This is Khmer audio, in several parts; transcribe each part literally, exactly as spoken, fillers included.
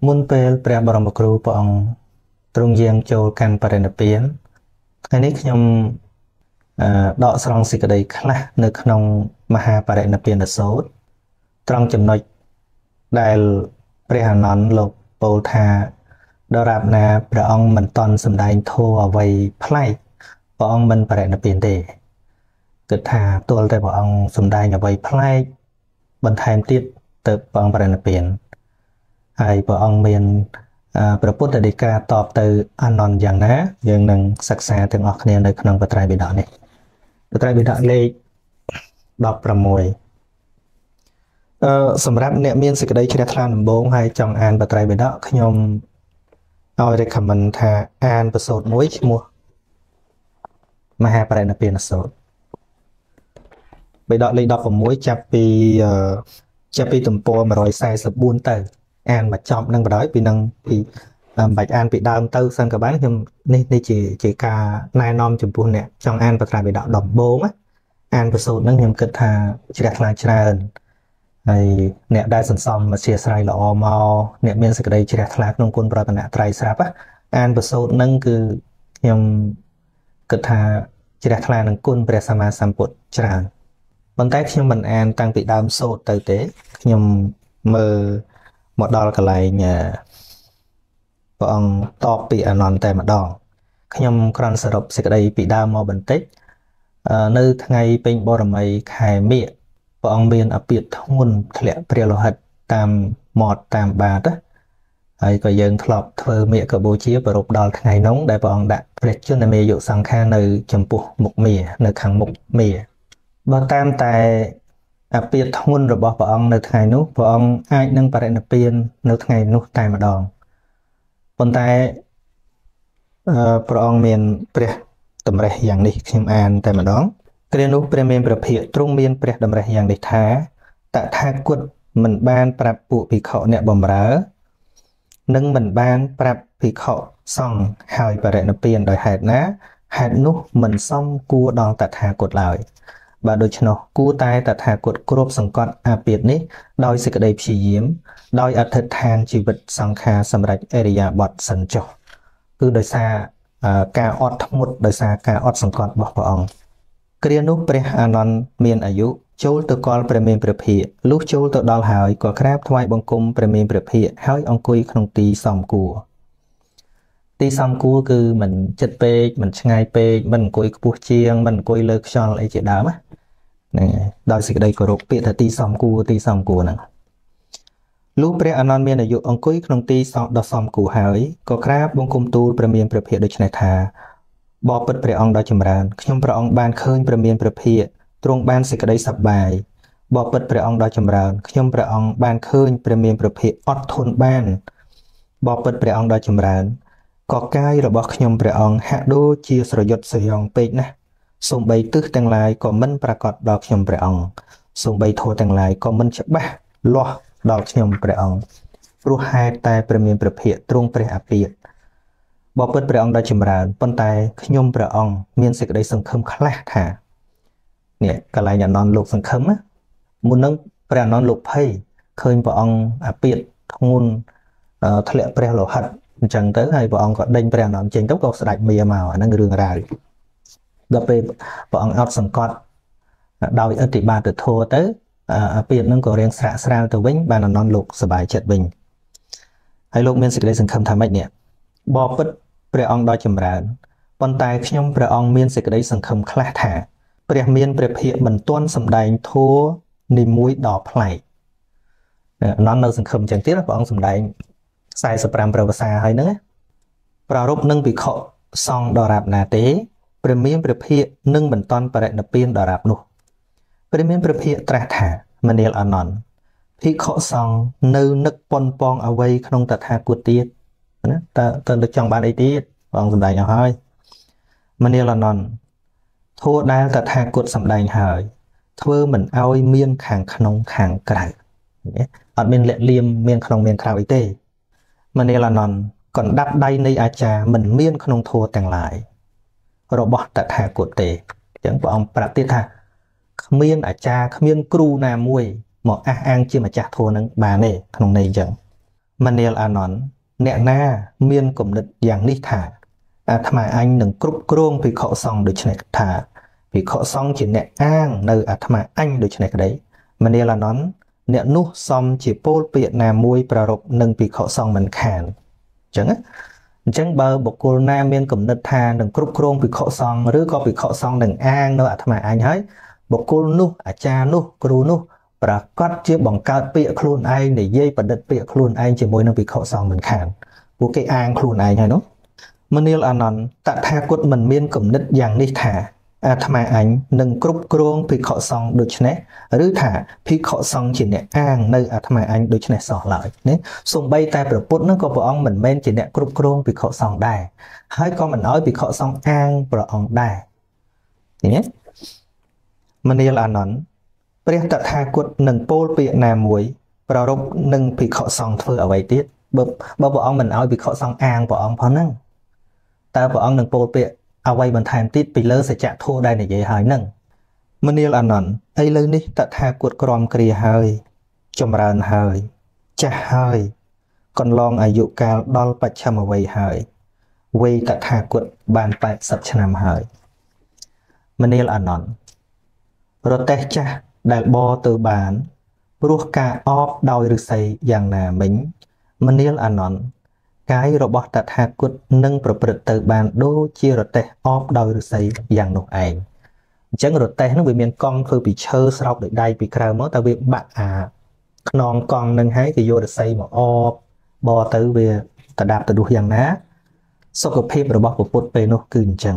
មុនពេលព្រះបរមគ្រូព្រះអង្គទ្រង់យាងចូលកាន់បរិនិព្វានថ្ងៃនេះខ្ញុំអឺដកស្រង់សេចក្តីខ្លះនៅក្នុងមហាបរិនិព្វានសូត្រត្រង់ចំណុចដែលព្រះអានន្ទលោកពោលថាដរាបណាព្រះអង្គមិនតន់សម្ដែងធម៌អ្វីប្លែកព្រះអង្គមិនបរិនិព្វានទេគិតថាទល់តែព្រះអង្គសម្ដែងអ្វីប្លែកបន្ថែមទៀតទៅព្រះអង្គបរិនិព្វានហើយព្រះអង្គមានព្រះពុទ្ធដីកាតបទៅអានន្ទយ៉ាងណាយើងនឹងសិក្សាទាំងអស់គ្នានៅក្នុងបត្រៃបិដកនេះបត្រៃបិដកលេខដប់ប្រាំមួយអឺសម្រាប់អ្នកមានសេចក្តីជ្រះថ្លាដំបូងហើយចង់អានបត្រៃបិដកខ្ញុំឲ្យ recommend ថាអានប្រសូតមួយឈ្មោះមហាបរិនិព្វានសូត្របិដកលេខដប់ប្រាំមួយចាប់ពីចាប់ពីទំព័រmột trăm bốn mươi tưទៅអានមកចប់នឹងបណ្ដោយពីនឹងពីមិនបាច់អានពីដើមទៅសិនក៏បានខ្ញុំនេះនេះជាជាការណែនាំចំពោះអ្នកចង់អានបត្រៃបិដកដំបូងអានប្រសូតនឹងខ្ញុំគិតថាជ្រះថ្លាច្រើនហើយអ្នកដែលសន្សំអធិស្ស្រ័យល្អមកអ្នកមានសេចក្តីជ្រះថ្លាក្នុងគុណប្រតនត្រ័យស្រាប់អានប្រសូតនឹងគឺខ្ញុំគិតថាជ្រះថ្លានឹងគុណព្រះសម្មាសម្ពុទ្ធច្រើនប៉ុន្តែខ្ញុំមិនអានតាំងពីដើមសូត្រទៅទេខ្ញុំមើលមកដល់កន្លែងព្រះអង្គតបពីអានន្ទតែម្ដងខ្ញុំគ្រាន់សរុបសេចក្តីពីដើមមកបន្តិចនៅថ្ងៃពេញបរមីខែមិញព្រះអង្គមានអពាធធ្ងន់ធ្លាក់ព្រះលោហិតតាមមាត់តាមបាតហើយក៏យើងធ្លាប់ធ្វើមេកបូជាប្រពដល់ថ្ងៃនោះដែលព្រះអង្គដាក់ព្រះជន្មាយុសង្ខារនៅចំពោះមុខមានៅខាងមុខមាបើតាមតែអពាធធ្ងន់របស់ព្រះអង្គនៅថ្ងៃនោះព្រះអង្គអាចនឹងបរិនិព្វាននៅថ្ងៃនោះតែម្ដងប៉ុន្តែព្រះអង្គមានព្រះតម្រិះយ៉ាងនេះខ្ញុំអានតែម្ដងគ្រានោះព្រះមានព្រះភិក្ខទ្រង់មានព្រះតម្រិះយ៉ាងនេះថាតថាគតមិនបានប្រាប់ពួកភិក្ខុអ្នកបម្រើនិងមិនបានប្រាប់ភិក្ខុសង្ឃហើយបរិនិព្វានដោយហេតុណាហេតុនោះមិនសមគួរដល់តថាគតឡើយបាទដូច្នោះគួរតែតថាគតគ្រប់សង្កត់អាពាធនេះដោយសេចក្តីព្យាយាមដោយអធិដ្ឋានជីវិតសង្ខារសម្រាប់អរិយាបថសិនចុះគឺដោយសារការអត់ធ្មត់ដោយសារការអត់សង្កត់របស់ព្រះអង្គគ្រានោះព្រះអានន្ទមានអាយុចូលទៅកលព្រះមានព្រះភិក្ខលុះចូលទៅដល់ហើយក៏ក្រាបថ្វាយបង្គំព្រះមានព្រះភិក្ខហើយអង្គុយក្នុងទីសមគួរទីសមគួរគឺមិនចិត្តពេកមិនឆ្ងាយពេកមិនអង្គុយខ្ពស់ជាងមិនអង្គុយលើខ្យល់អីជាដើមហ្នឹងដោយសេចក្តីគោរពពាក្យថាទីសមគួរទីសមគួរហ្នឹងលុះព្រះអានន្ទមានអាយុអង្គុយក្នុងទីដ៏សមគួរហើយក៏ក្រាបបង្គំទូលព្រះមានព្រះភិក្ខដូច្នេះថាបបិទ្ធព្រះអង្គដ៏ចម្រើនខ្ញុំព្រះអង្គបានឃើញព្រះមានព្រះភិក្ខទ្រង់បានសេចក្តីសប្បាយបបិទ្ធព្រះអង្គដ៏ចម្រើនខ្ញុំព្រះអង្គបានឃើញព្រះមានព្រះភិក្ខអត់ធន់បានបបិទ្ធព្រះអង្គដ៏ចម្រើនក៏កាយរបស់ខ្ញុំព្រះអង្គហាក់ដូចជាស្រយុតស្រយងពេកណាស់សូម្បីទិសទាំងឡាយក៏មិនប្រកបដល់ខ្ញុំព្រះអង្គសូម្បីធម៌ទាំងឡាយក៏មិនច្បាស់លាស់ដល់ខ្ញុំព្រះអង្គព្រោះហេតុតែព្រះមានព្រះភិក្ខទ្រង់ព្រះអាពាធបបិទ្ធព្រះអង្គដ៏ចម្រើនប៉ុន្តែខ្ញុំព្រះអង្គមានសេចក្តីសង្ឃឹមខ្លះថានេះកន្លែងអានន្ទលោកសង្ឃឹមមុននឹងព្រះអានន្ទលោកភ័យឃើញព្រះអង្គអាពាធធ្ងន់ធ្លាក់ព្រះលោហិតអញ្ចឹងទៅហើយព្រះអង្គក៏ដេញព្រះអានន្ទចេញទៅក៏ស្ដេចមាមកអាហ្នឹងរឿងរ៉ាវដល់ពេលព្រះអង្គអត់សង្កត់ដោយអធិបាតធម៌ទៅអាពាធហ្នឹងក៏រៀងស្រាក់ស្រាលទៅវិញបានអានន្ទលោកសប្បាយចិត្តវិញហើយលោកមានសេចក្តីសង្ឃឹមថាម៉េចនេះបបិទ្ធព្រះអង្គដ៏ចម្រើនប៉ុន្តែខ្ញុំព្រះអង្គមានសេចក្តីសង្ឃឹមខ្លះថាព្រះមានព្រះភិក្ខមិនទាន់សម្ដែងធម៌នីមួយដ៏ប្លែកអានន្ទនៅសង្ឃឹមចឹងទៀតព្រះអង្គសម្ដែងខ្សែប្រាំព្រះវស្សាហើយហ្នឹងប្ររពនឹងភិក្ខុសង្ឃដរាបណាទេព្រះមានព្រះភិក្ខនឹងមិនទាន់បរិនិព្វានដរាបនោះព្រះមានព្រះភិក្ខត្រាស់ថាមនាលអានន្ទភិក្ខុសង្ឃនៅនឹកប៉ុនប៉ងអ្វីក្នុងតថាគតទៀតណាតើតើនឹកចង់បានអីទៀតព្រះអង្គសម្ដែងអស់ហើយមនាលអានន្ទធម៌ដែលតថាគតសម្ដែងហើយធ្វើមិនឲ្យមានខាងក្នុងខាងក្រៅអត់មានលាក់លៀមមានក្នុងមានក្រៅអីទេមនាលអានន្ទកណ្ដាប់ដៃនៃអាចារ្យមិនមានក្នុងធម៌ទាំងឡាយរបស់តថាគតទេអញ្ចឹងព្រះអង្គប្រាប់ទៀតថាគ្មានអាចារ្យគ្មានគ្រូណាមួយមកអះអាងជាម្ចាស់ធម៌នឹងបានទេក្នុងន័យអញ្ចឹង Maniel Anon nẹt na miên cùng địch dạng ní thả à tham anh đừng cướp cruông vì khổ xong được này thả vì khổ xong chỉ nẹt an nơi à tham anh được này cái đấy Maniel Anon nẹt nút xong chỉ Paul Việt Nam môi prarok nâng vì khổ xong mình khàn chẳng á chẳng bờ bọc cô nam miên cùng địch thả đừng cướp cruông vì khổ xong rứa có vì khổ xong đừng an nơi à tham anh ấy bọc cô nút à cha nút cru nút và cắt chiếc bằng cao bịa khuôn anh để dây và đứt bịa khuôn anh chỉ môi nó bị khổ xong mình khàn của cái an khuôn anh hay nó Maniel Anon tạ tha quất mình miên cầm đứt dạng đi thả à tham anh nâng cướp cruông bị khổ xong được nè rứ thả bị khổ xong chỉ nè an nơi à tham anh được nè sọ lại nè xung bay tay bờ bút nó có vợ ông mình men chỉ nè cướp cruông bị khổ xong đài hai con mình nói bị khổ xong an vợ ông đài thì nhé Maniel Anonព្រះតថាគតនឹងពោលពាក្យណាមួយប្ររពនឹងភិក្ខុសង្ឃធ្វើអ្វីទៀតបើបើព្រះអង្គមិនឲ្យភិក្ខុសង្ឃអាងព្រះអង្គផងហ្នឹងតើព្រះអង្គនឹងពោលពាក្យអ្វីបន្ថែមទៀតពីលើសច្ចធម៌ដែលនិយាយហើយហ្នឹងManiel Anonឥឡូវនេះតថាគតក្រំគ្រាហើយចម្រើនហើយចាស់ហើយកន្លងអាយុកាលដល់បច្ឆមវ័យហើយវ័យតថាគតបានแปดสิบឆ្នាំហើយManiel Anonរទេះចាស់ដែលបទៅបានព្រោះការអបដោយឫស្សីយ៉ាងណាមិញManiel Anonកាយរបស់តថាគតនឹងប្រព្រឹត្តទៅបានដូចជារទេះអបដោយឫស្សីយ៉ាងនោះឯងអញ្ចឹងរទេះនោះវាមានកង់ធ្វើពីឈើស្រោបដោយដៃពីក្រៅមកតែវាបាក់អាខ្នងកង់នឹងហើយគេយកឫស្សីមកអបបទៅវាតដាប់ទៅដូចយ៉ាងណាសុខភាពរបស់ពុទ្ធពេលនោះគឺអញ្ចឹង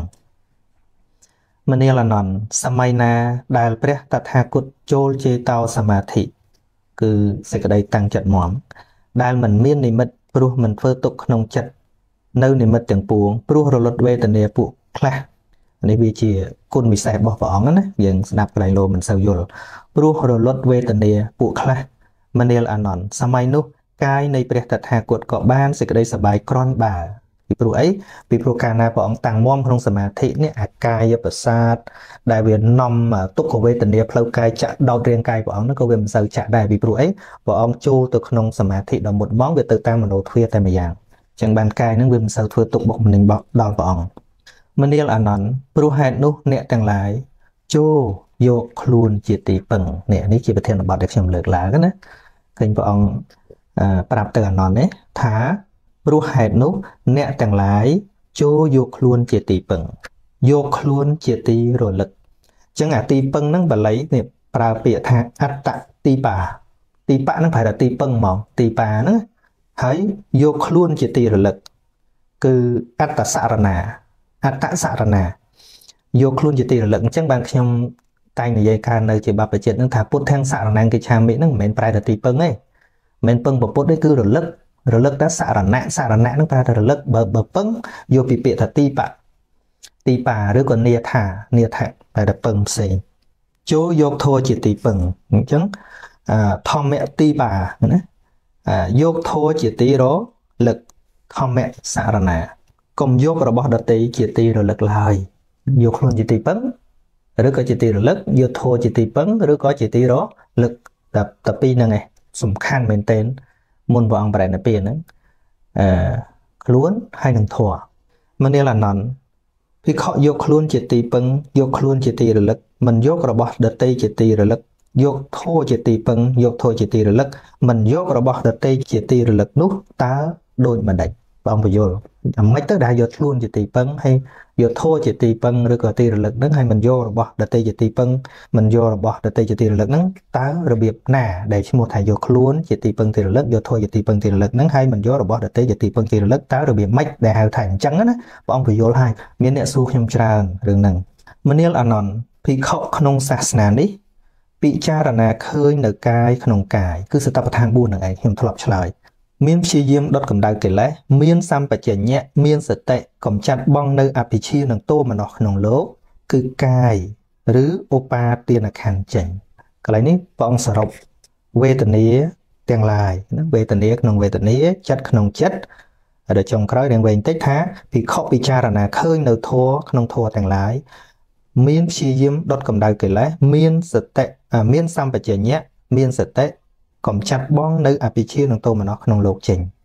Maniel Anonសម័យណាដែលព្រះតថាគតចូលចេតោសមាធិគឺសេចក្តីតាំងចិត្តមាំដែលមិនមាននិមិត្តព្រោះមិនធ្វើទុកក្នុងចិត្តនៅនិមិត្តទាំងពួងព្រោះរលត់វេទនាពួកខ្លះនេះវាជាគុណវិសេសរបស់ព្រះអង្គណាយើងស្ដាប់កន្លែងលោមិនសូវយល់ព្រោះរលត់វេទនាពួកខ្លះManiel Anonសម័យនោះកាយនៃព្រះតថាគតក៏បានសេចក្តីសប្បាយគ្រាន់បើពីព្រោះអីពីព្រោះកាលណាព្រះអង្គតាំងមាំក្នុងសមាធិនេះអាកាយប្រសាទដែលវានាំទុក្ខវេទនាផ្លូវកាយចាក់ដោតរាងកាយព្រះអង្គនោះក៏វាមិនសូវចាក់ដែរពីព្រោះអីព្រះអង្គចូលទៅក្នុងសមាធិដ៏មុតមមវាទៅតាមមโนទ្វារតែម្យ៉ាងអញ្ចឹងបានកាយនឹងវាមិនសូវធ្វើទុក្ខបុកម្នេញដល់ព្រះអង្គManiel Anonព្រោះហេតុនោះអ្នកទាំងឡាយចូលយកខ្លួនជាទីពឹងនេះនេះជាប្រធានបទដែលខ្ញុំលើកឡើងណាឃើញព្រះអង្គប្រាប់ទៅអាណននេះថាព្រោះហេតុនោះអ្នកទាំងឡាយចូលយកខ្លួនជាទីពឹងយកខ្លួនជាទីរលឹកអញ្ចឹងអាទីពឹងហ្នឹងបាលីនេះប្រើពាក្យថាអត្តទីបាទីបៈហ្នឹងប្រែថាទីពឹងហ្មងទីបាហ្នឹងហើយយកខ្លួនជាទីរលឹកគឺអត្តសារណាអត្តសារណាយកខ្លួនជាទីរលឹកអញ្ចឹងបានខ្ញុំតែងនិយាយការនៅជាបព្វជិតហ្នឹងថាពុទ្ធទាំងសារណាងកិច្ឆាមិហ្នឹងមិនមែនប្រែថាទីពឹងទេមិនមែនពឹងពុទ្ធទេគឺរលឹករលឹកតែសារណៈសារណៈនឹងប្រែថារលឹកបើបើពឹងយកពីពាក្យថាទីបៈទីបាឬក៏នាថានាថាប្រែថាពឹងផ្សេងចូលយកធម៌ជាទីពឹងអញ្ចឹងធម្មទីបាណាយកធម៌ជាទីរលឹកធម្មសារណៈកុំយករបស់ដតីជាទីរលឹកឡើយយកខ្លួនជាទីពឹងឬក៏ជាទីរលឹកយកធម៌ជាទីពឹងឬក៏ជាទីរលឹកតែតែពីរហ្នឹងឯងសំខាន់មែនទែនមុនព្រះអង្គបរិនិព្វានហ្នឹងអឺខ្លួនហើយនឹងធម៌Maniel Anonភិក្ខុយកខ្លួនជាទីពឹងយកខ្លួនជាទីរលឹកមិនយករបស់ដតីជាទីរលឹកយកធម៌ជាទីពឹងយកធម៌ជាទីរលឹកមិនយករបស់ដតីជាទីរលឹកនោះតើដូចម្ដេចព្រះអង្គបញ្យល់អាម៉េចទៅដែលយកខ្លួនជាទីពឹងហើយយកធម៌ជាទីពឹងឬក៏ទីរលឹកហ្នឹងហើយមិនយករបស់ដតីជាទីពឹងមិនយករបស់ដតីជាទីរលឹកហ្នឹងតើរបៀបណាដែលឈ្មោះថាយកខ្លួនជាទីពឹងទីរលឹកយកធម៌ជាទីពឹងទីរលឹកហ្នឹងហើយមិនយករបស់ដតីជាទីពឹងទីរលឹកតើរបៀបម៉េចដែលហៅថាអញ្ចឹងណាព្រះអង្គបញ្យល់ឲ្យមានអ្នកសួរខ្ញុំច្រើនរឿងហ្នឹងManiel Anonភិក្ខុក្នុងសាសនានេះពិចារណាឃើញនៅកាយក្នុងកាយគឺសតបដ្ឋានបួនហ្នឹងឯងខ្ញុំធ្លាប់ឆ្លើយមានព្យាយាមដុតកម្ដៅកិលេសមានសម្បជញ្ញៈមានសតិកំចាត់បងនៅអភិជានិងទោមនស្សក្នុងលោកគឺកាយឬឧបាទានខណ្ឌចេញកន្លែងនេះព្រះអង្គសរុបវេទនាទាំងឡាយណាវេទនាក្នុងវេទនាចិត្តក្នុងចិត្តហើយដល់ចុងក្រោយរៀងវែងតិចថាភិក្ខុពិចារណាឃើញនៅធម៌ក្នុងធម៌ទាំងឡាយមានព្យាយាមដុតកម្ដៅកិលេសមានសតិមានសម្បជញ្ញៈមានសតិកំចាត់បងនៅអភិជានិងទោមនស្សក្នុងលោកចេញ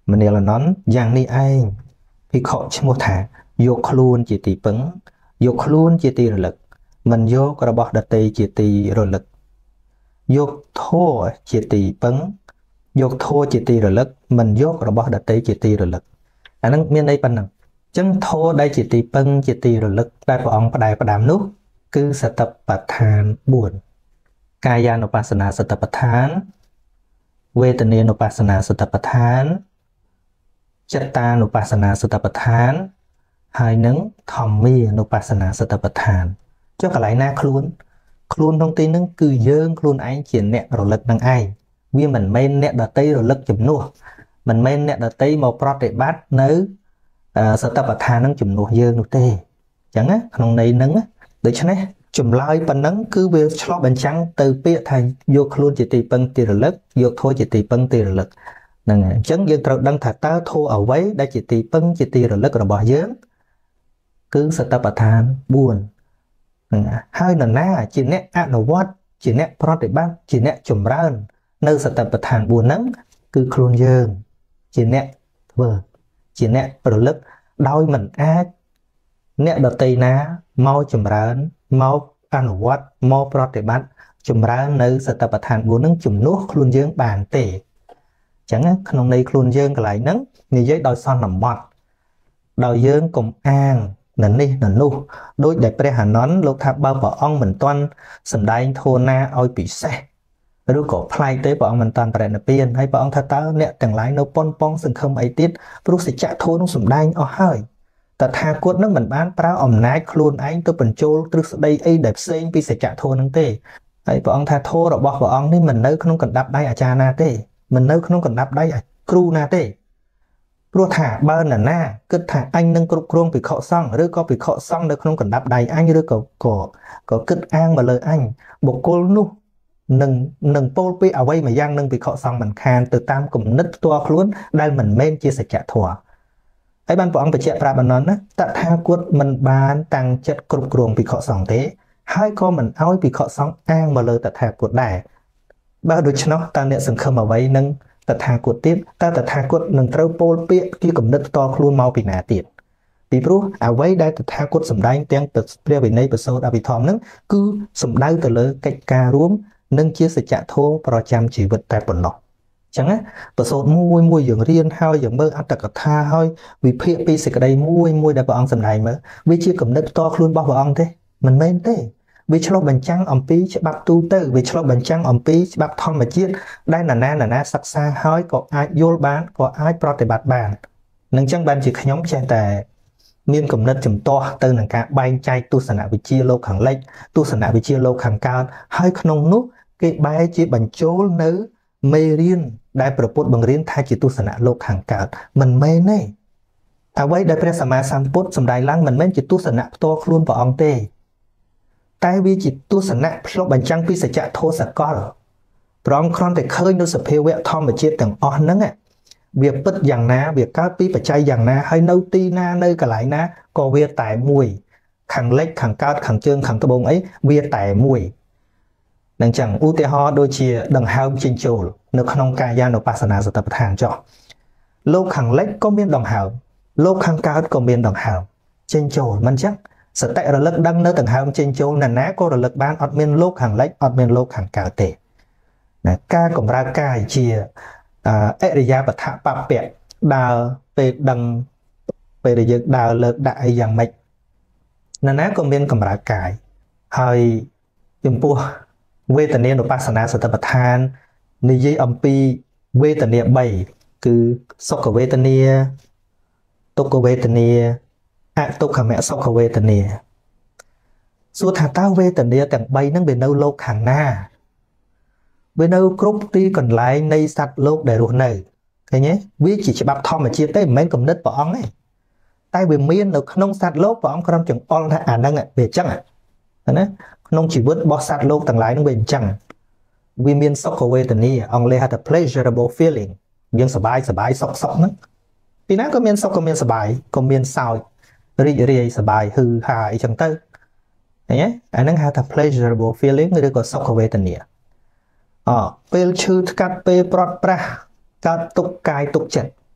mình là nón giang ni anh bị khó chứ một thả vô luôn chỉ tì bứng vô luôn chỉ tì rồi lực mình vô có bỏ đặt tì chỉ tì rồi lực vô thô chỉ tì bứng vô thô chỉ tì rồi lực mình vô có bỏ đặt tì chỉ tì rồi lực anh đang miền đây phần nào chân thô đây chỉ tì bứng chỉ tì rồi lực đại của ông đại và đàm nút cứ sẽ tập bát than buồn Kaya Nupassana Satapatthana Vedana Nupassana Satapatthana Chitta Nupassana Satapatthana hai nắng Thammi Nupassana Satapatthana cho cả lại na khuôn khuôn thông tin nắng cứ dương khuôn anh chuyển nẹt rồi lực năng ai vì mình men nẹt đặt tay rồi lực chùm nua mình men nẹt đặt tay một project bát nếu Satapatthana nắng chùm nua dương nụ tê chẳng á không này nắng á để cho này chùm lai phần nắng cứ về cho bên trắng từ bịa thành vô luôn chỉ tì băng tì lực vô thôi chỉ tì băng tì lực nè chấn dương trâu đăng thả ta thô ở vấy đã chỉ tì băng chỉ tì lực rồi bỏ dớn cứ Satapatthana buồn hai lần na chỉ nét ăn nó vót chỉ nét project ban chỉ nét chùm ran nơi Satapatthana buồn nắng cứ luôn dơn chỉ nét vờ chỉ nét lực đôi mình ác nét đợt tây ná mau chùm ran mau ăn vót mau project ban chùm ran nơi Satapatthana buồn nắng chùm nuốt luôn dơn bàn tệ chẳng á không này luôn dơn cái lại nắng như giấy đôi son nằm mọt đôi dơn cùng an nền đi nền nu đôi đẹp pre hà nón lúc tháp bao vợ ông mình toan sầm đai thô na oi bị xe đôi cổ play tới vợ ông mình toàn phải là tiền hay vợ ông tháp táo nè từng lái nấu pon pon sừng không ấy tiết lúc sẽ chạ thô nó sầm đai ở hơi tật tha cốt nước mình bán prao ẩm nái luôn anh tôi bẩn trôi từ đây ấy đẹp xinh vì sẽ chạ thô năng tê ấy vợ ông tha thô rồi bỏ vợ ông đi mình nơi không cần đạp đai ở cha na tê mình nơi không cần đạp đai ở cru na tê rồi thả bơn là na cứ thả anh nâng cục kruông bị khọ xong rồi có bị khọ xong được không cần đáp đầy anh rồi có có có cứt an mà lời anh bộ cô nu nâng nâng pol pi ở đây mà giang nâng bị khọ xong mình khan từ tam cùng nứt to luôn đây mình men chia sẻ trả thua ấy ban bọn phải chạy ra bàn nói tạ tha cuốn mình bán tăng chất cục kruông bị khọ xong thế hai con mình áo bị khọ xong an mà lời tạ thả cuốn đài bao đôi cho nó tăng niệm sừng khâm ở đây nâng tật thà cột tiếp ta tật thà cột nâng trâu pol bịa kia cầm đất to luôn mau bị nã tiền vì pro à vậy đây tật thà cột sầm đai tiếng tật bia bị này bớt sâu đã bị thòng nâng cứ sầm đai từ lỡ cách ca rúm nâng chia sẻ trả thô pro chăm chỉ vật tại bẩn nọ chẳng á bớt sâu mui mui dường riêng hai dường mơ ăn tật tha hơi vì phía pi sẽ cái đây mui mui đã bảo ông sầm đai mà vì chia cầm đất to luôn bao bảo ông thế mình men thế vì cho bánh trắng ẩm pí cho bắp tu tư vì cho bánh trắng ẩm pí cho bắp thom mà chiết đây là na là na sắc xa hói có ai vô bán có ai pro để bạt bàn nâng chẳng bàn chỉ nhóm chạy tệ miên cầm đất chùm to tư nâng cả bay chay tu sản bị chia lô khẳng lệch tu sản bị chia lô khẳng cao hai không nút cái bay chỉ bánh chố nữ mê riêng đại propos bằng riêng thay chỉ tu sản lô khẳng cao mình mê này à vậy đại pre sama samput sầm đại lăng mình men chỉ tu sản to luôn vào ông tê tai vì chỉ tu sẵn nè, lúc bánh trắng pi sẽ chạy thô sẵn có rồi, rồi con thể khơi nó sập heo vẹo thom mà chia từng on nấng à, việc bất dạng ná, việc cá pi phải chay dạng ná, hay nâu ti na nơi cả lại ná, có việc tải mùi, khẳng lệch, khẳng cao, khẳng trương, khẳng cái bông ấy, việc tải mùi, đằng chẳng u tê ho đôi chia đằng hao trên chùa, nó không cài gia nó pasana sẽ tập hàng cho, lô khẳng lệch có miếng đằng hao, lô khẳng cao có miếng đằng hao, trên chùa mình chắc sợ tại rồi lực đăng nơi tầng hào trên châu là ná có rồi lực bán admin lô hàng lách admin lô hàng cao tệ nè ca cũng ra ca chia area và thả bạc bẹt đào về đằng về để dựng đào lực đại dạng mạch nè ná có miên cầm ra cài hơi dùng pua về tận niên của pasana sẽ tập than ni dây âm pi về tận niên bảy cứ sốc của về tận niên tốt của về tận niên à tôi khả mẹ sốc khẩu về tận nè số thà tao về tận nè tặng bay nâng bên đâu lô hàng na bên đâu group ti còn lại nay sạch lô để ruột này thấy nhé vì chỉ chỉ bắp thom mà chia tới mấy cầm đất bỏ ông ấy tay về miên được nông sạch lô bỏ ông không chừng on à đang ạ về chắc à thế nông chỉ vứt bỏ sạch lô tặng lại nó bền chẳng vì miên sốc khẩu về tận nè ông lấy had a pleasurable feeling nhưng sờ bài sờ bài sốc sốc nữa vì nó có miên sốc có miên sờ bài có miên sao ri ri sờ bài hư hại chẳng tới nhé anh đang have a pleasurable feeling người có sốc về tận địa ờ pel chư cắt pe prot pra cắt tục cài tục chật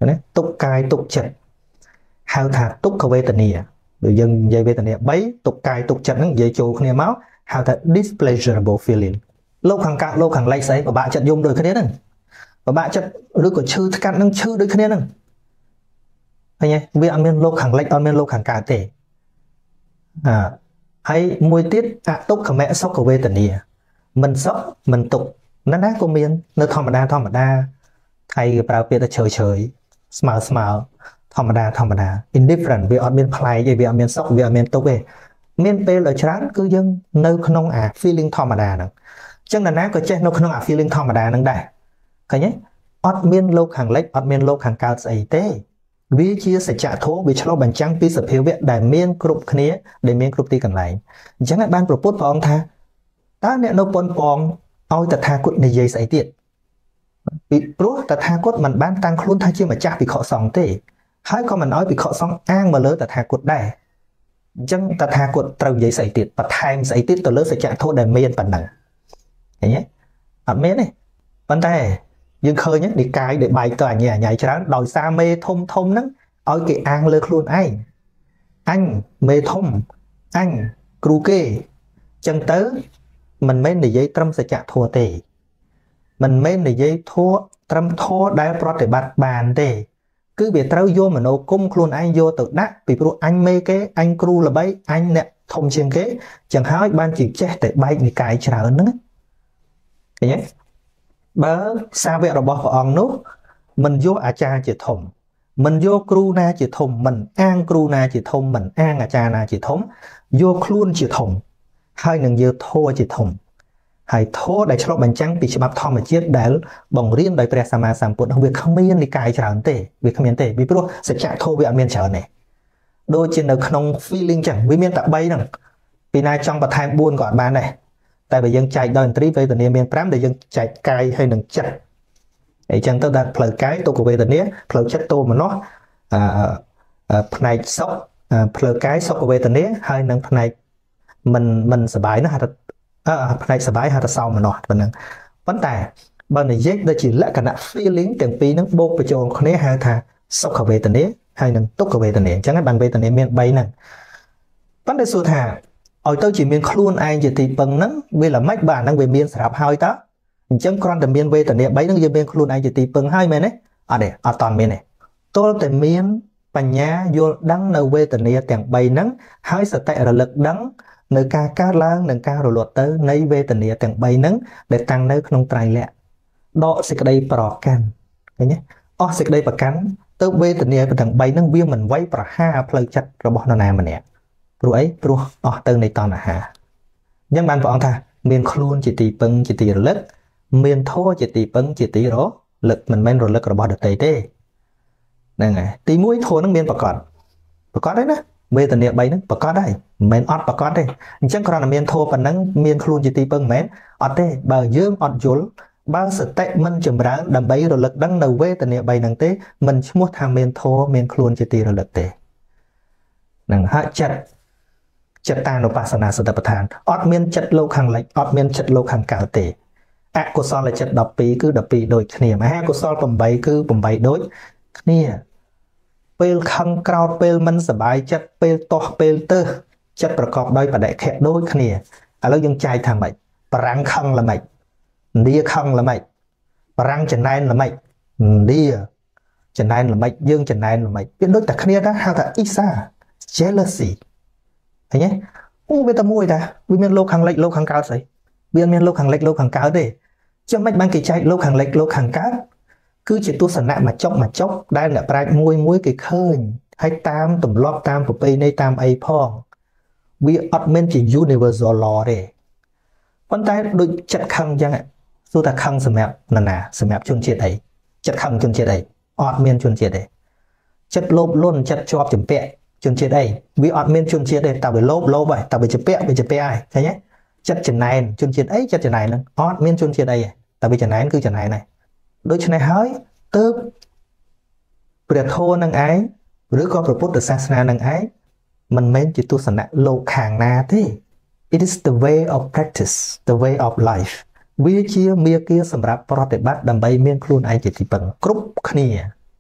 ណាទុកកាយទុកចិត្តហៅថាទុក្ខវេទនាដូចយើងនិយាយវេទនាបីទុកកាយទុកចិត្តហ្នឹងនិយាយចូលគ្នាមកហៅថា displeasurable feeling លោកខាងកើតលោកខាងលិចស្អីពិបាកចិត្តយំដូចគ្នាហ្នឹងពិបាកចិត្តឬក៏ឈឺថ្កាត់ហ្នឹងឈឺដូចគ្នាហ្នឹងឃើញទេវាអត់មានលោកខាងលិចអត់មានលោកខាងកើតទេអើហើយមួយទៀតអទុក្ខមសុខវេទនាមិនសុខមិនទុក្ខណាស់ណាក៏មាននៅធម្មតាធម្មតាថៃគេប្រើពាក្យថាឈើឈើស្មើស្មើធម្មតាធម្មតា indifferent វាអត់មានប្លែកទេវាអត់មានសុខវាអត់មានទុក្ខទេមានពេលដល់ច្រើនគឺយើងនៅក្នុងអា feeling ធម្មតាហ្នឹងអញ្ចឹងណាក៏ចេះនៅក្នុងអា feeling ធម្មតាហ្នឹងដែរឃើញទេអត់មានលោកខាងលិចអត់មានលោកខាងកើតស្អីទេវាជាសច្ចធម៌វាឆ្លុះបញ្ចាំងពីសភាវៈដែលមានគ្រប់គ្នាដែលមានគ្រប់ទីកន្លែងអញ្ចឹងបានប្រពុតព្រះអង្គថាតើអ្នកនៅប៉ុនប៉ងឲ្យតថាគតនិយាយស្អីទៀតពីព្រោះតថាគតមិនបានតាំងខ្លួនថាជាម្ចាស់ភិក្ខុសង្ឃទេហើយក៏មិនឲ្យភិក្ខុសង្ឃអាងមកលើតថាគតដែរអញ្ចឹងតថាគតត្រូវនិយាយស្អីទៀតបន្ថែមស្អីទៀតទៅលើសច្ចធម៌ដែលមានប៉ុណ្ណឹងឃើញទេអត់មានទេប៉ុន្តែយើងឃើញនិកាយដែលបែកទៅអញ្ញាអញ្ញាច្រើនដោយសារមេធំធំហ្នឹងឲ្យគេអាងលើខ្លួនឯងអញមេធំអញគ្រូគេអញ្ចឹងទៅមិនមែននិយាយត្រឹមសច្ចធម៌ទេមិនមែននិយាយធម៌ត្រឹមធម៌ដែលប្រតិបត្តិបានទេគឺវាត្រូវយកមโนគមខ្លួនឯងយកទៅដាក់ពីព្រោះអញមេគេអញគ្រូល្បីអញអ្នកធំជាងគេចឹងហើយបានជាចេះតែបែកនិកាយច្រើនហ្នឹងឃើញទេបើសាវករបស់ព្រះអង្គនោះមិនយកអាចារ្យជាធំមិនយកគ្រូណាជាធំមិនអាងគ្រូណាជាធំមិនអាងអាចារ្យណាជាធំយកខ្លួនជាធំហើយនឹងយកធម៌ជាធំហើយធម៌ដែលឆ្លុះបញ្ចាំងពីច្បាប់ធម្មជាតិដែលបង្រៀនដោយព្រះសម្មាសម្ពុទ្ធនោះវាគ្មាននិកាយច្រើនទេវាគ្មានទេពីព្រោះសច្ចធម៌វាអត់មានច្រើនទេដូចជានៅក្នុង feeling ចឹងវាមានតែបីហ្នឹងពីណាចង់បន្ថែមបួនក៏អត់បានដែរតែបើយើងចែកដោយឥន្ទ្រីវេទនាមានប្រាំដែលយើងចែកកាយហើយនឹងចិត្តអញ្ចឹងទៅដល់ផ្លូវកាយទុក្ខវេទនាផ្លូវចិត្តទោមនស្សអឺផ្នែកសុខផ្លូវកាយសុខវេទនាហើយនឹងផ្នែកមិនមិនសុបាយណាហៅថាផ្នែកសុបាយហៅថាសោមនស្សប៉ុណ្ណឹងប៉ុន្តែបើនិយាយដូចជាលក្ខណៈ feeling ទាំងពីរហ្នឹងបូកបញ្ចូលគ្នាហៅថាសុខវេទនាហើយនឹងទុក្ខវេទនាអញ្ចឹងបានវេទនាមានបីហ្នឹងប៉ុន្តែសួរថាឲ្យទៅជាមានខ្លួនឯងជាទីពឹងហ្នឹងវាល្មិចបាទហ្នឹងវាមានស្រាប់ហើយតើអញ្ចឹងគ្រាន់តែមានវេទនាបីហ្នឹងយើងមានខ្លួនឯងជាទីពឹងហើយមែនទេអត់ទេអត់តន់មានទេទល់តែមានបញ្ញាយល់ដឹងនៅវេទនាទាំងបីហ្នឹងហើយសតិរលឹកដឹងនៅការកើតឡើងនិងការរលត់ទៅនៃវេទនាទាំងបីហ្នឹងដែលតាំងនៅក្នុងត្រៃលក្ខណ៍ដកសេចក្តីប្រកាន់ឃើញទេអស់សេចក្តីប្រកាន់ទៅវេទនាទាំងបីហ្នឹងវាមិនវាយប្រហារផ្លូវចិត្តរបស់នរណាម្នាក់ព្រោះអីព្រោះអស់ទៅនៃតណ្ហាអញ្ចឹងបានព្រះអង្គថាមានខ្លួនជាទីពឹងជាទីរលឹកមានធម៌ជាទីពឹងជាទីរលឹកមិនមែនរលឹករបស់ដទៃទេហ្នឹងហើយទីមួយធម៌ហ្នឹងមានប្រកបប្រកបហើយណាវេទនាបីហ្នឹងប្រកបហើយមិនមែនអត់ប្រកបទេអញ្ចឹងគ្រាន់តែមានធម៌ប៉ុណ្ណឹងមានខ្លួនជាទីពឹងមិនមែនអត់ទេបើយើងអត់យល់បើសតិមិនចម្រើនដើម្បីរលឹកដឹងនៅវេទនាបីហ្នឹងទេមិនឈ្មោះថាមានធម៌មានខ្លួនជាទីរលឹកទេហ្នឹងហើយចិត្តចិត្តតានុបស្សនាសតិប្បដ្ឋានអត់មានចិត្តលោកខាងលិចអត់មានចិត្តលោកខាងកើតទេអកុសលចិត្តដប់ពីរគឺដប់ពីរដូចគ្នាមហាកុសលប្រាំបីគឺប្រាំបីដូចគ្នាពេលខឹងក្រោធពេលមិនសบายចិត្តពេលតោះពេលទើសចិត្តប្រកបដោយបដិខៈដូចគ្នាឥឡូវយើងចែកថាម៉េចបរាំងខឹងល្មិចនីខឹងល្មិចបរាំងចំណែនល្មិចនីចំណែនល្មិចយើងចំណែនល្មិចវាដូចតែគ្នាដែរហៅថាអ៊ីសា jealousy ឃើញទេអូវាតែមួយតាវាមានលោកខាងលិចលោកខាងកើតស្អីវាមានលោកខាងលិចលោកខាងកើតទេចឹងមិនបានគេចែកលោកខាងលិចលោកខាងកើតគឺជាទស្សនៈមួយចុកមួយចុកដែលអ្នកប្រាជ្ញមួយមួយគេឃើញហើយតាមទម្លាប់តាមប្រពៃណីតាមអីផងវាអត់មានជា universal law ទេប៉ុន្តែដូចចិត្តខឹងអញ្ចឹងសួរថាខឹងសម្រាប់នរណាសម្រាប់ជនជាតិអីចិត្តខឹងជនជាតិអីអត់មានជនជាតិទេចិត្តលោភលន់ចិត្តជាប់ចម្ពាក់ជនជាតិអីវាអត់មានជនជាតិទេតែវាលោភលោភហើយតែវាចម្ពាក់វាចម្ពាក់ហើយឃើញទេចិត្តចំណែនជនជាតិអីចិត្តចំណែនហ្នឹងអត់មានជនជាតិអីទេតែវាចំណែនគឺចំណែនហើយដូច្នេះហើយទើបព្រះធម៌នឹងឯងឬក៏ព្រះពុទ្ធសាសនានឹងឯងមិនមែនជាទស្សនៈលោកខាងណាទេ it is the way of practice the way of life វាជាមាគ៌ាសម្រាប់ប្រតិបត្តិដើម្បីមានខ្លួនឯងជាទីពឹងគ្រប់គ្នា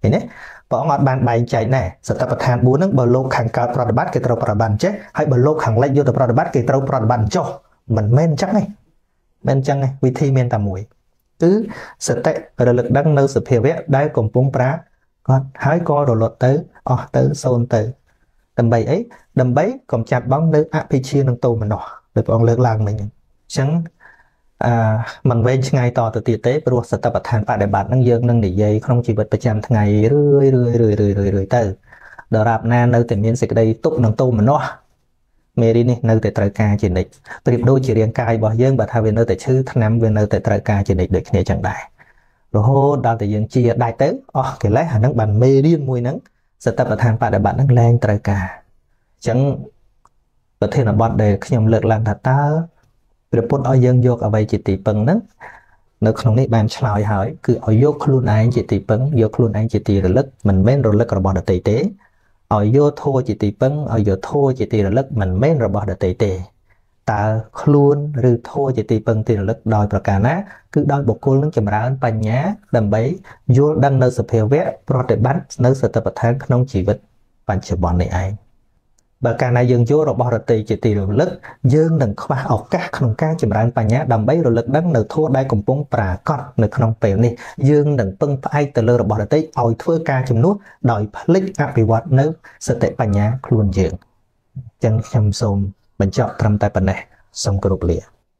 ឃើញទេព្រះអង្គអត់បានបែងចែកណែសតបដ្ឋានbốnហ្នឹងបើលោកខាងកើតប្រតិបត្តិគេត្រូវប្រតិបត្តិចេះហើយបើលោកខាងលិចយកទៅប្រតិបត្តិគេត្រូវប្រតិបត្តិចុះមិនមែនអញ្ចឹងទេមិនអញ្ចឹងទេវិធីមានតែមួយគឺសតិរលឹកដឹងនៅសភាវៈដែលកំពុងប្រាគាត់ហើយក៏រលត់ទៅអស់ទៅសូន្យទៅដើម្បីអីដើម្បីកំចាត់បងនៅអភិជានឹងតោមនោះដោយព្រះអង្គលើកឡើងមិញអញ្ចឹងអឺมันវែងឆ្ងាយតទៅទៀតទេព្រោះសតបដ្ឋានបដិបត្តិហ្នឹងយើងនឹងនិយាយក្នុងជីវិតប្រចាំថ្ងៃរឿយរឿយរឿយរឿយរឿយទៅដរាបណានៅតែមានសេចក្តីទុកនឹងតោមនោះមេរីនេះនៅតែត្រូវការជានិច្ចប្រៀបដូចជារាងកាយរបស់យើងបើថាវានៅតែឈឺថ្នាំវានៅតែត្រូវការជានិច្ចដូចគ្នាចឹងដែររហូតដល់តែយើងជាដាច់ទៅអស់កិលេសអាហ្នឹងបានមេរៀនមួយហ្នឹងសតបដ្ឋានបដិបត្តិហ្នឹងលែងត្រូវការអញ្ចឹងប្រធានបទដែលខ្ញុំលើកឡើងថាតើព្រះពុទ្ធឲ្យយើងយកអ្វីជាទីពឹងហ្នឹងនៅក្នុងនេះបានឆ្លើយហើយគឺឲ្យយកខ្លួនឯងជាទីពឹងយកខ្លួនឯងជាទីរលឹកមិនមែនរលឹករបស់ដទៃទេឲ្យយកធម៌ជាទីពឹងឲ្យយកធម៌ជាទីរលឹកមិនមែនរបស់ដទៃទេតើខ្លួនឬធម៌ជាទីពឹងទីរលឹកដោយប្រការណាគឺដោយបុគ្គលនឹងចម្រើនបញ្ញាដើម្បីយល់ដឹងនៅសភាវៈប្រតិបត្តិនៅសតិប្បដ្ឋានក្នុងជីវិតបច្ចុប្បន្ននេះឯងបើកាលណាយើងយករបស់រតីជាទីរលឹកយើងនឹងខ្វះឱកាសក្នុងការចម្រើនបញ្ញាដើម្បីរលឹកដឹងនៅធម៌ដែលកំពុងប្រាកដនៅក្នុងពេលនេះយើងនឹងពឹងផ្អែកទៅលើរបស់រតីឲ្យធ្វើការជំនួសដោយផ្លិចអភិវឌ្ឍនៅសតិបញ្ញាខ្លួនយើងអញ្ចឹងខ្ញុំសូមបញ្ចប់ត្រឹមតែប៉ុណ្ណេះសូមគោរពលា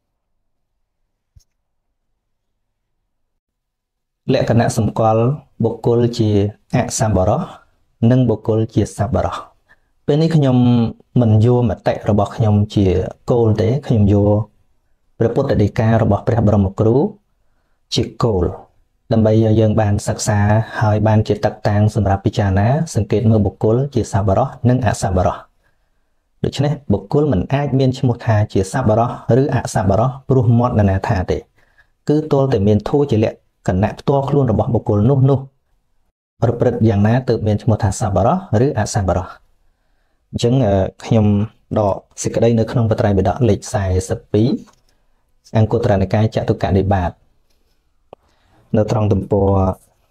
លក្ខណៈសម្គាល់បុគ្គលជាអសប្បុរសនិងបុគ្គលជាសប្បុរសពេលនេះខ្ញុំមិនយកមតិរបស់ខ្ញុំជាគោលទេខ្ញុំយកព្រះពុទ្ធដីការបស់ព្រះបរមគ្រូជាគោលដើម្បីឲ្យយើងបានសិក្សាហើយបានជាតកតាំងសម្រាប់ពិចារណាសង្កេតមើលបុគ្គលជាសប្បុរសនិងអសប្បុរសដូច្នេះបុគ្គលមិនអាចមានឈ្មោះថាជាសប្បុរសឬអសប្បុរសព្រោះមាត់នរណាថាទេគឺទល់តែមានធម៌ជាលក្ខណៈផ្ទាល់ខ្លួនរបស់បុគ្គលនោះនោះប្រព្រឹត្តយ៉ាងណាទើបមានឈ្មោះថាសប្បុរសឬអសប្បុរសអញ្ចឹងខ្ញុំដកសេចក្តីនៅក្នុងបត្រៃបិដកលេខសែសិបពីរអង្គត្រនិកាយចតុកនិបាតនៅត្រង់ទំព័រ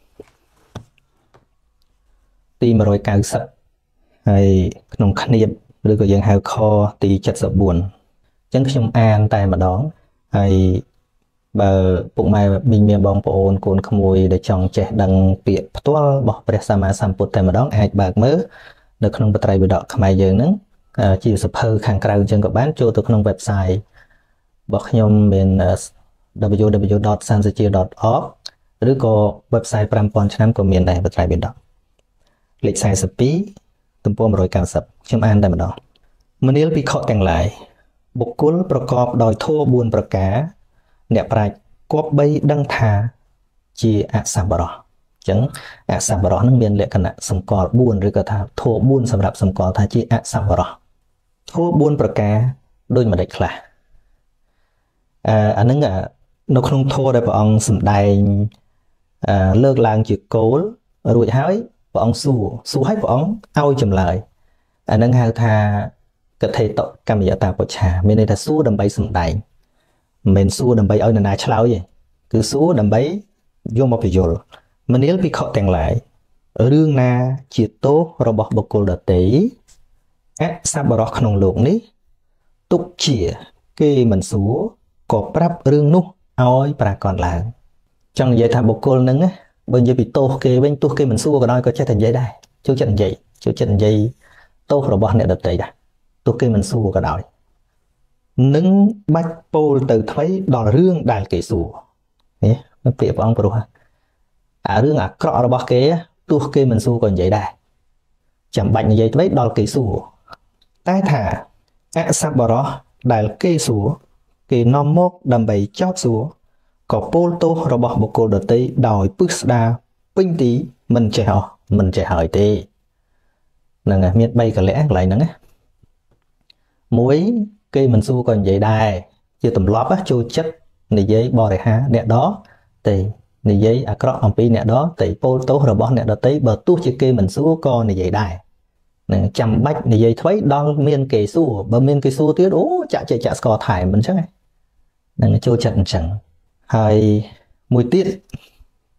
ទីmột trăm chín mươiហើយក្នុងឃ្នៀបឬក៏យើងហៅខទី七十四អញ្ចឹងខ្ញុំអានតែម្ដងហើយបើពុកម៉ែមីងមានបងប្អូនកូនក្មួយដែលចង់ចេះដឹងពាក្យផ្ទាល់របស់ព្រះសម្មាសម្ពុទ្ធតែម្ដងអាចបើកមើលនៅក្នុងបត្រៃបិដកខ្មែរយើងហ្នឹងជាសភៅខាងក្រៅអញ្ចឹងក៏បានចូលទៅក្នុង website របស់ខ្ញុំមាន double-u double-u double-u ដត សានសុជា ដត អរហ្គ ឬក៏ website ប្រាំពាន់ឆ្នាំក៏មានដែរបត្រៃបិដកលេខសែសិបពីរទំព័រmột trăm chín mươiខ្ញុំអានតែម្ដងមនាលភិក្ខុទាំងឡាយបុគ្គលប្រកបដោយធម៌bốnប្រការអ្នកប្រាជ្ញគប្បីដឹងថាជាអសប្បុរសអញ្ចឹងអសប្បុរសនឹងមានលក្ខណៈសម្គាល់bốnឬក៏ថាធម៌bốnសម្រាប់សម្គាល់ថាជាអសប្បុរសធម៌bốnប្រការដូចមិនដេចខ្លះអឺអានឹងនៅក្នុងធម៌ដែលព្រះអង្គសម្ដែងអឺលើកឡើងជាគោលរួចហើយព្រះអង្គសួរសួរឲ្យព្រះអង្គឲ្យចម្លើយអានឹងហៅថាកថេតកម្មយតាពុច្ឆាមានន័យថាសួរដើម្បីសម្ដែងមិនមែនសួរដើម្បីឲ្យនរណាឆ្លើយទេគឺសួរដើម្បីយកមកបញ្យល់មនាលភិក្ខុទាំងឡាយរឿងណាជាទោសរបស់បុគ្គលដទៃអសប្បុរសក្នុងលោកនេះទុកជាគេមិនសួរក៏ប្រាប់រឿងនោះឲ្យប្រាកដឡើងចង់និយាយថាបុគ្គលហ្នឹងបើនិយាយពីទោសគេវិញទោសគេមិនសួរក៏ដោយក៏ចេះតែនិយាយដែរចូលចិត្តនិយាយចូលចិត្តនិយាយទោសរបស់អ្នកដទៃដែរទោះគេមិនសួរក៏ដោយនឹងបាច់ពោលទៅថ្មីដល់រឿងដែលគេសួរនេះពាក្យព្រះអង្គព្រោះអារឿងអាក្រក់របស់គេទោះគេមិនសួរក៏និយាយដែរចាំបាច់និយាយថ្មីដល់គេសួរតែថាអសប្បុរសដែលគេសួរគេនាំមកដើម្បីចោទសួរក៏ពោលទោសរបស់បុគ្គលដទៃដោយពឹស្ដារពេញទីមិនចេះអស់មិនចេះហើយទេហ្នឹងហើយមានបីកលៈកន្លែងហ្នឹងណាមួយគេមិនសួរក៏និយាយដែរជាទម្លាប់ចូលចិត្តនិយាយបរិហាអ្នកដតែនិយាយអាក្រក់អំពីអ្នកដតែពោលទោសរបស់អ្នកដតីបើទោះជាគេមិនសួរក៏និយាយដែរនឹងចាំបាច់និយាយថ្មីដល់មានគេសួរបើមានគេសួរទៀតអូចាក់ចេះចាក់ស្គរថែមមិនអញ្ចឹងហ្នឹងចូលចិត្តអញ្ចឹងហើយមួយទៀត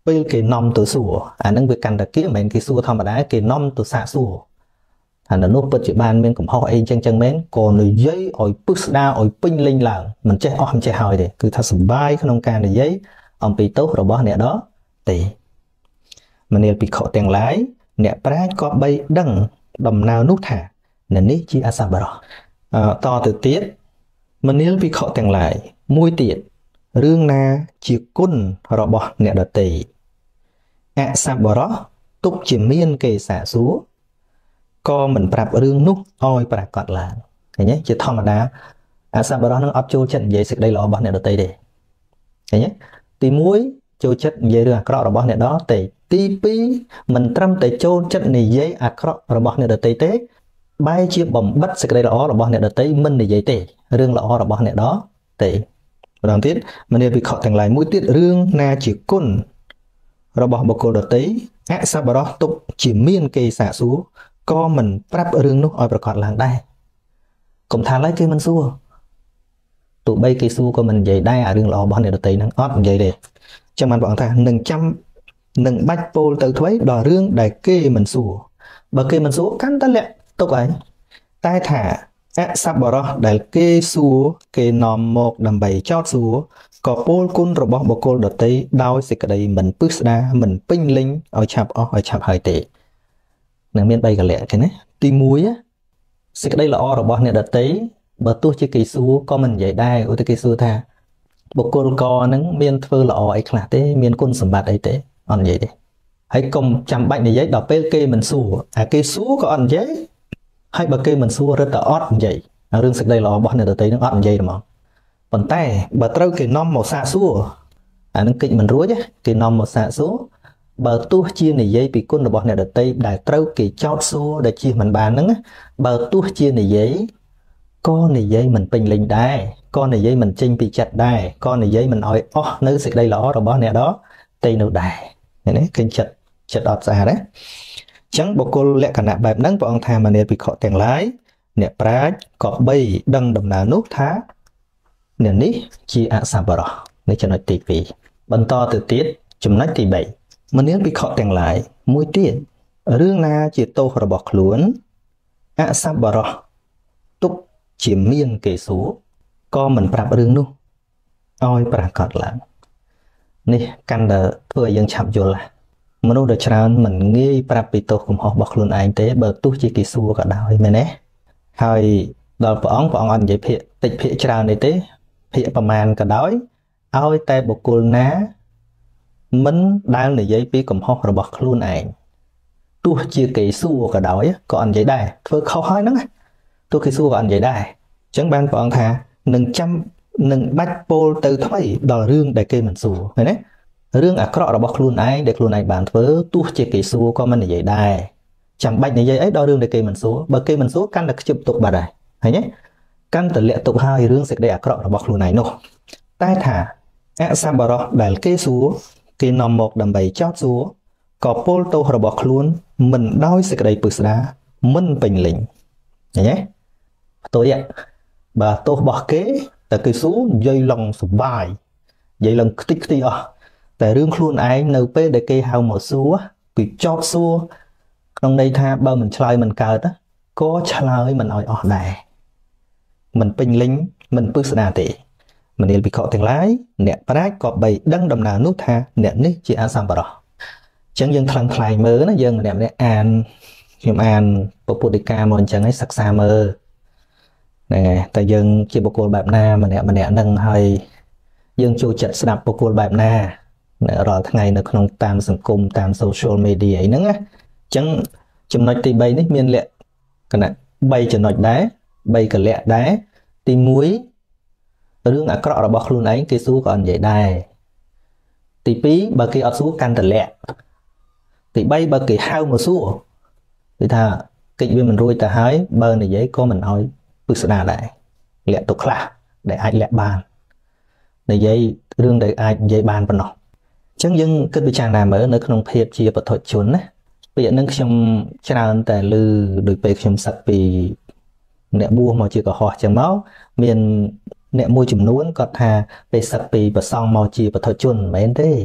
ពេលគេនាំទៅសួរអានឹងវាកាន់តែគៀមិនមែនគេសួរធម្មតាគេនាំទៅសាកសួរអានៅនោះពិតជាបានមានកំហុសអីចឹងចឹងមែនក៏និយាយឲ្យពឹសស្ដារឲ្យពេញលេញឡើងមិនចេះអស់មិនចេះហើយទេគឺថាសប្បាយក្នុងការនិយាយអំពីទោសរបស់អ្នកដទៃមនាលភិក្ខុទាំងឡាយអ្នកប្រាជ្ញក៏បីដឹងដំណើរនោះថាអ្នកនេះជាអសប្បុរសតទៅទៀតមនាលភិក្ខុទាំងឡាយមួយទៀតរឿងណាជាគុណរបស់អ្នកដទៃអសប្បុរសទុកជាមានគេសាកសួរក៏មិនប្រាប់រឿងនោះឲ្យប្រកាសឡើងឃើញទេជាធម្មតាអសប្បុរសនឹងអត់ចូលចិត្តនិយាយសេចក្តីល្អរបស់អ្នកដទៃទេឃើញទេទីមួយចូលចិត្តនិយាយរឿងអាក្រក់របស់អ្នកដទៃទីពីរមិនត្រឹមតែចូលចិត្តនិយាយអាក្រក់របស់អ្នកដទៃទេបែរជាបំបិតសេចក្តីល្អរបស់អ្នកដទៃមិននិយាយទេរឿងល្អរបស់អ្នកដទៃម្ដងទៀតមនាលភិក្ខុទាំងឡាយមួយទៀតរឿងណាជាគុណរបស់បុគ្គលដទៃអសប្បុរសទុកជាមានគេសាកសួរក៏មិនប្រាប់រឿងនោះឲ្យប្រកាសឡើងដែរកុំថាឡើយគេមិនសួរទោះបីគេសួរក៏មិននិយាយដែរអារឿងល្អរបស់អ្នកដទៃហ្នឹងអត់និយាយទេចឹងបានបងថានឹងចាំនឹងបាច់ពោលទៅថ្មីដល់រឿងដែលគេមិនសួរបើគេមិនសួរកាន់តែលាក់ទុកហើយតែថាអសប្បុរសដែលគេសួរគេនាំមកដើម្បីចោទសួរក៏ពោលគុណរបស់បុគ្គលដទៃដោយសេចក្តីមិនពឹស្ដារមិនពេញលេញឲ្យឆាប់អស់ឲ្យឆាប់ហើយទេនឹងមានបីកលៈទេណាទីមួយសេចក្តីល្អរបស់អ្នកដទៃបើទោះជាគេសួរក៏មិននិយាយដែរឧទាហរណ៍គេសួរថាបុគ្គលកហ្នឹងមានធ្វើល្អអីខ្លះទេមានគុណសម្បត្តិអីទេអត់និយាយទេហើយកុំចាំបាច់និយាយដល់ពេលគេមិនសួរអាគេសួរក៏អត់និយាយហើយបើគេមិនសួររត់តែអត់និយាយរឿងសេចក្តីល្អរបស់អ្នកដទៃហ្នឹងអត់និយាយហ្មងប៉ុន្តែបើត្រូវគេនាំមកសាកសួរអានឹងកិច្ចមិនរួចគេនាំមកសាកសួរបើទោះជានិយាយពីគុណរបស់អ្នកដទៃដែលត្រូវគេចោទសួរដែលជៀសមិនបានហ្នឹងបើទោះជានិយាយក៏និយាយមិនពេញលេញដែរក៏និយាយមិនចេញពីចិត្តដែរក៏និយាយមិនឲ្យអស់នៅសេចក្តីល្អរបស់អ្នកដទៃនោះដែរឃើញទេឃើញចិត្តចិត្តអត់ស្អាតទេអញ្ចឹងបុគ្គលលក្ខណៈបែបហ្នឹងព្រះអង្គថាមនាលភិក្ខុទាំងឡាយអ្នកប្រាជ្ញក៏បីដឹងដំណើរនោះថាអ្នកនេះជាអសប្បុរសនេះចំណុចទីពីរបន្តទៅទៀតចំណុចទីបីមនាលភិក្ខុទាំងឡាយមួយទៀតរឿងណាជាទោសរបស់ខ្លួនអសប្បុរសទុកជាមានគេសួរក៏មិនប្រាប់រឿងនោះឲ្យប្រកាសឡើងនេះកាន់តែធ្វើឲ្យយើងឆាប់យល់មនុស្សដ៏ច្រើនមិនងាយប្រាប់ពីទោសកំហុសរបស់ខ្លួនឯងទេបើទោះជាគេសួរក៏ដោយមែនទេហើយដល់ព្រះអង្គព្រះអង្គអត់និយាយភាកតិចភាកច្រើននេះទេភាកប្រមាណក៏ដោយឲ្យតែបុគ្គលណាមិនដែលនិយាយពីកំហុសរបស់ខ្លួនឯងទោះជាគេសួរក៏ដោយក៏អត់និយាយដែរធ្វើខុសហើយហ្នឹងទោះគេសួរក៏អត់និយាយដែរអញ្ចឹងបានព្រះអង្គថានឹងចាំនឹងបាច់ពោលទៅថ្មីដល់រឿងដែលគេមិនសួរឃើញទេរឿងអាក្រក់របស់ខ្លួនឯងដែលខ្លួនឯងបានធ្វើទោះជាគេសួរក៏មិននិយាយដែរចាំបាច់និយាយអីដល់រឿងដែលគេមិនសួរបើគេមិនសួរកាន់តែខ្ជិបទុកបាត់ដែរឃើញទេកាន់តែលាក់ទុកហើយរឿងសេចក្តីអាក្រក់របស់ខ្លួនឯងនោះតែថាអសប្បុរសដែលគេសួរគេនាំមកដើម្បីចោទសួរក៏ពោលទោសរបស់ខ្លួនមិនដោយសេចក្តីពឹស្ដារមិនពេញលេញឃើញទេផ្ទុយបើទោសរបស់គេតែគេសួរនិយាយឡើងសុបាយនិយាយឡើងខ្ទេចខ្ទីអស់តែរឿងខ្លួនឯងនៅពេលដែលគេហៅមកសួរគឺចោទសួរក្នុងន័យថាបើមិនឆ្លើយមិនកើតក៏ឆ្លើយមិនឲ្យអស់ដែរមិនពេញលេញមិនពឹស្ដារទេមនាលភិក្ខុទាំងឡាយអ្នកប្រាជ្ញក៏បីដឹងដំណើរនោះថាអ្នកនេះជាអសប្បុរសអញ្ចឹងយើងថ្លឹងថ្លែងមើលណាយើងម្នាក់ម្នាក់អានខ្ញុំអានពពុទ្ធដីកាមកអញ្ចឹងឲ្យសិក្សាមើលហ្នឹងហើយតែយើងជាបុគ្គលបែបណាម្នាក់ម្នាក់ហ្នឹងហើយយើងចូលចិត្តស្ដាប់បុគ្គលបែបណារាល់ថ្ងៃនៅក្នុងតាមសង្គមតាម social media អីហ្នឹងណាអញ្ចឹងចំណុចទីបីនេះមានលក្ខណៈបីចំណុចដែរបីកលៈដែរទីមួយរឿងអាក្រក់របស់ខ្លួនឯងគេសួរក៏អត់និយាយដែរទីពីរបើគេអត់សួរកាន់តែលាក់ទីបីបើគេហៅមកសួរគឺថាកិច្ចវាមិនរួចទៅហើយបើនិយាយក៏មិនឲ្យពឹស្ដារដែរលាក់ទុកខ្លះដែលអាចលាក់បាននិយាយរឿងដែលអាចនិយាយបានប៉ុណ្ណោះអញ្ចឹងយើងគិតពិចារណាមើលនៅក្នុងភាពជាពុទ្ធជនណាពាក្យហ្នឹងខ្ញុំច្រើនតែឮដោយពេលខ្ញុំសឹកពីអ្នកបួសមកជាកុហកអញ្ចឹងមកមានអ្នកមួយចំនួនគាត់ថាពេលសឹកពីប្រសងមកជាពុទ្ធជនមិនមែនទេ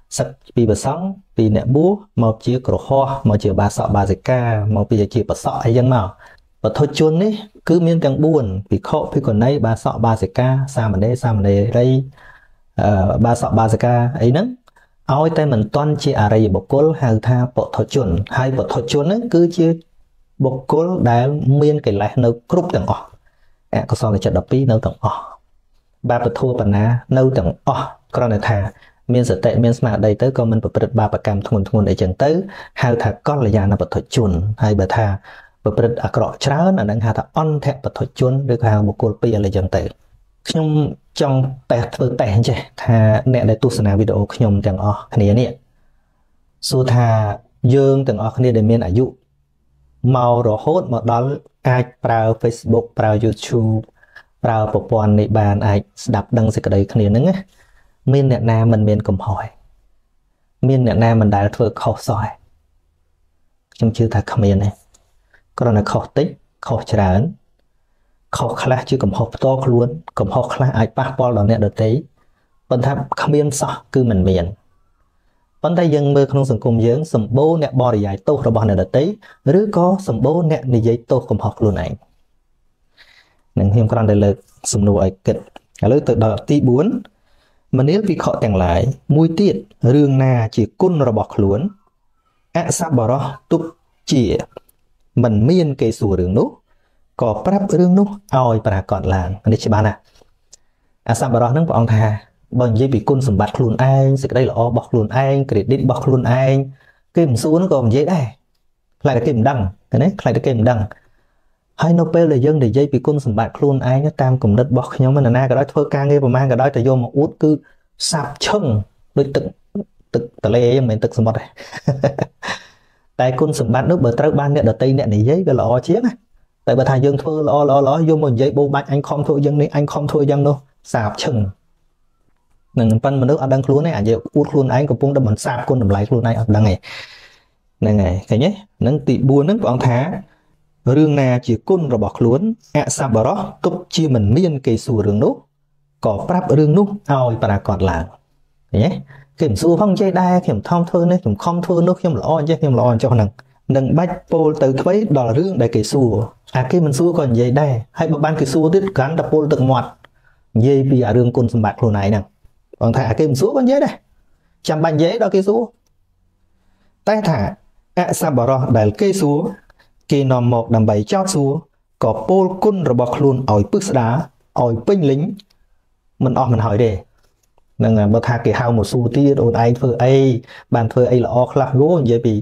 sắc pi bờ sóng pi nẹt búa màu chia cỏ hoa màu chia ba sọ ba dịch ca màu pi chia bờ sọ ấy dân màu và thôi chuôn ấy cứ miên càng buồn vì khổ vì còn đây ba sọ ba dịch ca sao mà đây sao mà đây đây ba sọ ba dịch ca ấy nấng ôi tay mình toàn chia à đây bọc cối hàng tha bộ thôi chuôn hai bộ thôi chuôn ấy cứ chia bọc cối đã miên cái lại nấu cướp từng ọ à có sao là chặt đập pi nấu từng ọ ba bậc thua bản na nấu từng ọ còn này thà miên sở tệ miên smart đây tới con mình bậc bậc ba bậc cam thôn thôn để chẳng tới hai thà con là già là bậc thôi chuôn hai bậc thà bậc bậc à cọ trán là đang hai thà on thẹn bậc thôi chuôn được hàng bậc cối pi là chẳng tới nhung trong tẹt từ tẹt chứ thà nè để tu sửa video nhung từng ọ này nè số thà dương từng ọ này để miên ở dụ màu rồi hốt mà đó ai vào Facebook vào YouTube vào bộ phận này bàn ai đọc đăng sẽ cái đấy cái này nữa miền Việt Nam mình miền cầm hỏi miền Việt Nam mình đã thưa khẩu sỏi trong chữ thật miền này còn là khẩu tích khẩu trán khẩu khá chứ cầm hộp to luôn cầm hộp khá ai bắt bao lần này được tí vẫn tham miền sọ cứ mình miền vấn đề dân mơ không sừng cùng dưỡng sầm bố nẹt bò để giải tô rồi bò này được tíឬcó sầm bố nẹt để giải tô cầm hộp luôn này nên hiếm con đây là sầm nụ ấy kịch lối từ đợt tí bốn mà nếu bị họ tàng lại mũi tiết rương na chỉ côn rồi bọc luôn ạ sắp bỏ đó túc chỉ mình miên cây sùa rương nút có prap rương nút oi bà còn làng anh đi chị bạn à ạ sắp bỏ đó nó bọn thà bằng dây bị côn sầm bạc luôn anh sẽ đây là o bọc luôn anh credit bọc luôn anh kim xuống nó còn dễ đây lại là kim đăng cái đấy lại là kim đăng hai nopel là dân để dây bị côn sầm bạc luôn ai nó tam cùng đất bọc nhóm mình là na cái đó thôi ca nghe và mang cái đó tại vô một út cứ sạp chân đôi tự tự tự lê mình tự sầm bọt này tại côn sầm bạc nước bờ trâu ban nè đợt tây nè để giấy cái lọ chiếc này tại bờ thầy dân thôi lo lo lo vô một giấy bô bạch anh không thôi dân đi anh không thôi dân đâu sạp chân nâng phân mà nước ăn đang luôn này ảnh út luôn anh cũng đâm mình sạp côn đầm lại luôn này ở đằng này này này cái nhé nâng tị buồn nước bọn thá rương na chỉ côn rồi bọc luôn ạ sao bảo đó túc chia mình miên cây sùa rương nút có prap rương nút oi bà còn là nhé kiểm sùa phong chơi đai kiểm thong thơ này kiểm không thơ nước kiểm lo chứ kiểm lo cho nâng nâng bách pol từ thấy đó là rương để cây sùa à cái mình sùa còn dây đây hay một ban cây sùa tiết gắn đập pol từng ngoặt dây vì ở rương côn sầm bạc luôn này nè còn thả cái mình sùa con dây đây chăm bàn dây đó cây sùa tay thả ạ sao bảo đó để cây sùa kỳ nòm một đầm bảy chót xuống có pol côn rồi bọc luôn ỏi bức đá ỏi pinh lính mình o mình hỏi đề nên là bậc thang kỳ hao một xu tia ồn ai phơi ai bàn phơi ai là o khla gỗ vậy bị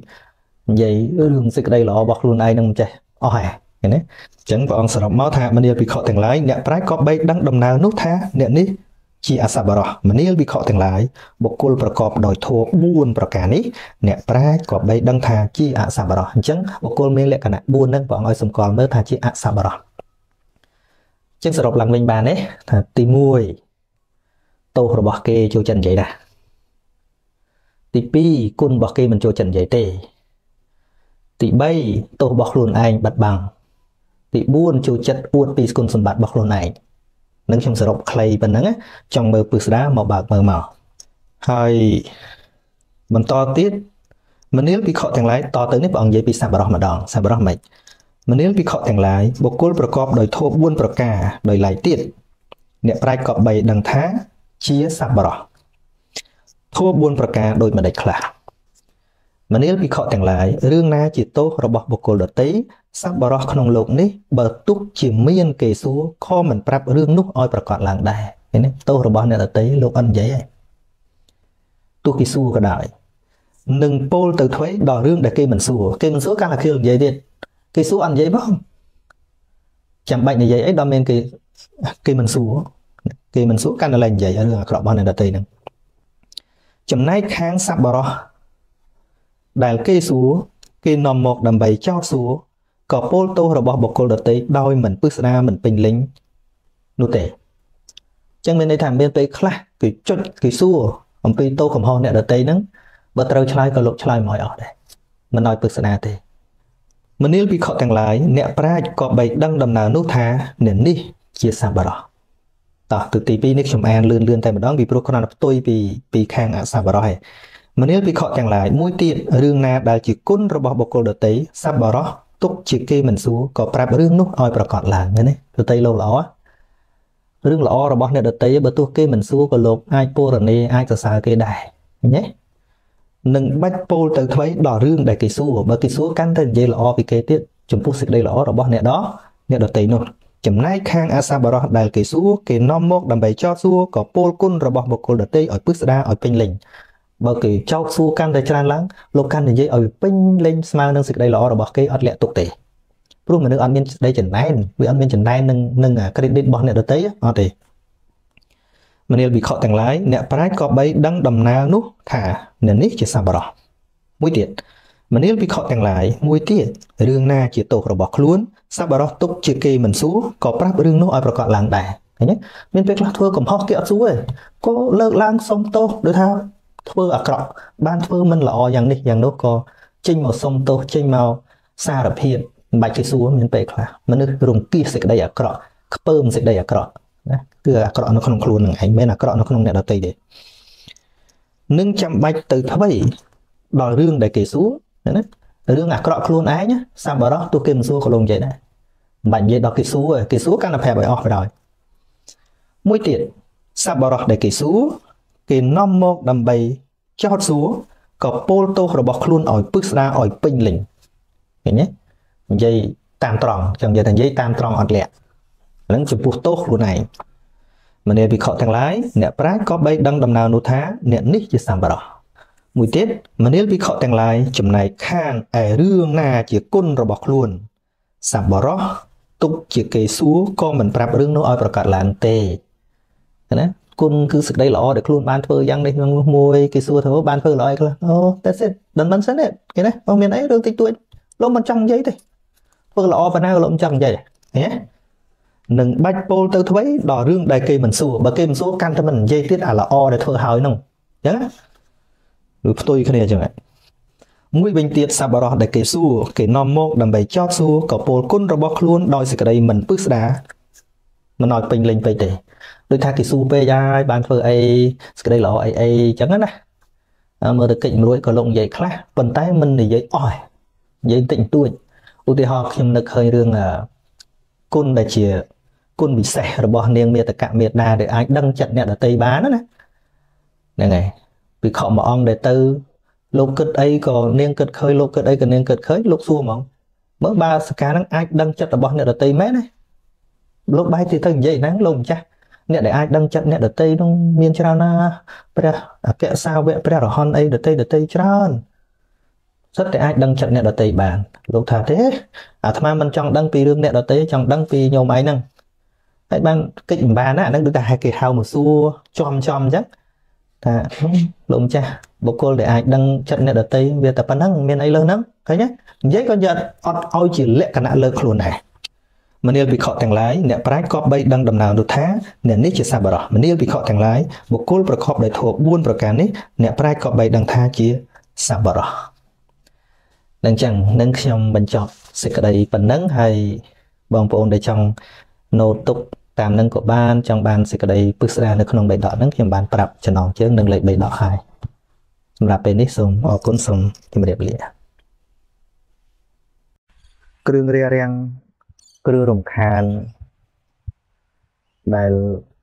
vậy đường dịch đây là o bọc luôn ai nông chạy o hề cái này chẳng bọn sợ máu thả mình đi bị khọ thành lái nè trái có bay đăng đầm nào nút thả nè ní chỉ à sao bảo mình đi bị khọ thành lái bộ cônประกอบ ដោយ ធัว bốn ប្រការនេះអ្នកប្រាជ្ញក៏បីដឹងថាជាអសប្បុរសអញ្ចឹងបុគ្គលមានលក្ខណៈ bốn ហ្នឹងបងឲ្យសម្គាល់មើលថាជាអសប្បុរសអញ្ចឹងសរុបឡើងវិញបានទេថាទីមួយទោសរបស់គេចូលចិត្តនិយាយដែរទីពីរគុណរបស់គេមិនចូលចិត្តនិយាយទេទីបីទោសរបស់ខ្លួនឯងបាត់បង់ទីbốnចូលចិត្តអួតពីគុណសម្បត្តិរបស់ខ្លួនឯងនឹងខ្ញុំសរុបខ្លីប៉ុណ្ណឹងចង់មើលពឹស្ដាមកបើកមើលមកហើយបន្តទៀតមនាលពិខុទាំងឡាយតទៅនេះព្រះអង្គនិយាយពីសប្បុរសម្ដងសប្បុរសមិនមនាលពិខុទាំងឡាយបុគ្គលប្រកបដោយធម៌bốnប្រការដោយឡែកទៀតអ្នកប្រាជ្ញក៏បីដឹងថាជាសប្បុរសធម៌bốnប្រការដោយម្ដេចខ្លះមនាលពិខុទាំងឡាយរឿងណាជាទោសរបស់បុគ្គលដទៃសប្បុរសក្នុងលោកនេះបើទុកជាមានគេសួរខំមិនប្រាប់រឿងនោះឲ្យប្រកាសឡើងដែរឃើញទេទោសរបស់អ្នកដទៃលោកអត់និយាយទេទោះគេសួរក៏ដោយនឹងពោលទៅធ្វើដល់រឿងដែលគេមិនសួរគេមិនសួរកាន់តែគេនិយាយទៀតគេសួរអត់និយាយផងចាំបាច់និយាយអីដល់មានគេគេមិនសួរគេមិនសួរកាន់តែឡើងនិយាយរឿងអាក្រក់របស់អ្នកដទៃហ្នឹងចំណែកខាងសប្បុរសដែលគេសួរគេនាំមកដើម្បីចោទសួរក៏ពោលទោសរបស់បុគ្គលដទៃដោយមិនពឹស្ដារមិនពេញលេញនោះទេអញ្ចឹងមានន័យថាមានពេលខ្លះគេចុចគេសួរអំពីទោសកំហុសអ្នកដទៃហ្នឹងបើត្រូវឆ្លើយក៏លោកឆ្លើយមកឲ្យអស់ដែរមិនឲ្យពឹស្ដារទេមនាលពិខុទាំងឡាយអ្នកប្រាជ្ញក៏បីដឹងដំណើរនោះថាអ្នកនេះជាសប្បុរសតោះtừទីពីរនេះខ្ញុំអានលឿនលឿនតែម្ដងពីព្រោះគ្រាន់តែផ្ទុយពីពីខាងអសប្បុរសឯងមនាលវិខទាំងឡាយមួយទៀតរឿងណាដែលជាគុណរបស់បុគ្គលដទៃសប្បុរសទុកជាគេមិនសួរក៏ប្រាប់រឿងនោះឲ្យប្រកាសឡើងឃើញទេដទៃលោកល្អរឿងល្អរបស់អ្នកដទៃបើទោះគេមិនសួរក៏លោកអាចពរនីអាចសរសើរគេដែរឃើញទេនឹងបាច់ពោលទៅថ្មីដល់រឿងដែលគេសួរបើគេសួរកាន់តែនិយាយល្អពីគេទៀតចំពោះសេចក្តីល្អរបស់អ្នកដអ្នកដទៃនោះចំណែកខាងអសប្បុរសដែលគេសួរគេនាំមកដើម្បីចោទសួរក៏ពោលគុណរបស់បុគ្គលដទៃឲ្យពឹស្ដារឲ្យពេញលេញបើគេចោទសួរកាន់តែច្រើនឡើងលោកកាន់តែនិយាយឲ្យពេញលេញស្មើនឹងសេចក្តីល្អរបស់គេអត់លាក់ទុកទេព្រោះមនុស្សអត់មានសេចក្តីចំណែនវាអត់មានចំណែននឹងនឹង credit របស់អ្នកដទៃអត់ទេមនាលវិខទាំងឡាយអ្នកប្រាជ្ញក៏បីដឹងដំណើរនោះថាអ្នកនេះជាសប្បុរសមួយទៀតមនាលវិខទាំងឡាយមួយទៀតរឿងណាជាទោសរបស់ខ្លួនសប្បុរសទុកជាគេមិនសួរក៏ប្រាប់រឿងនោះឲ្យប្រកាសឡើងដែរឃើញទេមានពេលខ្លះធ្វើកំហុសគេអត់សួរទេក៏លើកឡើងសុំទោសដូចថាធ្វើអាក្រក់បានធ្វើមិនល្អយ៉ាងនេះយ៉ាងនោះក៏ចេញមកសុំទោសចេញមកសារភាពមិនបាច់គេសួរមានពេលខ្លះមនុស្សរង្គៀសសេចក្តីអាក្រក់ខ្ពើមសេចក្តីអាក្រក់ណាគឺអាក្រក់នៅក្នុងខ្លួននឹងឯងមិនអាក្រក់នៅក្នុងអ្នកដទៃទេនឹងចាំបាច់ទៅថ្មីដល់រឿងដែលគេសួរណារឿងអាក្រក់ខ្លួនឯងសប្បុរសទោះគេមិនសួរក៏លោកនិយាយដែរមិនបាច់និយាយដល់គេសួរគេសួរកាន់តែប្រាប់ឲ្យអស់បណ្ដោយមួយទៀតសប្បុរសដែលគេសួរគេនាំមកដើម្បីចោទសួរក៏ពោលទោសរបស់ខ្លួនឲ្យពឹស្ដារឲ្យពេញលេញឃើញទេនិយាយតាមត្រង់ចឹងនិយាយតែនិយាយតាមត្រង់អត់លាក់ហ្នឹងចំពោះទោសខ្លួនឯងមនាលវិខទាំងឡាយអ្នកប្រាជ្ញក៏បីដឹងដំណើរនោះថាអ្នកនេះជាសប្បុរសមួយទៀតមនាលវិខទាំងឡាយចំណែកខាងឯរឿងណាជាគុណរបស់ខ្លួនសប្បុរសទុកជាគេសួរក៏មិនប្រាប់រឿងនោះឲ្យប្រកាសឡើងទេណាគុណគឺសេចក្តីល្អដែលខ្លួនបានធ្វើយ៉ាងនេះនោះមួយគេសួរថាបានធ្វើល្អអីខ្លះអូ that's it ដល់មិនសិនទេគេណាអូមានអីរឿងតិចតួចលោកមិនចង់និយាយទេធ្វើល្អប៉ុណ្ណាក៏លោកមិនចង់និយាយហ៎នឹងបាច់ពោលទៅថ្មីដល់រឿងដែលគេមិនសួរបើគេមិនសួរកាន់តែមិននិយាយទៀតអាល្អដែលធ្វើហើយហ្នឹងអញ្ចឹងឬផ្ទុយគ្នាអញ្ចឹងមួយវិញទៀតសប្បុរសដែលគេសួរគេនាំមកដើម្បីចោទសួរក៏ពោលគុណរបស់ខ្លួនដោយសេចក្តីមិនពឹស្ដារមិនឲ្យពេញលេញពេកទេដូចថាគេសួរពេកហើយបានធ្វើអីសេចក្តីល្អអីអីអញ្ចឹងណាមើលទៅកិច្ចមួយរួចក៏លោកនិយាយខ្លះប៉ុន្តែមិននិយាយអស់និយាយតិចតួចឧទាហរណ៍ខ្ញុំនឹកឃើញរឿងគុណដែលជាគុណពិសេសរបស់នាងមេតកមេតាដែលអាចដឹងចិត្តអ្នកដទៃបានណាហ្នឹងហើយពីខកមួយអង្គដែលទៅលោកគិតអីក៏នាងគិតឃើញលោកគិតអីក៏នាងគិតឃើញលោកសួរហ្មងមើលបើសកាហ្នឹងអាចដឹងចិត្តរបស់អ្នកដទៃមែនទេលោកបែរទៅទៅនិយាយហ្នឹងលោកម្ចាស់អ្នកដែលអាចដឹងចិត្តអ្នកដទៃនោះមានច្រើនណាព្រះអគ្គសាវកព្រះរហន្តអីដទៃដទៃច្រើនសិតតែអាចដឹងចិត្តអ្នកដទៃបានលោកថាទេអាត្មាមិនចង់ដឹងពីរឿងអ្នកដទៃចង់ដឹងពីញោមឯងហ្នឹងហើយបានកិច្ចមិនបានណាអាហ្នឹងដូចតែគេហៅមកសួរចំចំអញ្ចឹងថាលោកម្ចាស់បុគ្គលដែលអាចដឹងចិត្តអ្នកដទៃវាតែប៉ុណ្្នឹងមានអីលើហ្នឹងឃើញទេនិយាយក៏យកអត់ឲ្យជាលក្ខណៈលើខ្លួនដែរមនាលវិខទាំងឡាយអ្នកប្រាជ្ញក៏បីដឹងដំណើរនោះថាអ្នកនេះជាសប្បុរសមនាលវិខទាំងឡាយបុគ្គលប្រកបដោយធម៌បួនប្រការនេះអ្នកប្រាជ្ញក៏បីដឹងថាជាសប្បុរសនឹងចឹងនឹងខ្ញុំបញ្ចប់សេចក្តីប៉ុណ្ណឹងហើយបងប្អូនដែលចង់ណូតទុកតាមនឹងក៏បានចង់បានសេចក្តីពឹស្ដារនៅក្នុងបេដកហ្នឹងខ្ញុំបានប្រាប់ចំណងជើងនឹងលេខបេដកហើយសម្រាប់ពេលនេះសូមអរគុណសូមជម្រាបលាគ្រឿងរារាំងគ្រឿងរំខានដែល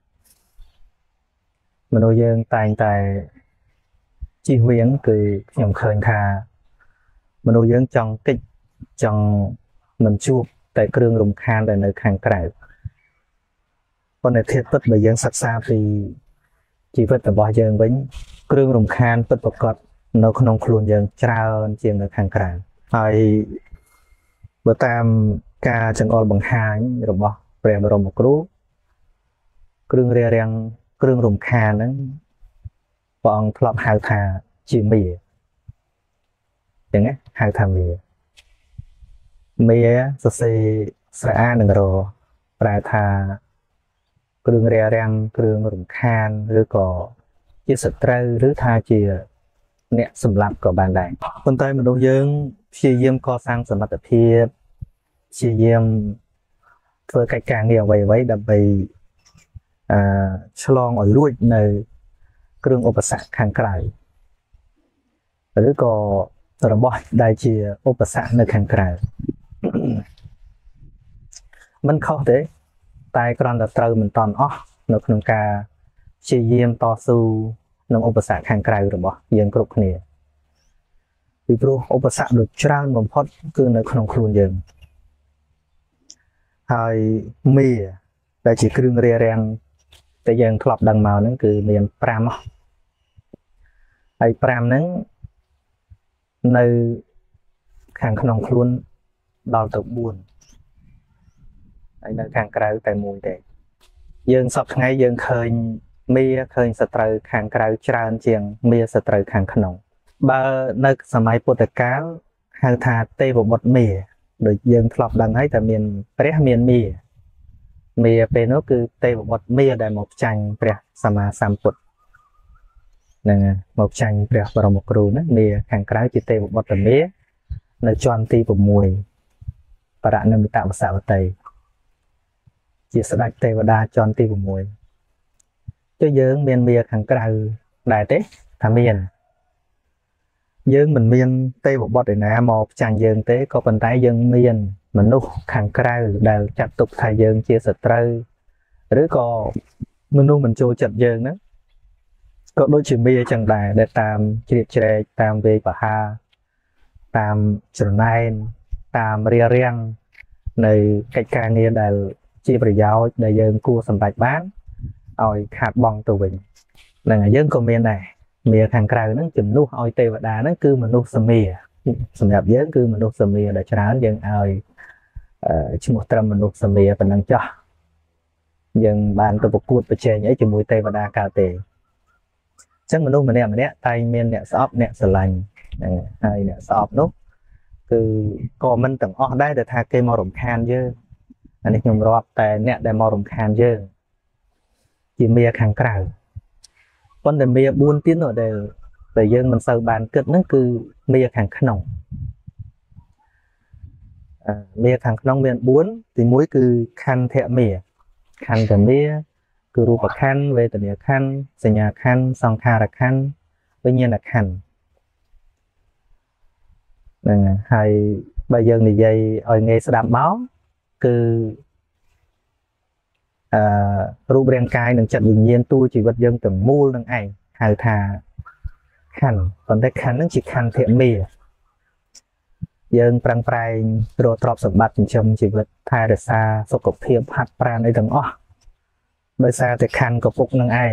មនុស្សយើងតែងតែជិះវៀងគឺខ្ញុំឃើញថាមនុស្សយើងចង់កិច្ចចង់មិនជួបតែគ្រឿងរំខានដែលនៅខាងក្រៅប៉ុន្តែធៀបពិតបើយើងសិក្សាពីជីវិតរបស់យើងវិញគ្រឿងរំខានពិតប្រាកដនៅក្នុងខ្លួនយើងច្រើនជាងនៅខាងក្រៅហើយបើតាមការចង្អុលបង្ហាញរបស់ព្រះបរមគ្រូគ្រឿងរារាំងគ្រឿងរំខានហ្នឹងព្រះអង្គធ្លាប់ហៅថាជាមាចឹងណាហៅថាមាមាសរសេរស្រអានឹងរប្រែថាគ្រឿងរារាំងគ្រឿងរំខានឬក៏ជាសត្រូវឬថាជាអ្នកសម្លាប់ក៏បានដែរប៉ុន្តែមនុស្សយើងព្យាយាមកសាងសមត្ថភាពព្យាយាមធ្វើកិច្ចការងារអ្វីៗដើម្បីឆ្លងឲ្យរួចនៅគ្រឿងឧបសគ្គខាងក្រៅឬក៏របស់ដែលជាឧបសគ្គនៅខាងក្រៅមិនខុសទេតែគ្រាន់តែត្រូវមិនតន់អស់នៅក្នុងការព្យាយាមតស៊ូនឹងឧបសគ្គខាងក្រៅរបស់យើងគ្រប់គ្នាពីព្រោះឧបសគ្គដ៏ច្រើនបំផុតគឺនៅក្នុងខ្លួនយើងហើយមេដែលជាគ្រឿងរារាំងតែយើងធ្លាប់ដឹងមកហ្នឹងគឺមាន5ហ៎ហើយ5ហ្នឹងនៅខាងក្នុងខ្លួនដល់ទៅ4ហើយនៅខាងក្រៅតែមួយទេយើងសពថ្ងៃយើងឃើញមេឃើញសត្រូវខាងក្រៅច្រើនជាងមេសត្រូវខាងក្នុងបើនៅសម័យពុទ្ធកាលហៅថាទេវបុត្រមេដូចយើងធ្លាប់ដឹងហើយតែមានព្រះមានមេមេពេលនោះគឺទេវបុត្រមេដែលមកចាញ់ព្រះសម្មាសម្ពុទ្ធហ្នឹងមកចាញ់ព្រះបរមគ្រូណាមេខាងក្រៅជាទេវបុត្រមេនៅជាន់ទី6បរណមិតវសវតីជាស្ដេចទេវតាជាន់ទី6ទៅយើងមានមេខាងក្រៅដែរទេថាមានយើងមិនមានទេវបុត្រឯណាមកចាញ់យើងទេក៏ប៉ុន្តែយើងមានមនុស្សខាងក្រៅដែលចាត់ទុកថាយើងជាសត្រូវឬក៏មនុស្សមិនចូលចិត្តយើងហ្នឹងក៏ដូចជាមេចឹងដែរដែលតាមជ្រៀតជ្រែកតាមវេបហាតាមច្រណែនតាមរារាំងនៅកិច្ចការងារដែលជាប្រយោជន៍ដែលយើងគួរសម្រេចបានឲ្យខាតបង់ទៅវិញហ្នឹងហើយយើងក៏មានដែរមេខាងក្រៅហ្នឹងជំនួសឲ្យទេវតាហ្នឹងគឺមនុស្សសមាសម្រាប់យើងគឺមនុស្សសមាដែលច្រើនយើងឲ្យឈ្មោះត្រឹមមនុស្សសមាប៉ុណ្ណឹងចោះយើងបានទៅប្រកួតប្រជែងអីជាមួយទេវតាកើតទេអញ្ចឹងមនុស្សម្នាក់ម្នាក់តែមានអ្នកស្អប់អ្នកស្រឡាញ់ហ្នឹងហើយអ្នកស្អប់នោះគឺក៏មិនទាំងអស់ដែរដែលថាគេមករំខានយើងអានេះខ្ញុំរាប់តែអ្នកដែលមករំខានយើងជាមេខាងក្រៅប៉ុន្តែមេ4ទៀតនោះដែលដែលយើងមិនសូវបានគិតហ្នឹងគឺមេខាងក្នុងមេខាងក្នុងមាន4ទី1គឺខន្ធមេខន្ធមេគឺរូបខន្ធវេទនាខន្ធសញ្ញាខន្ធសង្ខារខន្ធវិញ្ញាណខន្ធហ្នឹងហើយបើយើងនិយាយឲ្យងាយស្ដាប់មកគឺអឺរូបរាងកាយនិងចិត្តវិញ្ញាណតួជីវិតយើងទាំងមូលនឹងឯងហៅថាខន្ធប៉ុន្តែខន្ធហ្នឹងជាខន្ធមេយើងប្រឹងប្រែងរកទ្រព្យសម្បត្តិចិញ្ចឹមជីវិតថែរក្សាសុខភាពហាត់ប្រាណអីទាំងអស់ដោយសារតែខន្ធកពុកនឹងឯង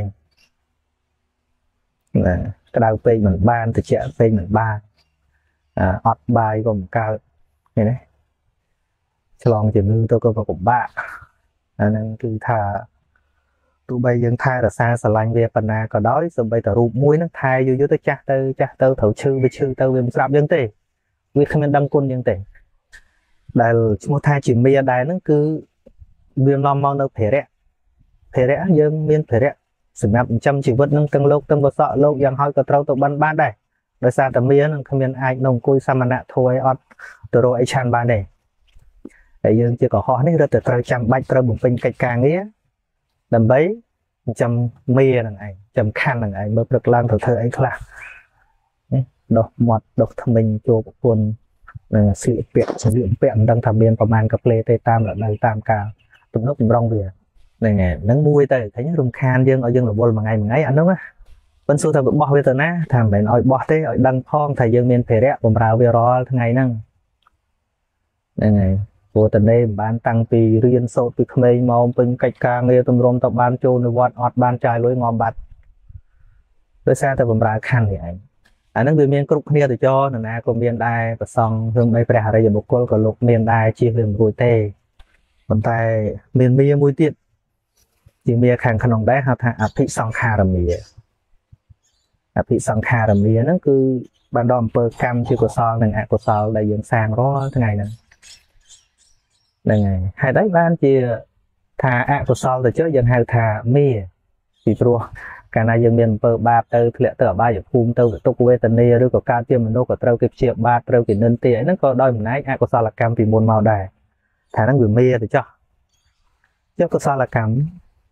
ណាក្តៅពេកមិនបានត្រជាក់ពេកមិនបានអត់បាយក៏មិនកើតឃើញទេឆ្លងជំងឺទៅក៏ពិបាកអាហ្នឹងគឺថាទោះបីយើងថែរក្សាស្រឡាញ់វាប៉ុណ្ណាក៏ដោយសូម្បីតែរូបមួយហ្នឹងថែយូរយូរទៅចាស់ទៅចាស់ទៅត្រូវឈឺវាឈឺទៅវាមិនស្រាប់យើងទេវាគ្មានដឹងគុណយើងទេដែលឈ្មោះថាជាមេដែរហ្នឹងគឺវានាំមកនៅភារៈភារៈយើងមានភារៈសម្រាប់ចិញ្ចឹមជីវិតហ្នឹងទាំងលោកទាំងកសក់លោកយ៉ាងហោចក៏ត្រូវទៅបិណ្ឌបានដែរដោយសារតែមាននឹងគ្មានអាចនៅអង្គុយសមណៈធួយអត់ទៅរកអីឆានបានទេតែយើងជាកុហកនេះរត់តែត្រូវចាំបាច់ត្រូវបំពេញកិច្ចការងារដើម្បីចិញ្ចឹមមេនឹងឯងចំខណ្ឌនឹងឯងមើលព្រឹកឡើងទៅធ្វើអីខ្លះដោះមាត់ដោះថ្មិញចូលប្រពន្ធនឹងស្លៀកពាក់ស្លៀកពាក់មិនដឹងថាមានប្រមាណកាផ្លេទេតាមរដូវតាមកាលទំនុកចម្រងវាហ្នឹងហើយហ្នឹងមួយទៅឃើញរំខានយើងឲ្យយើងរវល់មួយថ្ងៃមួយថ្ងៃអានោះណាប៉ុន្តែសួរថាបោះវាទៅណាថាមិនមែនឲ្យបោះទេឲ្យដឹងផងថាយើងមានភារៈបម្រើវារាល់ថ្ងៃហ្នឹងហ្នឹងហើយព្រោះតនេមិនបានតាំងពីរៀនសូត្រពីក្មេងមកពេញកិច្ចការងារទម្រាំទៅបានចូលនៅវត្តអត់បានចាយលុយងំបាត់ដោយសារតែបម្រើខណ្ឌនេះឯងអាហ្នឹងវាមានគ្រប់គ្នាទៅចោនរណាក៏មានដែរប្រសងរឿងបីព្រះអរិយបុគ្គលក៏លោកមានដែរជៀសវាមិនរួចទេប៉ុន្តែមានមាមួយទៀតជាមាខាងក្នុងដែរហៅថាអភិសង្ខារមាអភិសង្ខារមាហ្នឹងគឺបានដល់អំពើកម្មជាកុសលនិងអកុសលដែលយើងសាងរាល់ថ្ងៃហ្នឹងហ្នឹងហើយហេតុអីបានជាថាអកុសលទៅចុះយើងហៅថាមាពីព្រោះកាលណាយើងមានអំពើបាបទៅធ្លាក់ទៅអបាយភូមិទៅទុក្ខវេទនាឬក៏កើតជាមនុស្សក៏ត្រូវគេព្យាបាទត្រូវគេនិន្ទាអីហ្នឹងក៏ដោយអំណាចអកុសលកម្មពីមុនមកដែរថាហ្នឹងវាមាទៅចុះចុះកុសលកម្ម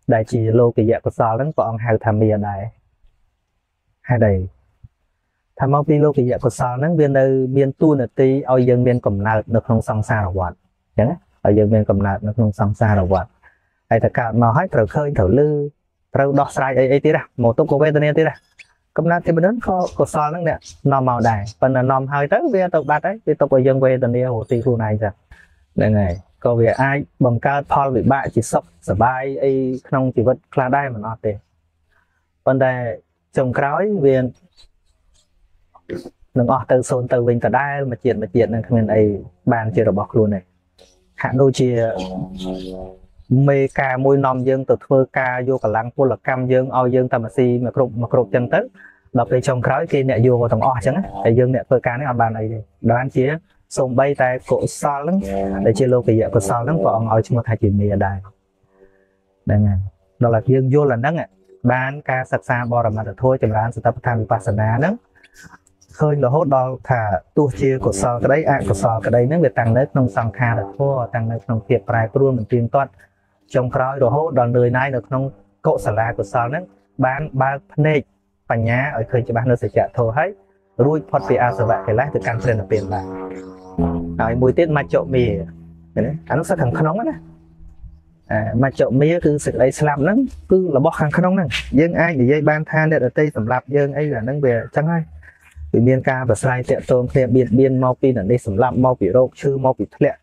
đại chỉ lô cái dạng của sao lắm bọn hai tham mía này hai đầy tham mau pi lô cái dạng của sao lắm bên đây bên tu nè ti ao dân bên cầm nạt được không song xa là quạt chẳng ở dân bên cầm nạt được không song xa là quạt ai tất cả mà hết thở khơi thở lư thở đọt sai ấy ấy tí ra một tốc có về tên tí ra cầm nạt thì bên đó có có sao lắm nè nằm màu đài phần là nằm hơi tới về tộc bát đấy về tộc ở dân về tên đi hồ ti khu này rồi đây này có việc ai bằng cao Paul bị bại chỉ sốc sờ bay ấy không chỉ vật là đây mà nó thế vấn đề trồng khói viên đừng ở từ sồn từ mình cả đai mà chuyện mà chuyện nên mình ấy bàn chưa được bọc luôn này hạn đôi chia mê ca môi nòng dương từ thưa ca vô cả lăng là cam dương ao dương tầm si mà cục mà cục chân tới đọc về trồng khói kia nè vô tầng o chẳng để dương nè thưa ca này bàn này đoán chia sông bay tay cổ sao lắm để chia lô cái dạng của sao lắm còn ở trong một hai chuyện mì ở đây đây nè đó là dương vô là nắng ạ bán ca sạc xa bò ra mà được thôi chẳng là sự tập tham vipassana đó khơi là hốt đo thả tu chia của sao cái đấy ạ của sao cái đấy nó về tăng nết nông sang kha được thôi tăng nết nông thiệp bài của luôn mình tiền toán trong khói đồ hốt đòn người này được nông cộ xả la của sao nó bán ba nê và nhá ở khơi cho bán nó sẽ trả thôi hết rui phật bị ao sợ cái lái từ căn lên là tiền lại rồi mùi tiết mà trộn mì nó sẽ thằng khăn nóng á mà trộn mì cứ sự lấy làm nó cứ là bóc hàng khăn nóng này dân ai để dây ban than để ở tây sầm lạp dân ấy là nâng về chẳng ai vì miền ca và sai tiện tôm thêm biên biên mau pin ở đây sầm lạp mau bị rô chư mau bị thẹn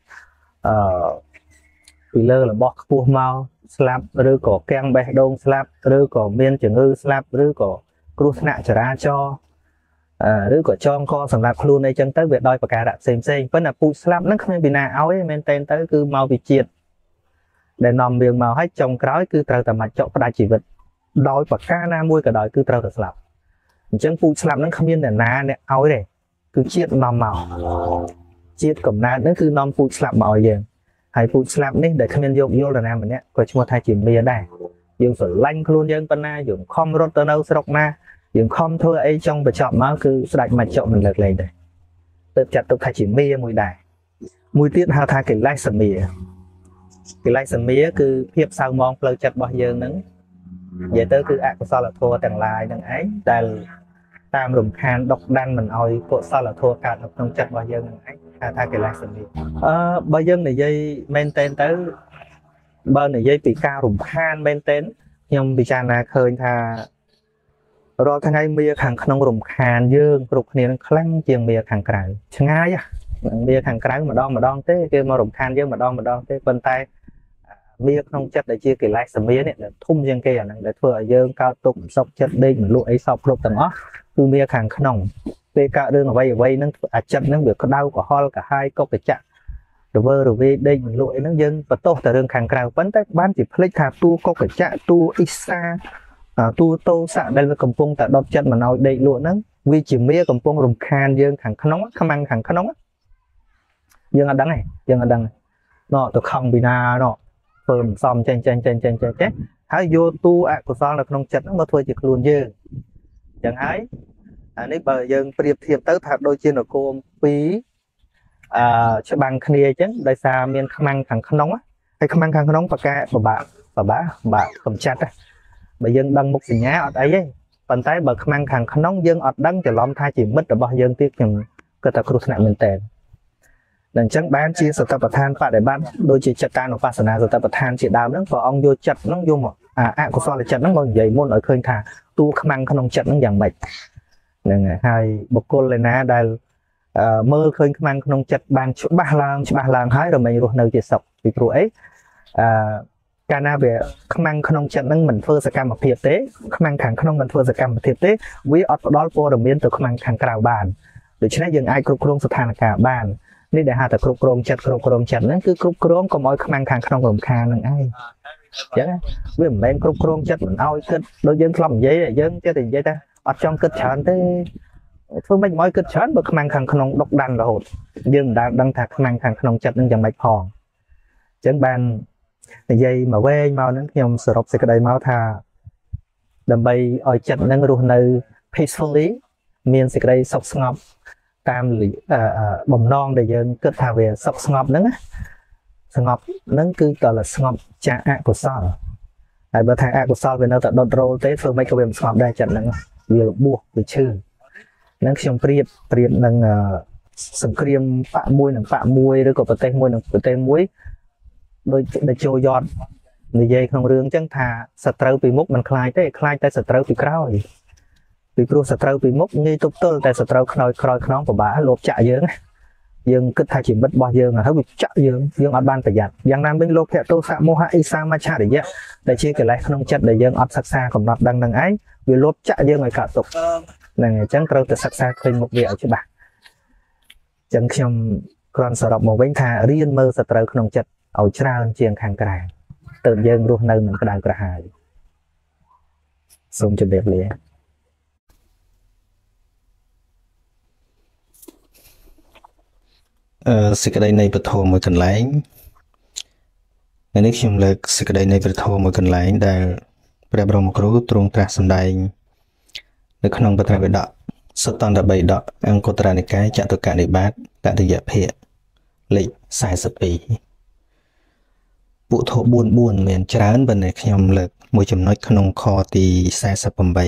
vì lơ là bóc cua mau slap rư cổ keng bè đông slap rư cổ miên trường ngư slap rư cổ cruise nạ trở ra cho rư của cho con sầm lạp luôn đây chân tới việc đôi và cả đạp xem xem vẫn là phụ slap nó không bị nào áo ấy men tên tới cứ mau bị triệt để nằm miệng màu hết trong cái cứ trâu tầm mặt chọn đại chỉ vật đôi và ca na môi cả đời cứ trâu thật slap chân phụ slap nó không biết là na này áo ấy cứ triệt nằm màu triệt cầm na nó cứ nằm phụ slap màu gì hay phụ slap đấy để không biết vô vô là nam mình nhé coi chúng ta thay chỉ mì ở đây dùng sợi lanh luôn dân tân na dùng không rốt tân đâu sọc na dùng không thôi ấy trong bờ chọn nó cứ đại mặt chọn mình lật lên đây tự chặt tục thay chỉ mì mùi đài mùi tiết hao thay cái lai sầm mì cái lai sầm mì cứ hiệp sao mong lâu chặt bao giờ nắng vậy tới cứ ạ của sao là thua tầng lại đằng ấy đây tam rùm khan độc đan mình oi của sao là thua cả độc trong chặt bao giờ nắng ấy thay cái lai sầm mì bao giờ này dây maintain tới bên này dây bị cao rùm khan maintain nhưng bị cha na khơi tha rồi thằng ấy mía hàng không rùm khan dương rụt này khăng chiềng mía hàng cày chẳng ai à mía hàng cày mà đong mà đong thế kia mà rùm khan dương mà đong mà đong thế bên tay mía không chất để chia cái lại sầm mía này thum dương kia để thừa dương cao tụng sọc chất đây mình lụa ấy sọc rụt tầng ó cứ mía hàng không về cả đường ở vây vây nó chất nó được có đau của ho cả hai có cái chặt rồi vơ rồi về đây mình lụa nó dân và tốt từ đường hàng cày vẫn tay bán chỉ plek thà tu có cái chặt tu isa tu tô xạ đây là cầm pung tại đọt chân mà nói đây luôn đó vì chỉ mía cầm pung rùm khan dương hàng khăn nóng khăm ăn hàng khăn nóng dương ở đằng này dương ở đằng này nó tôi không bị na nó phơm xong chen chen chen chen chen chen hãy vô tu ạ của sao là không chặt nó thôi chỉ luôn dương chẳng ấy nếu bờ dương priệp thiệp tới thật đôi trên là cô phí cho bằng kia chứ đây xa miền khăm ăn hàng khăn nóng hay khăm ăn hàng khăn nóng và ca và bà và bá bà cầm chặt bây dân đăng một gì nhá ở đây ấy phần tay bậc mang hàng khăn nóng dân ở đăng thì lõm thay chỉ mất ở bao dân tiếc nhưng cơ tập cruise nạn mình tèn lần chắc bán chia sở tập than phải để bán đôi chỉ chặt tan của Vipassana sở tập than chỉ đào nó và ông vô chặt nó vô một à à của so là chặt nó còn dày môn ở khơi thà tu mang khăn nóng chặt nó dạng mệt nên hai bậc cô lên na đây mơ khơi mang khăn nóng chặt bàn chỗ ba làng ba làng hái rồi mình rồi nơi chỉ sọc vì pro ấy cả na về khăn khăn chặt năng mình phơi sạc một thiệp tế khăn khăn khăn mình phơi sạc một thiệp tế với ở đó po đồng biến từ khăn khăn cào bàn để cho nên dừng ai cục rong sạch hàng cả bàn nên để hà từ cục rong chặt cục rong chặt nó cứ cục rong có mỗi khăn khăn khăn gồm khăn năng ai chứ với mình lên cục rong chặt mình ao kết đôi dân làm giấy dân chứ thì giấy ta ở trong kết chán thế phương mình mỗi kết chán bậc khăn khăn khăn độc đan là hột nhưng đang đang thạc khăn khăn khăn chặt nên chẳng mạch hòn chân bàn dây mà quê mau nó nhom sờ rọc sẽ cái đây mau thà đầm bay ở chặt năng ruột nơi peacefully miền sẽ cái đây sọc ngọc tam lì bầm non để dân kết thà về sọc ngọc nứng ngọc nứng cứ gọi là ngọc cha ạ của sao ហើយបើថាអកុសលវានៅតែដុតរោលទេធ្វើមិនក៏វាមិនស្ងប់ដែរចិត្តហ្នឹងវារបួសវាឈឺហ្នឹងខ្ញុំប្រៀបប្រៀបនឹងសង្គ្រាមបកមួយនឹងបកមួយឬក៏ប្រទេសមួយនឹងប្រទេសមួយដូចដែលចូលយត់និយាយក្នុងរឿងអញ្ចឹងថាសត្រូវពីមុខមិនខ្លាចទេខ្លាចតែសត្រូវពីក្រោយពីព្រោះសត្រូវពីមុខងាយទប់ទល់តែសត្រូវខ្នើយក្រោយខ្នងពិបាកលោបចាក់យើងយើងគិតថាជីវិតរបស់យើងហើយវាចាក់យើងយើងអត់បានប្រយ័ត្នយ៉ាងណាមិញលោភៈទោសៈមោហៈអ៊ីសាមច្ឆរិយៈដែលជាកិលេសក្នុងចិត្តដែលយើងអត់សិក្សាកំណត់ដឹងនឹងឯងវាលោបចាក់យើងឲ្យកាត់ទុកហ្នឹងអញ្ចឹងត្រូវតែសិក្សាឃើញមុខវាឲ្យច្បាស់អញ្ចឹងខ្ញុំគ្រាន់សរុបមកវិញថារៀនមើលសត្រូវក្នុងចិត្តឲ្យច្រើនជាងខាងក្រៅទើបយើងរស់នៅនឹងក្តៅក្រហាយសូមជម្រាបលាអឺសេចក្តីនៃពធមួយកន្លែងនេះខ្ញុំលើកសេចក្តីនៃពធមួយកន្លែងដែលព្រះបរមគ្រូទ្រង់ត្រាស់សម្ដែងនៅក្នុងបត្រវេដកសុត្តន្តបិដកអង្គតរនិកាយចតុកនិបាតតតិយភាគលេខសែសិបពីរពុទ្ធបួនបួនមានច្រើនប៉ុន្តែខ្ញុំលើកមួយចំណុចក្នុងខទីសែសិបប្រាំ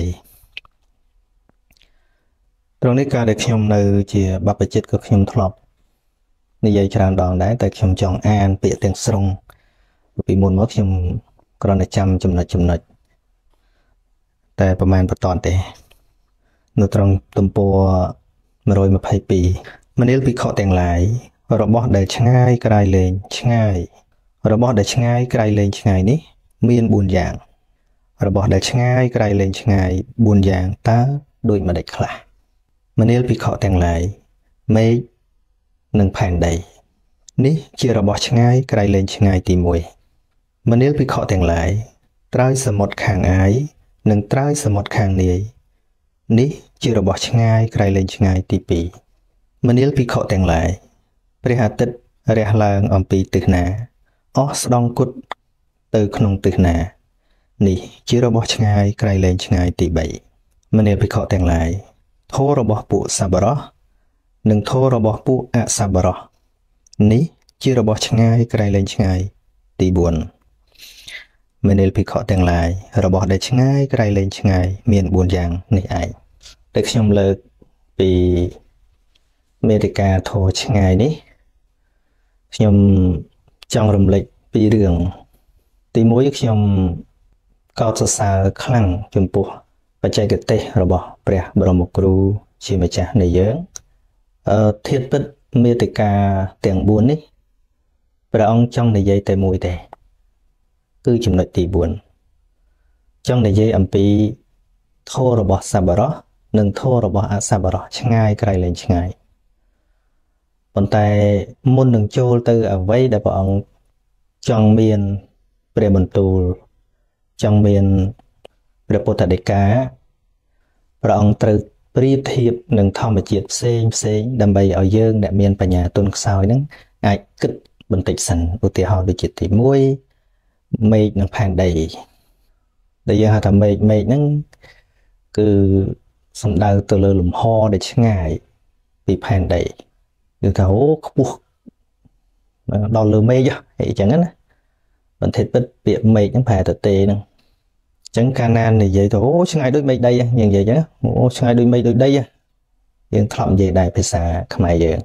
ត្រង់នេះការដែលខ្ញុំនៅជាបព្វជិតក៏ខ្ញុំធ្លាប់និយាយច្រើនដងដែរតែខ្ញុំចង់អានពាក្យទាំងស្រុងពីមុនមកខ្ញុំគ្រាន់តែចាំចំណុចចំណុចតែប្រហែលបន្តទេនៅត្រង់ទំព័រមួយម្ភៃពីរមនាលភិក្ខុទាំងឡាយរបស់ដែលឆ្ងាយក្រៃលែងឆ្ងាយរបស់ដែលឆ្ងាយក្រៃលែងឆ្ងាយនេះមានបួនយ៉ាងរបស់ដែលឆ្ងាយក្រៃលែងឆ្ងាយបួនយ៉ាងតើដូចម្ដេចខ្លះមនាលភិក្ខុទាំងឡាយមេឃនិងផែនដីនេះជារបស់ឆ្ងាយក្រៃលែងឆ្ងាយទីមួយមនាលភិក្ខុទាំងឡាយត្រើយសមុទ្រខាងអាយនិងត្រើយសមុទ្រខាងនាយនេះជារបស់ឆ្ងាយក្រៃលែងឆ្ងាយទីពីរមនាលភិក្ខុទាំងឡាយព្រះអាទិត្យរះឡើងអំពីទិសណាអស់ស្ដង់គុតទៅក្នុងទិសណានេះជារបស់ឆ្ងាយក្រៃលែងឆ្ងាយទីបីមនាលភិក្ខុទាំងឡាយធម៌របស់ពួកសប្បុរសនិងធម៌របស់ពួកអសប្បុរសនេះជារបស់ឆ្ងាយក្រៃលែងឆ្ងាយទីបួនមនាលភិក្ខុទាំងឡាយរបស់ដែលឆ្ងាយក្រៃលែងឆ្ងាយមានបួនយ៉ាងនេះឯងតែខ្ញុំលើកពីមេតិកាធម៌ឆ្ងាយនេះខ្ញុំចង់រំលេចពីរឿងទីមួយខ្ញុំកោតសរសើរខ្លាំងចំពោះបច្ចេកទេសរបស់ព្រះបរមគ្រូជាម្ចាស់នៃយើងអឺធាតុពិតមេតិកាទាំងបួននេះព្រះអង្គចង់និយាយតែមួយទេគឺចំណុចទីបួនចង់និយាយអំពីធម៌របស់សប្បុរសនិងធម៌របស់អសប្បុរសឆ្ងាយក្រៃលែងឆ្ងាយប៉ុន្តែមុននឹងចូលទៅអ្វីដែលព្រះអង្គចង់មានព្រះបន្ទូលចង់មានព្រះពុទ្ធដីកាព្រះអង្គត្រូវប្រៀបធៀបនឹងធម្មជាតិផ្សេងផ្សេងដើម្បីឲ្យយើងអ្នកមានបញ្ញាទុនខ្សោយហ្នឹងអាចគិតបន្តិចសិនឧទាហរណ៍ដូចជាទីមួយមេឃនិងផែនដីដែលយើងហៅថាមេឃមេឃហ្នឹងគឺសំដៅទៅលើលំហដែលឆ្ងាយពីផែនដីគឺថាអូខ្ពស់ដល់លើមេឃអីចឹងណាបន្តិចពិតពាក្យមេឃហ្នឹងប្រែទៅទេហ្នឹងអញ្ចឹងកាលណានិយាយទៅអូឆ្ងាយដូចមេឃដីយើងនិយាយចឹងអូឆ្ងាយដូចមេឃដូចដីយើងធ្លាប់និយាយដែរភាសាខ្មែរយើង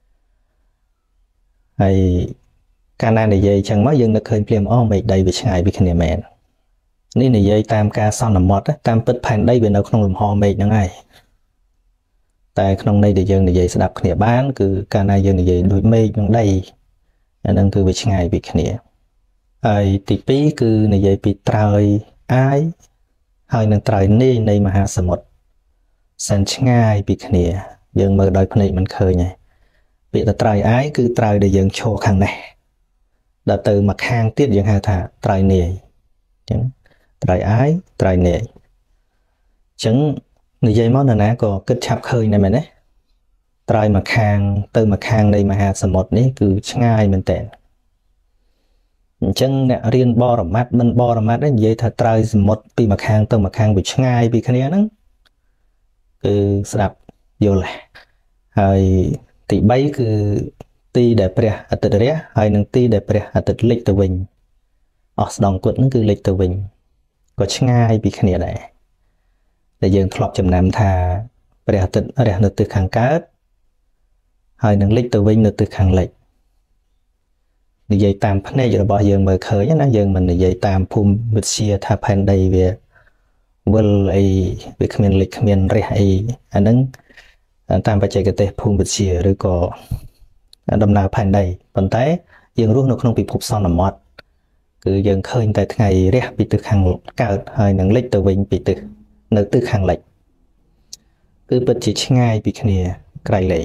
ហើយកាលណានិយាយចឹងមកយើងនឹកឃើញភ្លាមអូមេឃដីវាឆ្ងាយពីគ្នាមែននេះនិយាយតាមការសន្មតតាមពិតផែនដីវានៅក្នុងលំហមេឃហ្នឹងហើយតែក្នុងន័យដែលយើងនិយាយស្ដាប់គ្នាបានគឺកាលណាយើងនិយាយដូចមេឃនិងដីអាហ្នឹងគឺវាឆ្ងាយពីគ្នាហើយទីពីរគឺនិយាយពីត្រើយអាយហើយនឹងត្រើយនាយនៃមហាសមុទ្រសិនឆ្ងាយពីគ្នាយើងមើលដោយភ្នែកមិនឃើញទេពាក្យត្រើយអាយគឺត្រើយដែលយើងឈរខាងនេះដល់ទៅមកខាងទៀតយើងហៅថាត្រើយនាយអញ្ចឹងត្រើយអាយត្រើយនាយអញ្ចឹងនិយាយមកនរណាក៏គិតឆាប់ឃើញដែរមែនទេត្រើយមកខាងទៅមកខាងនៃមហាសមុទ្រនេះគឺឆ្ងាយមែនតើអញ្ចឹងអ្នករៀនបរមត្ថមិនបរមត្ថទេនិយាយថាត្រើយសមុទ្រពីមកខាងទៅមកខាងវាឆ្ងាយពីគ្នាហ្នឹងគឺស្ដាប់យល់ហើយទីបីគឺទីដែលព្រះអាទិត្យរះហើយនឹងទីដែលព្រះអាទិត្យលិចទៅវិញអស់ស្ដង់គុតហ្នឹងគឺលិចទៅវិញ có ngay bị khné này để dương thọp chấm nằm thà bè tịnh bè nửa từ kháng cát hai nâng lịch từ vinh nửa từ kháng lệch để dây tam phát này giờ bỏ dương mở khởi nhá dương mình để dây tam phum bứt xia thà pan đầy về vân ấy về miền lịch miền rẻ ấy anh nâng tam phải chạy cái tê phum bứt xia rồi có đầm nào pan đầy còn té dương rút nó không bị phục son làm mọt cứ dương khơi tại ngày rẻ bị từ kháng cát hai nâng lịch từ vinh bị từ nửa từ kháng lệch cứ bật chỉ ngay bị khné cái lệnh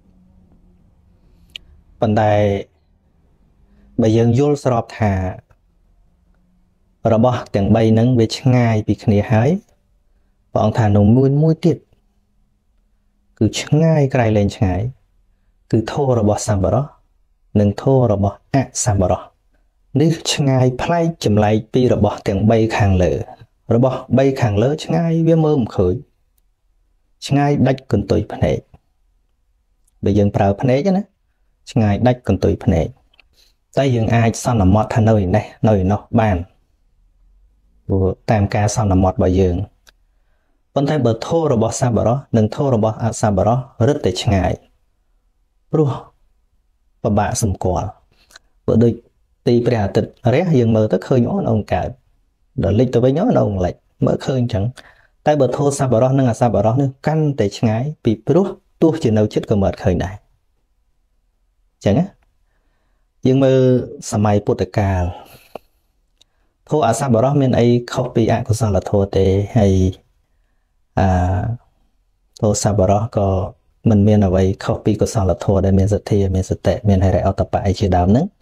vấn đề bây giờ vô sọp thà rồi bỏ tiếng bay nâng về ngay bị khné hái bọn thà nồng mũi mũi tiệt cứ ngay cái lên ngay cứ thô rồi bỏ sam đó nâng thô rồi bỏ à sam đó nếu ngay play chậm lại pi rồi bỏ tiếng bay khang lỡ rồi bỏ bay khang lỡ ngay với mơ một khởi ngay đách cần tuổi phần này bây giờ vào phần này chứ nè ngay đách cần tuổi phần này tay dương ai xong là mọt thành nơi này nơi nó bàn của tam ca xong là mọt bởi dương vấn tay bờ thô rồi bỏ xa bờ đó đừng thô rồi bỏ xa bờ đó rất để ngay rùa và bạn xâm quả bữa đôi tì bè tịch rét dương mơ tức hơi nhỏ ông cả đợi lịch tôi với nhỏ ông lại mở khơi chẳng tay bờ thô xa bờ đó nâng là xa bờ đó nữa căn để ngay bị rùa tu chỉ nấu chết cơ mệt khơi này chẳng á nhưng mà sớm mai bút cả thô ở xa bờ đó mình ấy copy ảnh của sao là thô tệ hay à thô xa bờ đó có mình miền ở vậy copy của sao là thô để mình sẽ thi mình sẽ tệ mình hay là ở tập bài chỉ đào nữa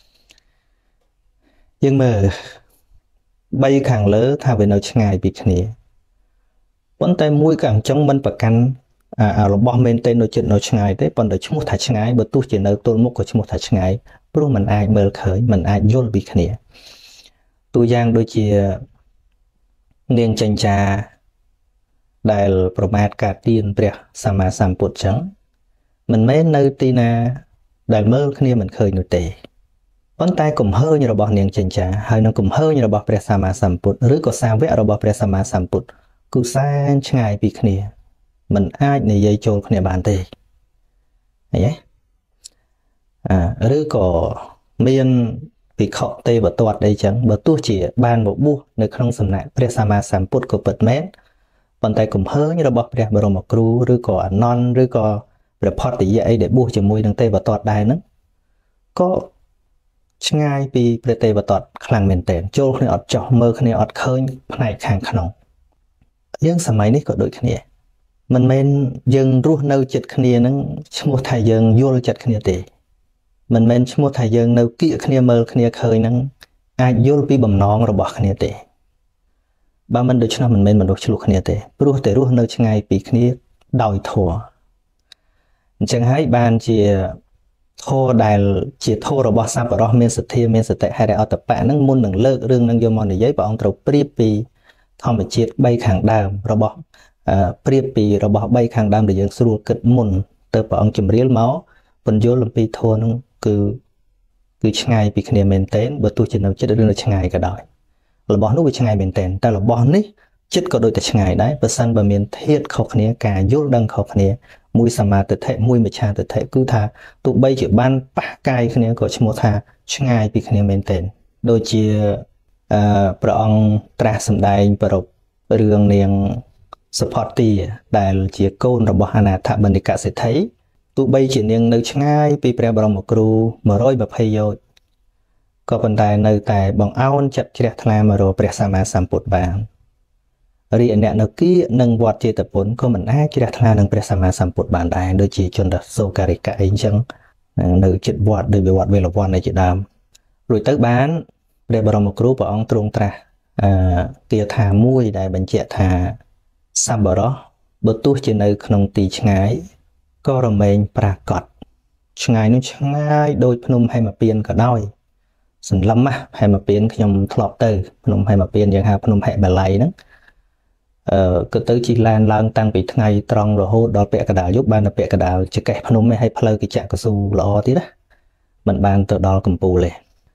nhưng mà bay càng lớn thà về nào ngày bị khné vấn tay mũi càng trong mình bậc căn à à là bom bên tên nó chuyện nó ngày đấy còn đợi chúng một thạch ngày bữa tu chỉ nơi tôi một của chúng một thạch ngày bữa mình ai mở khởi mình ai vô bị khné tôi giang đôi chia niềng tranh trà đại promat cả tiền bè sama sam bột trắng mình mấy nơi tina đại mơ khné mình khởi nội tệ vấn tay cùng hơi như là bỏ niềng tranh trà hơi nó cùng hơi như là bỏ bè sama sam bột rưỡi có sao vẽ là bỏ bè sama sam bột cứ sang ngày bị khné mình ai này dây trôn khné bàn tê nhé à rưỡi có miền bị khọ tê và toạt đây chẳng bờ tu chỉ ban một bu nơi không sầm nại presama samput của bật mét bàn tay cùng hơi như là bọc đẹp bờ một cru rưỡi có non rưỡi có report thì dễ để bu chỉ mùi đằng tê và toạt đài nữa có ngay bị tê và toạt khang miền tèn trôn khné ọt chọc mơ khné ọt khơi này khang khăn nhưng sớm mai này có đội khné mình men dừng ruột nâu chật khné nó một thầy dừng vô chật khné tê mình men một thầy dừng nâu kia khné mơ khné khơi nó ai vô bị bầm nón rồi bỏ khné tê ba mình được cho mình men mình được chụp khné tê ruột tê ruột nâu ngay bị khné đòi thua chẳng hay ban chỉ thô đài chỉ thô rồi bỏ sang vào đó men sự thi men sự tệ hay là ở tập bạn nó muốn đừng lơ rương năng vô mòn để giấy bảo ông trâu pripi thong bị chết bay khang đam rồi bỏ pripi rồi bỏ bay khang đam để dân sưu kịch mồn từ bảo ông chìm riết máu phần vô làm pi thô nó cứ cứ ngày bị khné men tên bữa tôi chỉ nào chết được là ngày cả đời là bỏ nó bị ngày men tên ta là bỏ ní chết có đôi tại ngày đấy và săn và miền thiết khâu khné cả vô đăng khâu khné mùi sama tự thể mùi mà cha tự thể cứ thà tụ bay chỉ ban ba cài khné có chỉ một thà ngày bị khné men tên đôi chiaประองตราสำได้ประรบเรื่องเนียงสปอร์ตี้ได้เจียโกนระบบอาณาถบรรยากาศเสถียรตัวใบจีเนียงนึกง่ายปีแปรบรมครูมาร้อยแบบพยศก็เป็นแต่ในแต่บังเอาจัดเชื้อทลายมาโรเปรียสมาสัมปุตบางเรียนเนี่ยนักกี้นังวัดเจตผลก็เหมือนให้เชื้อทลายนังเปรียสมาสัมปุตบางได้โดยจีจนดับโซการิกาเองจังนึกจิตวัดโดยวัดเวลวันในจิตดำรวยตั้งบ้านเรียบรมครูปองตรงตราเกี่ยวทามุ้ยได้บรรเจทาซับบรอบตู้จีในขนมตีชงายก็รำเมงปรากฏชงายนู้ชงายโดยพนมให้มาเปลี่ยนก็ได้สันลำมะให้มาเปลี่ยนขยมทลอบเตอร์พนมให้มาเปลี่ยนอย่างหาพนมให้แบบไหลนั้นก็ตื้อจีแลนล่างตั้งปีทั้งไงตรองโรโหดอเปะกระดาษยุบบานเปะกระดาษจะแกะพนมไม่ให้เพลย์กิจกระสูหล่อที่นะมันบานตัวดอลกัมปูเลย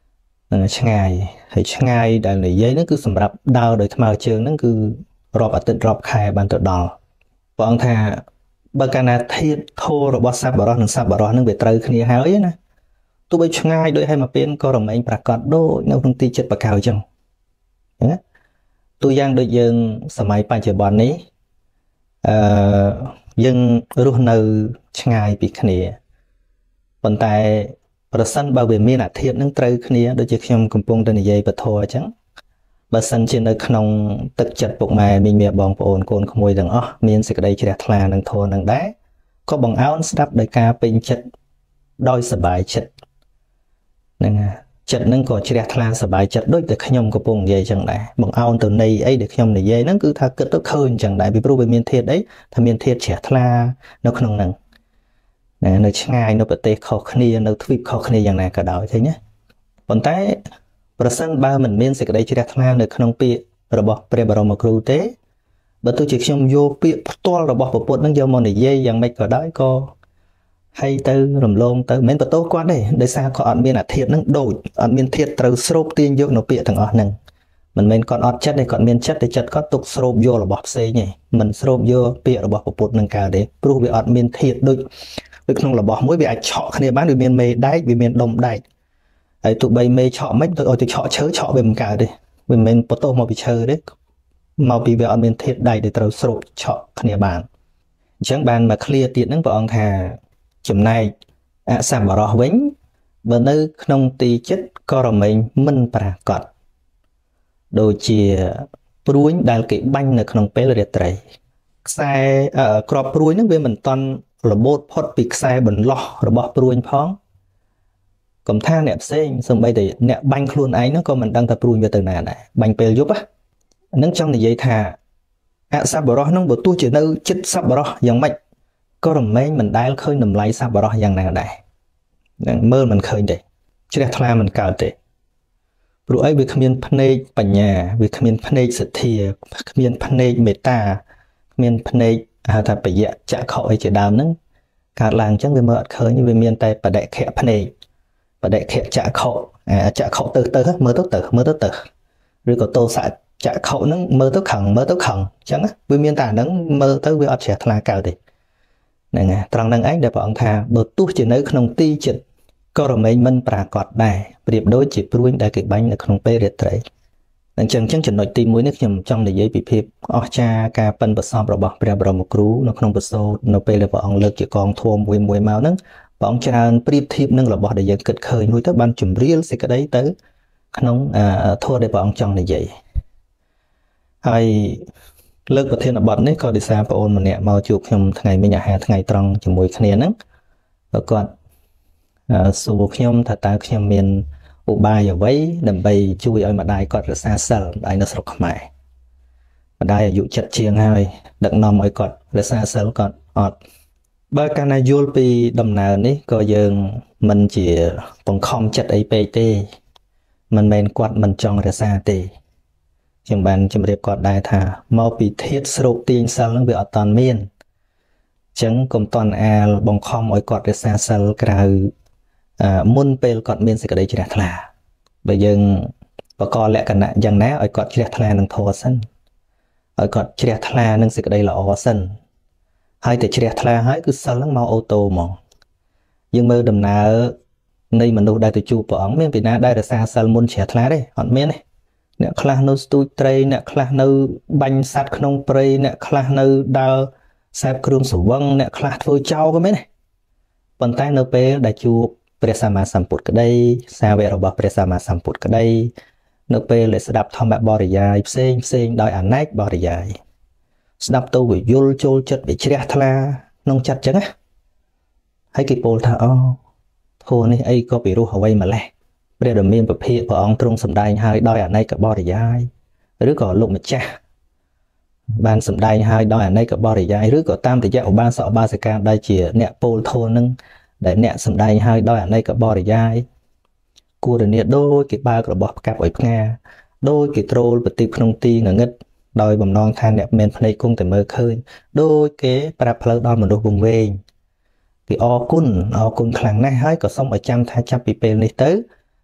ឆ្ងាយហើយឆ្ងាយដែលនិយាយហ្នឹងគឺសម្រាប់ដើរដោយថ្មើរជើងហ្នឹងគឺរាប់អាទិត្យរាប់ខែបានទៅដល់ព្រះអង្គថាបើកាលណាធាតុធម៌របស់សប្បុរសនិងសប្បុរសហ្នឹងវាត្រូវគ្នាហើយណាទោះបីឆ្ងាយដូចឲ្យមកពេលក៏រមែងប្រកាសដូចនៅក្នុងទីចិត្តបកៅអញ្ចឹងណាទូយ៉ាងដូចយើងសម័យបច្ចុប្បន្ននេះអឺយើងរស់នៅឆ្ងាយពីគ្នាប៉ុន្តែប្រសិនបើវាមានអាធិធនឹងត្រូវគ្នាដូចជាខ្ញុំកំពុងតែនិយាយពធអញ្ចឹងបើសិនជានៅក្នុងទឹកចិត្តពុកម៉ែមីងមាបងប្អូនកូនក្មួយទាំងអស់មានសេចក្តីជ្រះថ្លានឹងធម៌នឹងដែរក៏បង្អោនស្ដាប់ដោយការពេញចិត្តដោយសប្បាយចិត្តហ្នឹងហើយចិត្តនឹងក៏ជ្រះថ្លាសប្បាយចិត្តដូចតែខ្ញុំកំពុងនិយាយអញ្ចឹងដែរបង្អោនទៅនៃអីដែលខ្ញុំនិយាយហ្នឹងគឺថាគិតទៅឃើញអញ្ចឹងដែរពីព្រោះវាមានធាតុអីថាមានធាតុជ្រះថ្លានៅក្នុងហ្នឹងណានៅឆ្ងាយនៅប្រទេសខុសគ្នានៅទ្វីបខុសគ្នាយ៉ាងណាក៏ដោយឃើញណាប៉ុន្តែប្រសិនបើមិនមានសេចក្តីជ្រះថ្លានៅក្នុងពាក្យរបស់ព្រះបរមគ្រូទេបើទោះជាខ្ញុំយកពាក្យផ្ទាល់របស់ពុទ្ធនឹងយកមកនិយាយយ៉ាងម៉េចក៏ដោយក៏ហើយទៅរំលងទៅមិនមែនបន្ទោសគាត់ទេដោយសារគាត់អត់មានអាធិធនឹងដូចអត់មានធាតុត្រូវស្រូបទាញយកនៅពាក្យទាំងអស់ហ្នឹងមិនមែនគាត់អត់ចិត្តទេគាត់មានចិត្តតែចិត្តគាត់ទុកស្រូបយករបស់ផ្សេងទេមិនស្រូបយកពាក្យរបស់ពុទ្ធនឹងកើតទេព្រោះវាអត់មានធាតុដូចដូចក្នុងរបស់មួយវាអាចឆក់គ្នាបានវាមានមេដែកវាមានដុំដែកហើយទោះបីមេឆក់មិនទៅឲ្យទៅឆក់ឈើឆក់វាមិនកើតទេវាមិនមែនបន្ទោសមកពីឈើទេមកពីវាអត់មានធាតុដែកដែលត្រូវស្រូបឆក់គ្នាបានអញ្ចឹងបានមក clear ទៀតហ្នឹងព្រះអង្គថាចំណែកអសប្បុរសវិញបើនៅក្នុងទីចិត្តក៏រមែងមិនប្រាកដដូចជាព្រួញដែលគេបាញ់នៅក្នុងពេលរាត្រីខ្សែក្របព្រួញហ្នឹងវាមិនតន់របូតផុតពីខ្សែបន្លោះរបស់ព្រួញផងកុំថាអ្នកផ្សេងសូម្បីតែអ្នកបាញ់ខ្លួនឯងហ្នឹងក៏មិនដឹងថាព្រួញវាទៅណាដែរបាញ់ពេលយប់ហ្នឹងចង់និយាយថាអសប្បុរសហ្នឹងបើទោះជានៅចិត្តសប្បុរសយ៉ាងម៉េចក៏រមែងមិនដែលឃើញតម្លៃសប្បុរសយ៉ាងណាដែរនឹងមើលមិនឃើញទេជ្រះថ្លាមិនកើតទេព្រោះអីវាគ្មានភ្នែកបញ្ញាវាគ្មានភ្នែកសទ្ធាគ្មានភ្នែកមេត្តាគ្មានភ្នែកហៅថាបយៈចក្ខុអីជាដើមហ្នឹងកើតឡើងអញ្ចឹងវាមើលអត់ឃើញវាមានតែបដិខៈភ្នែកបដិខៈចក្ខុចក្ខុទៅទៅមើលទៅទៅមើលទៅទៅឬក៏តោសៈចក្ខុហ្នឹងមើលទៅខឹងមើលទៅខឹងអញ្ចឹងវាមានតែអាហ្នឹងមើលទៅវាអត់ជ្រះថ្លាកើតទេហ្នឹងហើយត្រង់ហ្នឹងឯងដែលព្រះអង្គថាបើទោះជានៅក្នុងទីចិត្តក៏រមែងមិនប្រាកដដែរប្រៀបដូចជាព្រួញដែលគេបាញ់នៅក្នុងពេលរាត្រីអញ្ចឹងអញ្ចឹងចំណុចទីមួយនេះខ្ញុំចង់និយាយពីភាពអស្ចារ្យការប៉ិនប្រសពរបស់ព្រះបរមគ្រូនៅក្នុងប្រសូតនៅពេលដែលព្រះអង្គលើកជាកងធម៌មួយមួយមកហ្នឹងព្រះអង្គច្រើនប្រៀបធៀបនឹងរបស់ដែលយើងគិតឃើញមួយទៅបានជម្រាលសេចក្តីទៅក្នុងធម៌ដែលព្រះអង្គចង់និយាយហើយលើកប្រធានបទនេះក៏ដោយសារបងអូនម្នាក់មកជួបខ្ញុំថ្ងៃមិញអាហារថ្ងៃត្រង់ជាមួយគ្នាហ្នឹងគាត់សួរខ្ញុំថាតើខ្ញុំមានឧបាយអ្វីដើម្បីជួយឲ្យម្ដាយគាត់រក្សាសិលម្ដាយនៅស្រុកខ្មែរម្ដាយអាយុចិត្តជាងហើយដឹកនាំឲ្យគាត់រក្សាសិលគាត់អត់បើកាលណាយល់ពីដំណើរនេះក៏យើងមិនជាបង្ខំចិត្តអីពេកទេមិនមែនគាត់មិនចង់រក្សាទេខ្ញុំបានជម្រាបគាត់ដែរថាមកពីធាតុស្រូបទាញសិលហ្នឹងវាអត់តាន់មានអញ្ចឹងកុំតាន់អាលបង្ខំឲ្យគាត់រក្សាសិលក្រៅមុនពេលគាត់មានសេចក្តីជ្រះថ្លាបើយើងបកលក្ខណៈយ៉ាងណាឲ្យគាត់ជ្រះថ្លានឹងធម៌សិនឲ្យគាត់ជ្រះថ្លានឹងសេចក្តីល្អសិនហើយតែជ្រះថ្លាហើយគឺសិលហ្នឹងមកអូតូហ្មងយើងមើលដំណើរនៃមនុស្សដែលទៅជួបព្រះអង្គមានពីណាដែលរក្សាសិលមុនជ្រះថ្លាទេអត់មានទេអ្នកខ្លះនៅស្ទូចត្រីអ្នកខ្លះនៅបាញ់សត្វក្នុងព្រៃអ្នកខ្លះនៅដើរសែបគ្រឿងសង្វឹងអ្នកខ្លះធ្វើចោលក៏មានដែរប៉ុន្តែនៅពេលដែលជួបព្រះសម្មាសម្ពុទ្ធក្តីសាវករបស់ព្រះសម្មាសម្ពុទ្ធក្តីនៅពេលដែលស្ដាប់ធម្មបរិយាយផ្សេងផ្សេងដោយអនេកបរិយាយស្ដាប់ទៅវាយល់ចូលចិត្តវាជ្រះថ្លាក្នុងចិត្តចឹងណាហើយគេពោលថាអូធម៌នេះអីក៏ពិរោះអ្វីម្លេះព្រះរាមាពភាកព្រះអង្គទ្រង់សម្ដែងហើយដោយអនេកបរិយាយឬក៏លោកម្ចាស់បានសម្ដែងហើយដោយអនេកបរិយាយឬក៏តាមរយៈឧបាសកឧបាសិកាដែលជាអ្នកពោលធម៌នឹងដែលអ្នកសម្ដែងហើយដោយអនេកបរិយាយគួររនាដូចគេបើករបស់ផ្កាប់ឲ្យផ្ងាដូចគេត្រូលប្រទីបក្នុងទីងងឹតដោយបំណងថាអ្នកមានភ្នែកគង់តែមើលឃើញដូចគេប្រាប់ផ្លូវដល់មនុស្សវង្វេងគេអរគុណអរគុណខ្លាំងណាស់ហើយក៏សូមឲ្យចាំថាចាប់ពីពេលនេះទៅ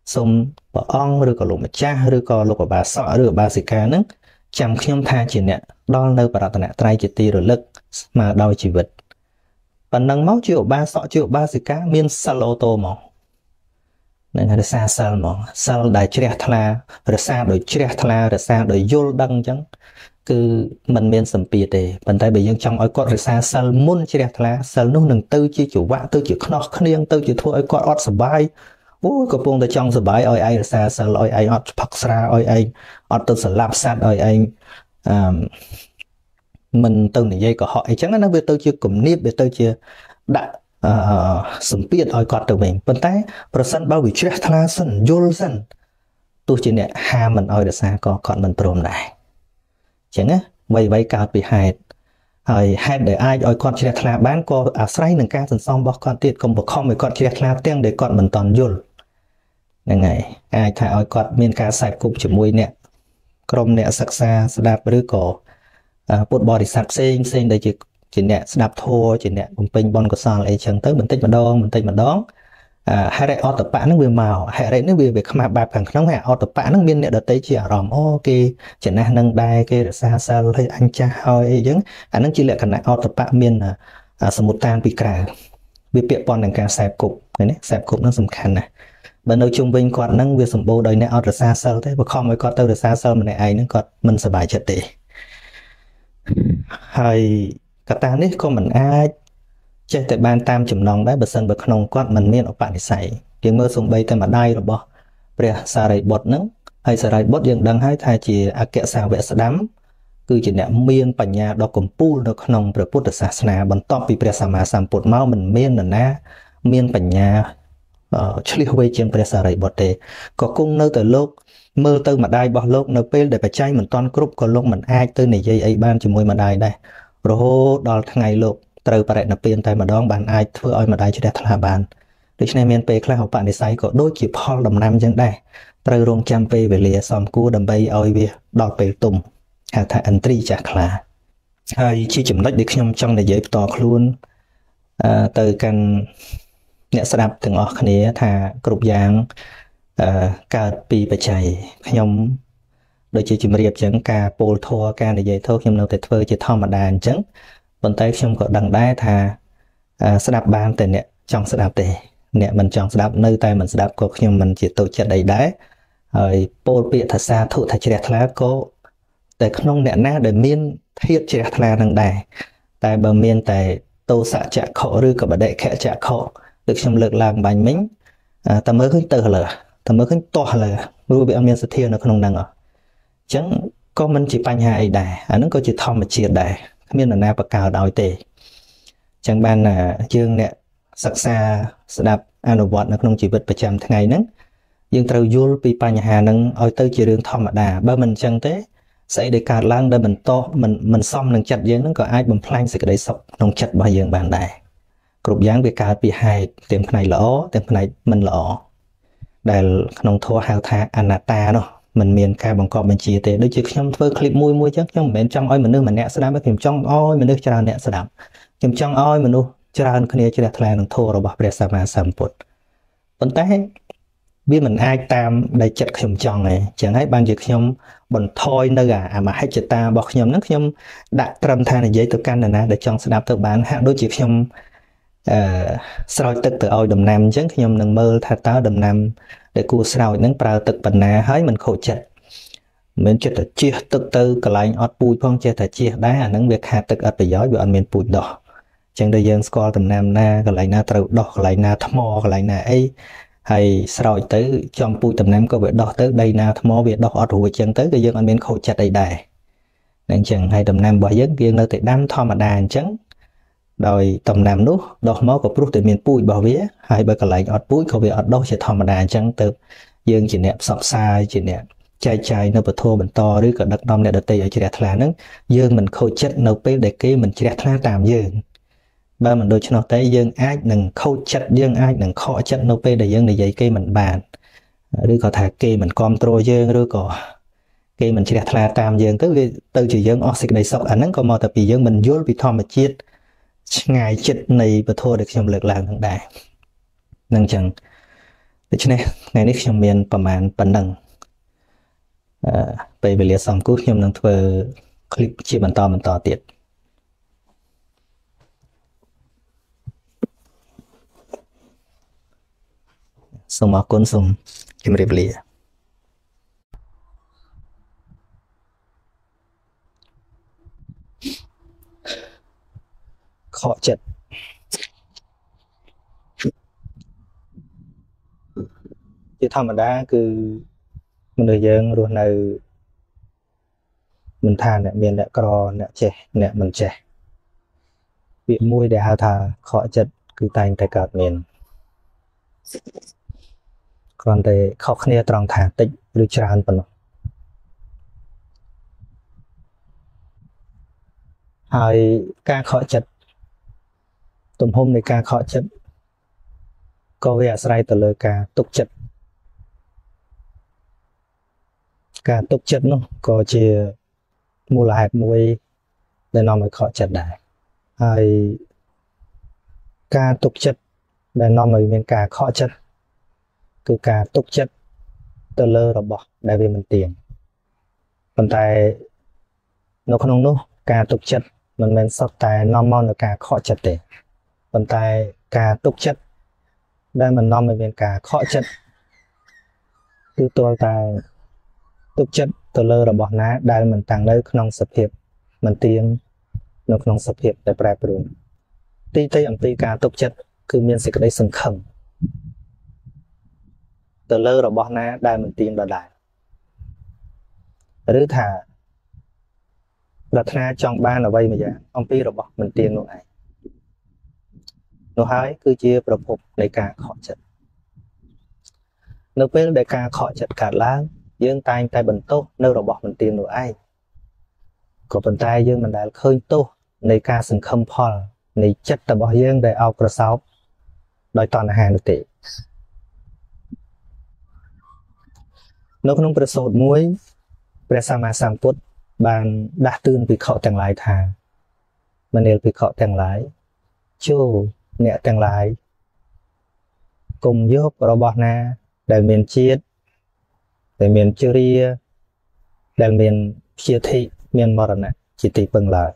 xôm bỏ ong rồi có lục mà cha rồi có lục bà sọ rồi bà sĩ ca nâng chăm khi tha chỉ nè đo nơi bà tận trai chỉ tì rồi lực mà đau chỉ vật và nâng máu triệu ba sọ triệu ba sĩ cá miên sal ô tô mỏng nên là xa sal mỏng sal đại trẻ thla rồi xa đổi trẻ thla rồi xa đổi vô đăng chẳng cứ mình miên sầm pì để bàn tay bây giờ trong oi quạt rồi xa sal muôn trẻ thla sal nung nâng tư chi chủ vạ tư chỉ khóc khiêng tư chỉ thua oi quạt ót sờ bay ôi có buông tới trong sờ bay oi ai xa sal oi ai ót phật ra oi ai ót từ sờ lạp sát oi ai mình từ này dây của họ ấy chẳng nó về tôi chưa cùng nếp về tôi chưa đã sủng biết oi quạt từ mình bàn tay person bao bị trẻ thla sân vô sân tôi chỉ nè hà mình oi được xa có còn mình prom này chẳng á vậy vậy cao bị hạiហើយហេតុដែលអាចឲ្យគាត់ជ្រះថ្លាបានក៏អាស្រ័យនឹងការសន្សំរបស់គាត់ទៀតកុំបខំឲ្យគាត់ជ្រះថ្លាទាំងដែលគាត់មិនតន់យល់ហ្នឹងហើយអាចថាឲ្យគាត់មានការសែកគប់ជាមួយអ្នកក្រុមអ្នកសិក្សាស្ដាប់ឬក៏ពុទ្ធបរិស័ទផ្សេងផ្សេងដែលជាជាអ្នកស្ដាប់ធម៌ជាអ្នកបំពេញបុណ្យកុសលអីចឹងទៅបន្តិចម្ដងបន្តិចម្ដងហេតុអតបៈហ្នឹងវាមកហេតុនេះវាវាខ្មាស់បែបខាងក្នុងហើយអតបៈហ្នឹងមានអ្នកដតីជាអារម្មណ៍អូគេចំណាស់នឹងដែរគេរសាសិលហើយអញចាស់ហើយអីចឹងអាហ្នឹងជាលក្ខណៈអតបៈមានសមុទ្តានពីក្រៅវាពាក់ព័ន្ធនឹងការសែបគប់ឃើញទេសែបគប់ហ្នឹងសំខាន់ណាស់បើនៅជុំវិញគាត់ហ្នឹងវាសម្បូរដោយអ្នកអត់រសាសិលទេបើខំឲ្យគាត់ទៅរសាសិលម្នាក់ឯងហ្នឹងគាត់មិនសប្បាយចិត្តទេហើយកត្តានេះក៏មិនអាចចេះតែបានតាមចំណងដែរបើសិនបើក្នុងគាត់មិនមានឧបនិស្ស័យយើងមើលសំបីតែម្ដាយរបស់ព្រះសារីបុត្រហ្នឹងហើយសារីបុត្រយើងដឹងហើយថាជាអគ្គសាវកស្ដាំគឺជាអ្នកមានបញ្ញាដ៏កំពូលនៅក្នុងព្រះពុទ្ធសាសនាបន្ទាប់ពីព្រះសម្មាសម្ពុទ្ធមកមិនមាននរណាមានបញ្ញាឆ្លៀសវៃជាងព្រះសារីបុត្រទេក៏គង់នៅតែលោកមើលទៅម្ដាយរបស់លោកនៅពេលដែលបច្ច័យមិនទាន់គ្រប់ក៏លោកមិនអាចទៅនិយាយអីបានជាមួយម្ដាយដែររហូតដល់ថ្ងៃលោកត្រូវបរិណិព្វានតែម្ដងបានអាចធ្វើឲ្យម្ដាយជ្រះថ្លាបានដូច្នេះមានពេលខ្លះឧបនិស្ស័យក៏ដូចជាផលដំណាំចឹងដែរត្រូវរងចាំពេលវេលាសមគួរដើម្បីឲ្យវាដល់ពេលទុំហៅថាឥន្ទ្រីចាស់ខ្លាហើយជាចំណុចដែលខ្ញុំចង់និយាយបន្តខ្លួនអឺទៅកាន់អ្នកស្ដាប់ទាំងអស់គ្នាថាគ្រប់យ៉ាងអឺកើតពីបច្ច័យខ្ញុំដូចជាជំរាបចឹងការពោលធម៌ការនិយាយធម៌ខ្ញុំនៅតែធ្វើជាធម្មតាអញ្ចឹងប៉ុន្តែខ្ញុំក៏ដឹងដែរថាស្ដាប់បានតែអ្នកចង់ស្ដាប់ទេអ្នកមិនចង់ស្ដាប់នៅតែមិនស្ដាប់ក៏ខ្ញុំមិនជាតូចចិត្តអីដែរហើយពោលពាក្យថាសាធុថាជ្រះថ្លាក៏តែក្នុងអ្នកណាដែលមានធាតុជ្រះថ្លានឹងដែរតែបើមានតែតោសៈចក្ខុឬក៏បដិខៈចក្ខុដូចខ្ញុំលើកឡើងបាញ់មិញតែមើលឃើញទៅលើតែមើលឃើញទាស់លើព្រោះវាអត់មានសទ្ធានៅក្នុងហ្នឹងអញ្ចឹងក៏មិនជាបញ្ហាអីដែរអាហ្នឹងក៏ជាធម្មជាតិដែរគ្មាននរណាបកកើតឲ្យទេអញ្ចឹងបានយើងអ្នកសិក្សាស្ដាប់អនុវត្តនៅក្នុងជីវិតប្រចាំថ្ងៃហ្នឹងយើងត្រូវយល់ពីបញ្ហាហ្នឹងឲ្យទៅជារឿងធម្មតាបើមិនអញ្ចឹងទេស្អីដែលកើតឡើងដែលមិនតមិនមិនសមនឹងចិត្តយើងហ្នឹងក៏អាចបំផ្លាញសេចក្តីសុខក្នុងចិត្តរបស់យើងបានដែរគ្រប់យ៉ាងវាកើតពីហេតុទាំងផ្នែកល្អទាំងផ្នែកមិនល្អដែលក្នុងធម៌ហៅថាអនត្តានោះมันមានការបង្កប់បញ្ជាទេដូចជាខ្ញុំធ្វើคลิปមួយមួយចឹងខ្ញុំមិនមែនចង់ឲ្យមនុស្សម្នាក់ស្ដាប់ទេខ្ញុំចង់ឲ្យមនុស្សច្រើនអ្នកស្ដាប់ខ្ញុំចង់ឲ្យមនុស្សច្រើនគ្នាជ្រះថ្លានឹងធម៌របស់ព្រះសម្មាសម្ពុទ្ធប៉ុន្តែវាមិនអាចតាមដែលចិត្តខ្ញុំចង់ទេចឹងហើយបានជាខ្ញុំបន្ថយនៅអាមហិច្ឆតារបស់ខ្ញុំហ្នឹងខ្ញុំដាក់ត្រឹមថានិយាយទៅកាន់នរណាដែលចង់ស្ដាប់ទៅបានហាក់ដូចជាខ្ញុំអឺស្រោចទឹកទៅឲ្យដំណាំអញ្ចឹងខ្ញុំនឹងមើលថាតើដំណាំដែលគួរស្រោចហ្នឹងប្រើទឹកប៉ុណ្ណាហើយមិនខូចចិត្តមិនមែនចិត្តតែជះទឹកទៅកន្លែងអត់ពូជផងចេះតែជះដែរអាហ្នឹងវាខាតទឹកអត់ប្រយោជន៍វាអត់មានពូជដោះអញ្ចឹងដល់យើងស្គាល់ដំណាំណាកន្លែងណាត្រូវដោះកន្លែងណាថ្មកន្លែងណាអីហើយស្រោចទៅចំពូជដំណាំក៏វាដោះទៅដីណាថ្មវាដោះអត់រួចអញ្ចឹងទៅក៏យើងអត់មានខូចចិត្តអីដែរអញ្ចឹងហើយដំណាំរបស់យើងយើងនៅតែដាំធម្មតាអញ្ចឹងដោយដំណាំនោះដោះមកក៏ព្រោះតែមានពូជរបស់វាហើយបើកន្លែងអត់ពូជក៏វាអត់ដោះជាធម្មតាអញ្ចឹងទៅយើងជាអ្នកផ្សព្វផ្សាយជាអ្នកចែកចាយនៅពធបន្តឬក៏ដឹកនាំអ្នកដទៃឲ្យជ្រះថ្លាហ្នឹងយើងមិនខូចចិត្តនៅពេលដែលគេមិនជ្រះថ្លាតាមយើងបើមិនដូច្នោះទេយើងអាចនឹងខូចចិត្តយើងអាចនឹងខកចិត្តនៅពេលដែលយើងនិយាយគេមិនបានឬក៏ថាគេមិនគ្រប់គ្រងយើងឬក៏គេមិនជ្រះថ្លាតាមយើងទៅវាទៅជាយើងអស់សេចក្តីសុខអាហ្នឹងក៏មកតែពីយើងមិនយល់ពីធម្មជាតិឆ្ងាយចិត្តនៃពធដែលខ្ញុំលើកឡើងហ្នឹងដែរនឹងចឹងដូច្នេះថ្ងៃនេះខ្ញុំមានប្រមាណប៉ុណ្ណឹងអឺពេលវេលាសំគូសខ្ញុំនឹងធ្វើ clip ជាបន្តបន្តទៀតសូមអរគុណសូមជម្រាបលាខកចិត្តជាធម្មតាគឺមនុស្សយើងរស់នៅមិនថាអ្នកមានអ្នកក្រអ្នកចេះអ្នកមិនចេះពាក្យមួយដែលហៅថាខកចិត្តគឺតែងតែកើតមានគ្រាន់តែខុសគ្នាត្រង់ថាតិចឬច្រើនប៉ុណ្ណោះហើយការខកចិត្តទំហំនៃការខកចិត្តក៏វាអាស្រ័យទៅលើការទុកចិត្តការទុកចិត្តនោះក៏ជាមូលហេតុមួយដែលនាំឲ្យខកចិត្តដែរហើយការទុកចិត្តដែលនាំឲ្យមានការខកចិត្តគឺការទុកចិត្តទៅលើរបស់ដែលវាមិនទៀងប៉ុន្តែនៅក្នុងនោះការទុកចិត្តមិនមែនសុទ្ធតែនាំមកនូវការខកចិត្តទេប៉ុន្តែការទុកចិត្តដែលមិននាំឲ្យមានការខកចិត្តគឺទាល់តែទុកចិត្តទៅលើរបស់ណាដែលមិនតាំងនៅក្នុងសភាពមិនទៀងនៅក្នុងសភាពដែលប្រែប្រួលទីទៅអំពីការទុកចិត្តគឺមានសេចក្តីសង្ឃឹមទៅលើរបស់ណាដែលមិនទៀងដដែលឬថាប្រាថ្នាចង់បានអ្វីមួយយ៉ាងអំពីរបស់មិនទៀងនោះឯងនោះហើយគឺជាប្រភពនៃការខកចិត្តនៅពេលដែលការខកចិត្តកើតឡើងយើងតែងតែបន្ទោសនៅរបស់មិនទៀងនោះឯងក៏ប៉ុន្តែយើងមិនដែលឃើញទោសនៃការសង្ឃឹមផលនៃចិត្តរបស់យើងដែលអោបក្រសោបដោយតណ្ហានោះទេនៅក្នុងព្រះសូត្រមួយព្រះសម្មាសម្ពុទ្ធបានដាស់តឿនភិក្ខុទាំងឡាយថាមនាលភិក្ខុទាំងឡាយចូលអ្នកទាំងឡាយកុំយករបស់ណាដែលមានជាតិដែលមានជរាដែលមានព្យាធិមានមរណៈជាទីពឹងឡើយ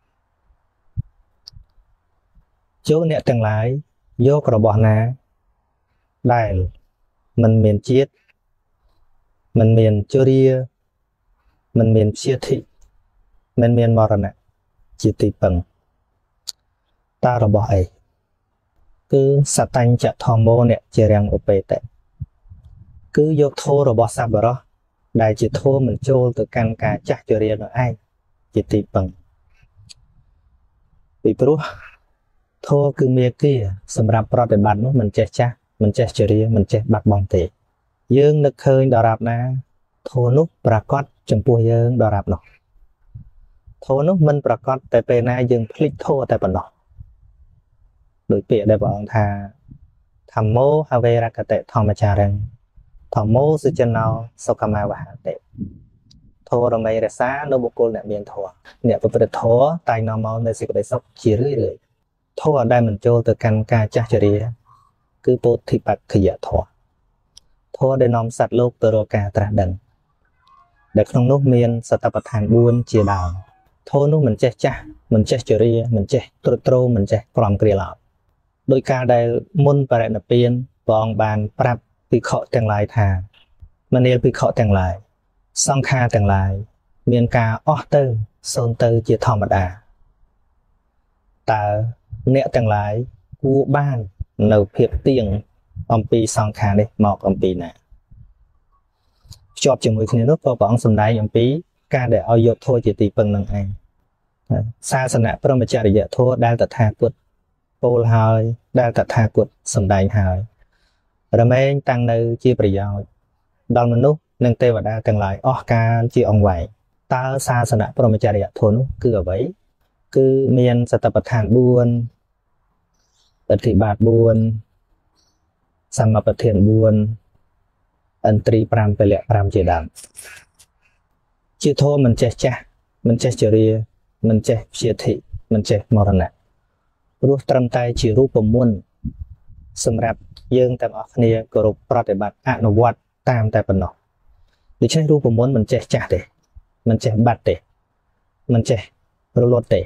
ចូលអ្នកទាំងឡាយយករបស់ណាដែលមិនមានជាតិមិនមានជរាមិនមានព្យាធិមិនមានមរណៈជាទីពឹងតើរបស់អីគឺសតញ្ចធម្មោអ្នកជារាំងឧបេតៈគឺយកធម៌របស់សប្បុរសដែលជាធម៌មិនចូលទៅកាន់ការចាស់ជរានោះឯងជាទីពឹងពីព្រោះធម៌គឺមេគាសម្រាប់ប្រតិបត្តិនោះមិនចេះចាស់មិនចេះជរាមិនចេះបាត់បង់ទេយើងនឹកឃើញដរាបណាធម៌នោះប្រកបចំពោះយើងដរាបនោះធម៌នោះមិនប្រកបតែពេលណាយើងភ្លេចធម៌តែប៉ុណ្ណោះដោយពាក្យដែលព្រះអង្គថាធម្មោហវេរកតិធម្មចារឹងធម្មោសុចនោសុខមាវហតិធម៌រមែងរក្សានៅបុគ្គលអ្នកមានធម៌អ្នកប្រព្រឹត្តធម៌តែងនាំមកនៅសេចក្តីសុខជារឿយរឿយធម៌ដែលមិនចូលទៅកាន់ការចាស់ជរាគឺពោធិបក្ខយធម៌ធម៌ដែលនាំសត្វលោកទៅរកការត្រាស់ដឹងដែលក្នុងនោះមានសតបដ្ឋានបួនជាដើមធម៌នោះមិនចេះចាស់មិនចេះជរាមិនចេះទ្រុឌទ្រោមមិនចេះក្រំគ្រាឡើយដោយការដែលមុនបរិនិព្វានព្រះអង្គបានប្រាប់ភិក្ខុទាំងឡាយថាមនាលភិក្ខុទាំងឡាយសង្ខារទាំងឡាយមានការអស់ទៅសូន្យទៅជាធម្មតាតើអ្នកទាំងឡាយគួរបាននៅភាពទៀងអំពីសង្ខារនេះមកអំពីណាភ្ជាប់ជាមួយគ្នានោះក៏ព្រះអង្គសម្ដែងអំពីការដែលឲ្យយកធម៌ជាទីពឹងនឹងឯងសាសនាព្រហ្មចរិយធម៌ដែលតថាគតពោលហើយដែលតថាគតសម្ដែងហើយរមែងតាំងនៅជាប្រយោជន៍ដល់មនុស្សនិងទេវតាទាំងឡាយអស់កាលជាអង្វែងតើសាសនាព្រហ្មចរិយធម៌នោះគឺអ្វីគឺមានសតបដ្ឋានបួនអធិបាតបួនសម្បត្តិធានបួនឥន្ទ្រីប្រាំពលៈប្រាំជាដើមជាធម៌មិនចេះចាស់មិនចេះជរាមិនចេះព្យាធិមិនចេះមរណៈព្រោះត្រឹមតែជារូបមន្តសម្រាប់យើងទាំងអស់គ្នាគោរពប្រតិបត្តិអនុវត្តតាមតែប៉ុណ្ណោះដូច្នេះរូបមន្តមិនចេះចាស់ទេមិនចេះបាត់ទេមិនចេះរលត់ទេ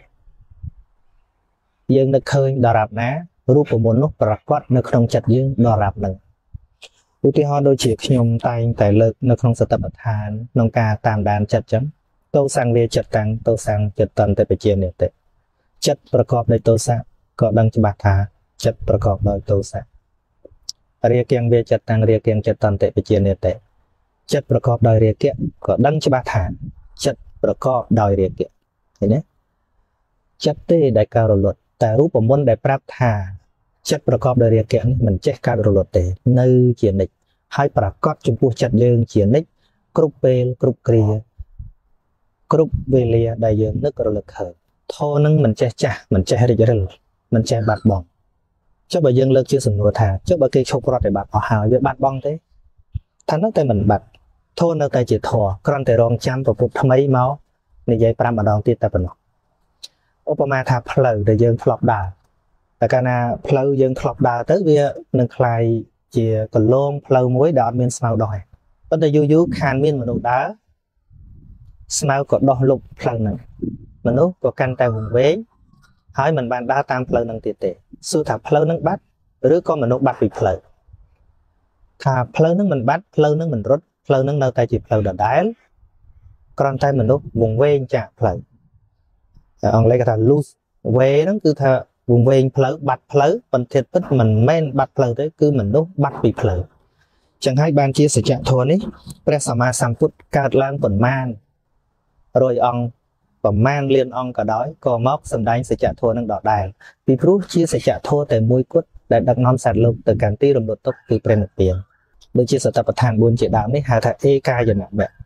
យើងនឹកឃើញដរាបណារូបមន្តនោះប្រកបនៅក្នុងចិត្តយើងដរាបនឹងឧទាហរណ៍ដូចជាខ្ញុំតែងតែលើកនៅក្នុងសតិប្បដ្ឋានក្នុងការតាមដានចិត្តចឹងតោសង្វាចិត្តតាំងតោសង្ចិត្តតន្តិបជានិតិចិត្តប្រកបដោយទោសៈក៏ដឹងច្បាស់ថាចិត្តប្រកបដោយទោសៈរាគៀងវាចិត្តតាំងរាគៀងចិត្តតន្តិបជានិតិចិត្តប្រកបដោយរាគៈក៏ដឹងច្បាស់ថាចិត្តប្រកបដោយរាគៈឃើញទេចិត្តទេដែលកើតរលត់តែរូបមន្តដែលប្រាប់ថាចិត្តប្រកបដោយរាគៈនេះមិនចេះកើតរលត់ទេនៅជានិច្ចហើយប្រកបចំពោះចិត្តយើងជានិច្ចគ្រប់ពេលគ្រប់គ្រាគ្រប់វេលាដែលយើងនឹករលឹកឃើញធម៌នឹងមិនចេះចាស់មិនចេះរិចរិលមិនចេះបាត់បង់ចុះបើយើងលើកជាសំណួរថាចុះបើគេឈប់ប្រតិបត្តិអស់ហើយវាបាត់បង់ទេថានៅតែមិនបាត់ធម៌នៅតែជាធម៌គ្រាន់តែរងចាំប្រពុតថ្មីមកនិយាយប្រាំម្ដងទៀតតែប៉ុណ្ណោះឧបមាថាផ្លូវដែលយើងធ្លាប់ដើរតែកាលណាផ្លូវយើងធ្លាប់ដើរទៅវានឹងคล้ายជាកលងផ្លូវមួយដែលអត់មានស្មៅដោះទេប៉ុន្តែយូរយូរខានមានមនុស្សដើរស្មៅក៏ដោះលុបផ្លូវហ្នឹងមនុស្សក៏កាន់តែវង្វេងហើយមិនបានដើរតាមផ្លូវហ្នឹងទៀតទេសួរថាផ្លូវហ្នឹងបាត់ឬក៏មនុស្សបាត់ពីផ្លូវថាផ្លូវហ្នឹងមិនបាត់ផ្លូវហ្នឹងមិនរត់ផ្លូវហ្នឹងនៅតែជាផ្លូវដដែលគ្រាន់តែមនុស្សវង្វេងចាកផ្លូវអង់គ្លេសគេថា lose way ហ្នឹងគឺថាវង្វេងផ្លូវបាត់ផ្លូវប៉ុន្តែពិតមិនមែនបាត់ផ្លូវទេគឺមនុស្សបាត់ពីផ្លូវចឹងហើយបានជាសច្ចធម៌នេះព្រះសម្មាសម្ពុទ្ធកើតឡើងប៉ុន្មានរយអង្គប្រមាណលានអង្គក៏ដោយក៏មកសម្ដែងសច្ចធម៌នឹងដដែលពីព្រោះជាសច្ចធម៌តែមួយគត់ដែលដឹកនាំសត្វលោកទៅកាន់ទីរំលត់ទុក្ខគឺព្រះនិព្វានដូចជាសតិប្បដ្ឋានបួនជាដើមនេះហៅថាឯកាយនៈវៈ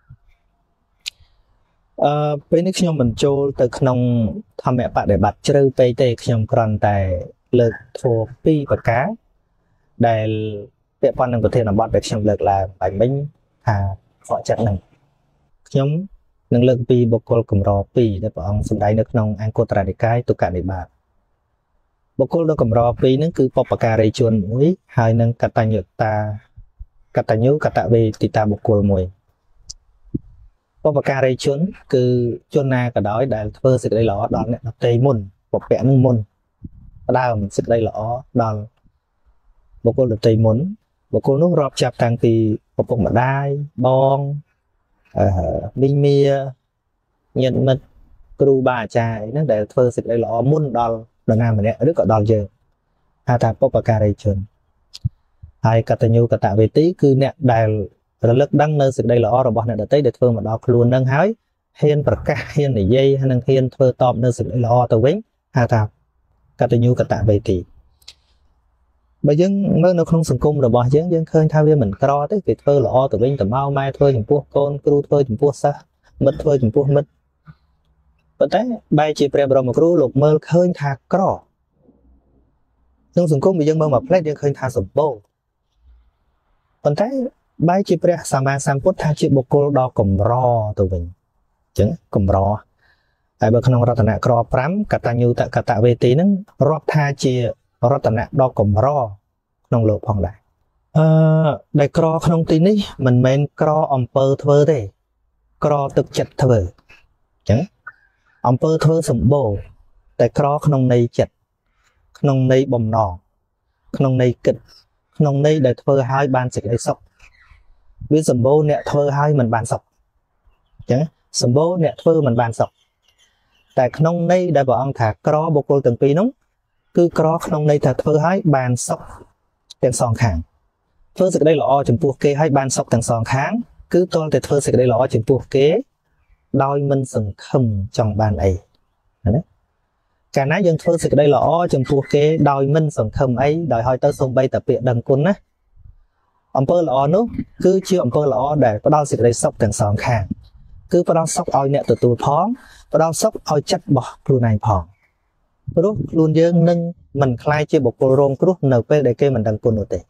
អឺពេលនេះខ្ញុំបញ្ចូលទៅក្នុងធម្មបដិបត្តិជ្រៅពេកទេខ្ញុំគ្រាន់តែលើកធម៌ពីរប្រការដែលពាក់ព័ន្ធនឹងប្រធានបទដែលខ្ញុំលើកឡើងបាញ់មិញថាខកចិត្តនឹងខ្ញុំនឹងលើកពីបុគ្គលកម្រពីរដែលព្រះអង្គសម្ដែងនៅក្នុងអង្គត្រនិកាយទុក្ខនិបាតបុគ្គលដ៏កម្រពីរហ្នឹងគឺបុព្វការីជនមួយហើយនឹងកតញ្ញូតាកតញ្ញូកតវេទិតាបុគ្គលមួយបុព្វការីជនគឺជនណាក៏ដោយដែលធ្វើសេចក្តីល្អដល់អ្នកដទៃមុនពពកនឹងមុនផ្ដើមសេចក្តីល្អដល់បុគ្គលដទៃមុនបុគ្គលនោះរាប់ចាប់តាំងពីឪពុកម្ដាយបងអឺមីងមៀញាតិមិត្តគ្រូបាអាចារ្យហ្នឹងដែលធ្វើសេចក្តីល្អមុនដល់នរណាម្នាក់ឬក៏ដល់យើងហៅថាបុព្វការីជនហើយកតញ្ញូកតវេទីគឺអ្នកដែលរលឹកដឹងនៅសេចក្តីល្អរបស់អ្នកដទៃដែលធ្វើមកដល់ខ្លួននឹងហើយហ៊ានប្រកាសហ៊ាននិយាយហើយនឹងហ៊ានធ្វើតបនៅសេចក្តីល្អទៅវិញហៅថាកតញ្ញូកតវេទីបើយើងមើលនៅក្នុងសង្គមរបស់យើងយើងឃើញថាវាមិនក្រទេគេធ្វើល្អទៅវិញទៅមកម៉ែធ្វើចំពោះកូនគ្រូធ្វើចំពោះសិស្សមិត្តធ្វើចំពោះមិត្តប៉ុន្តែបែរជាព្រះបរមគ្រូលោកមើលឃើញថាក្រក្នុងសង្គមយើងមើលមកផ្លែតយើងឃើញថាសម្បូរប៉ុន្តែបែរជាព្រះសម្មាសម្ពុទ្ធថាជាបុគ្គលដ៏កម្រទៅវិញអញ្ចឹងកម្រហើយបើក្នុងរតនក្រប្រាំកតញ្ញូតកតវេទីហ្នឹងរាប់ថាជារតនៈដ៏កម្រក្នុងលោកផងដែរអឺដែលក្រក្នុងទីនេះមិនមែនក្រអំពើធ្វើទេក្រទឹកចិត្តធ្វើអញ្ចឹងអំពើធ្វើសម្បូរតែក្រក្នុងន័យចិត្តក្នុងន័យបំណងក្នុងន័យគិតក្នុងន័យដែលធ្វើឲ្យបានសេចក្តីសុខវាសម្បូរអ្នកធ្វើឲ្យមិនបានសុខអញ្ចឹងសម្បូរអ្នកធ្វើមិនបានសុខតែក្នុងន័យដែលព្រះអង្គថាក្របុគ្គលទាំងពីរនោះគឺក្រក្នុងន័យថាធ្វើឲ្យបានសុខទាំងសងខាងធ្វើសេចក្តីល្អចំពោះគេឲ្យបានសុខទាំងសងខាងគឺតលតែធ្វើសេចក្តីល្អចំពោះគេដោយមិនសង្ឃឹមចង់បានអីណាកាលណាយើងធ្វើសេចក្តីល្អចំពោះគេដោយមិនសង្ឃឹមអីដោយឲ្យទៅសំបីតែពាក្យដឹងគុណណាអំពើល្អនោះគឺជាអំពើល្អដែលផ្ដល់សេចក្តីសុខទាំងសងខាងគឺផ្ដល់សុខឲ្យអ្នកទទួលផងផ្ដល់សុខឲ្យចិត្តរបស់ខ្លួនឯងផងព្រោះខ្លួនយើងនឹងមិនខ្លាយជាបុគ្គលរងគ្រោះនៅពេលដែលគេមិនដឹងគុណនោះទេ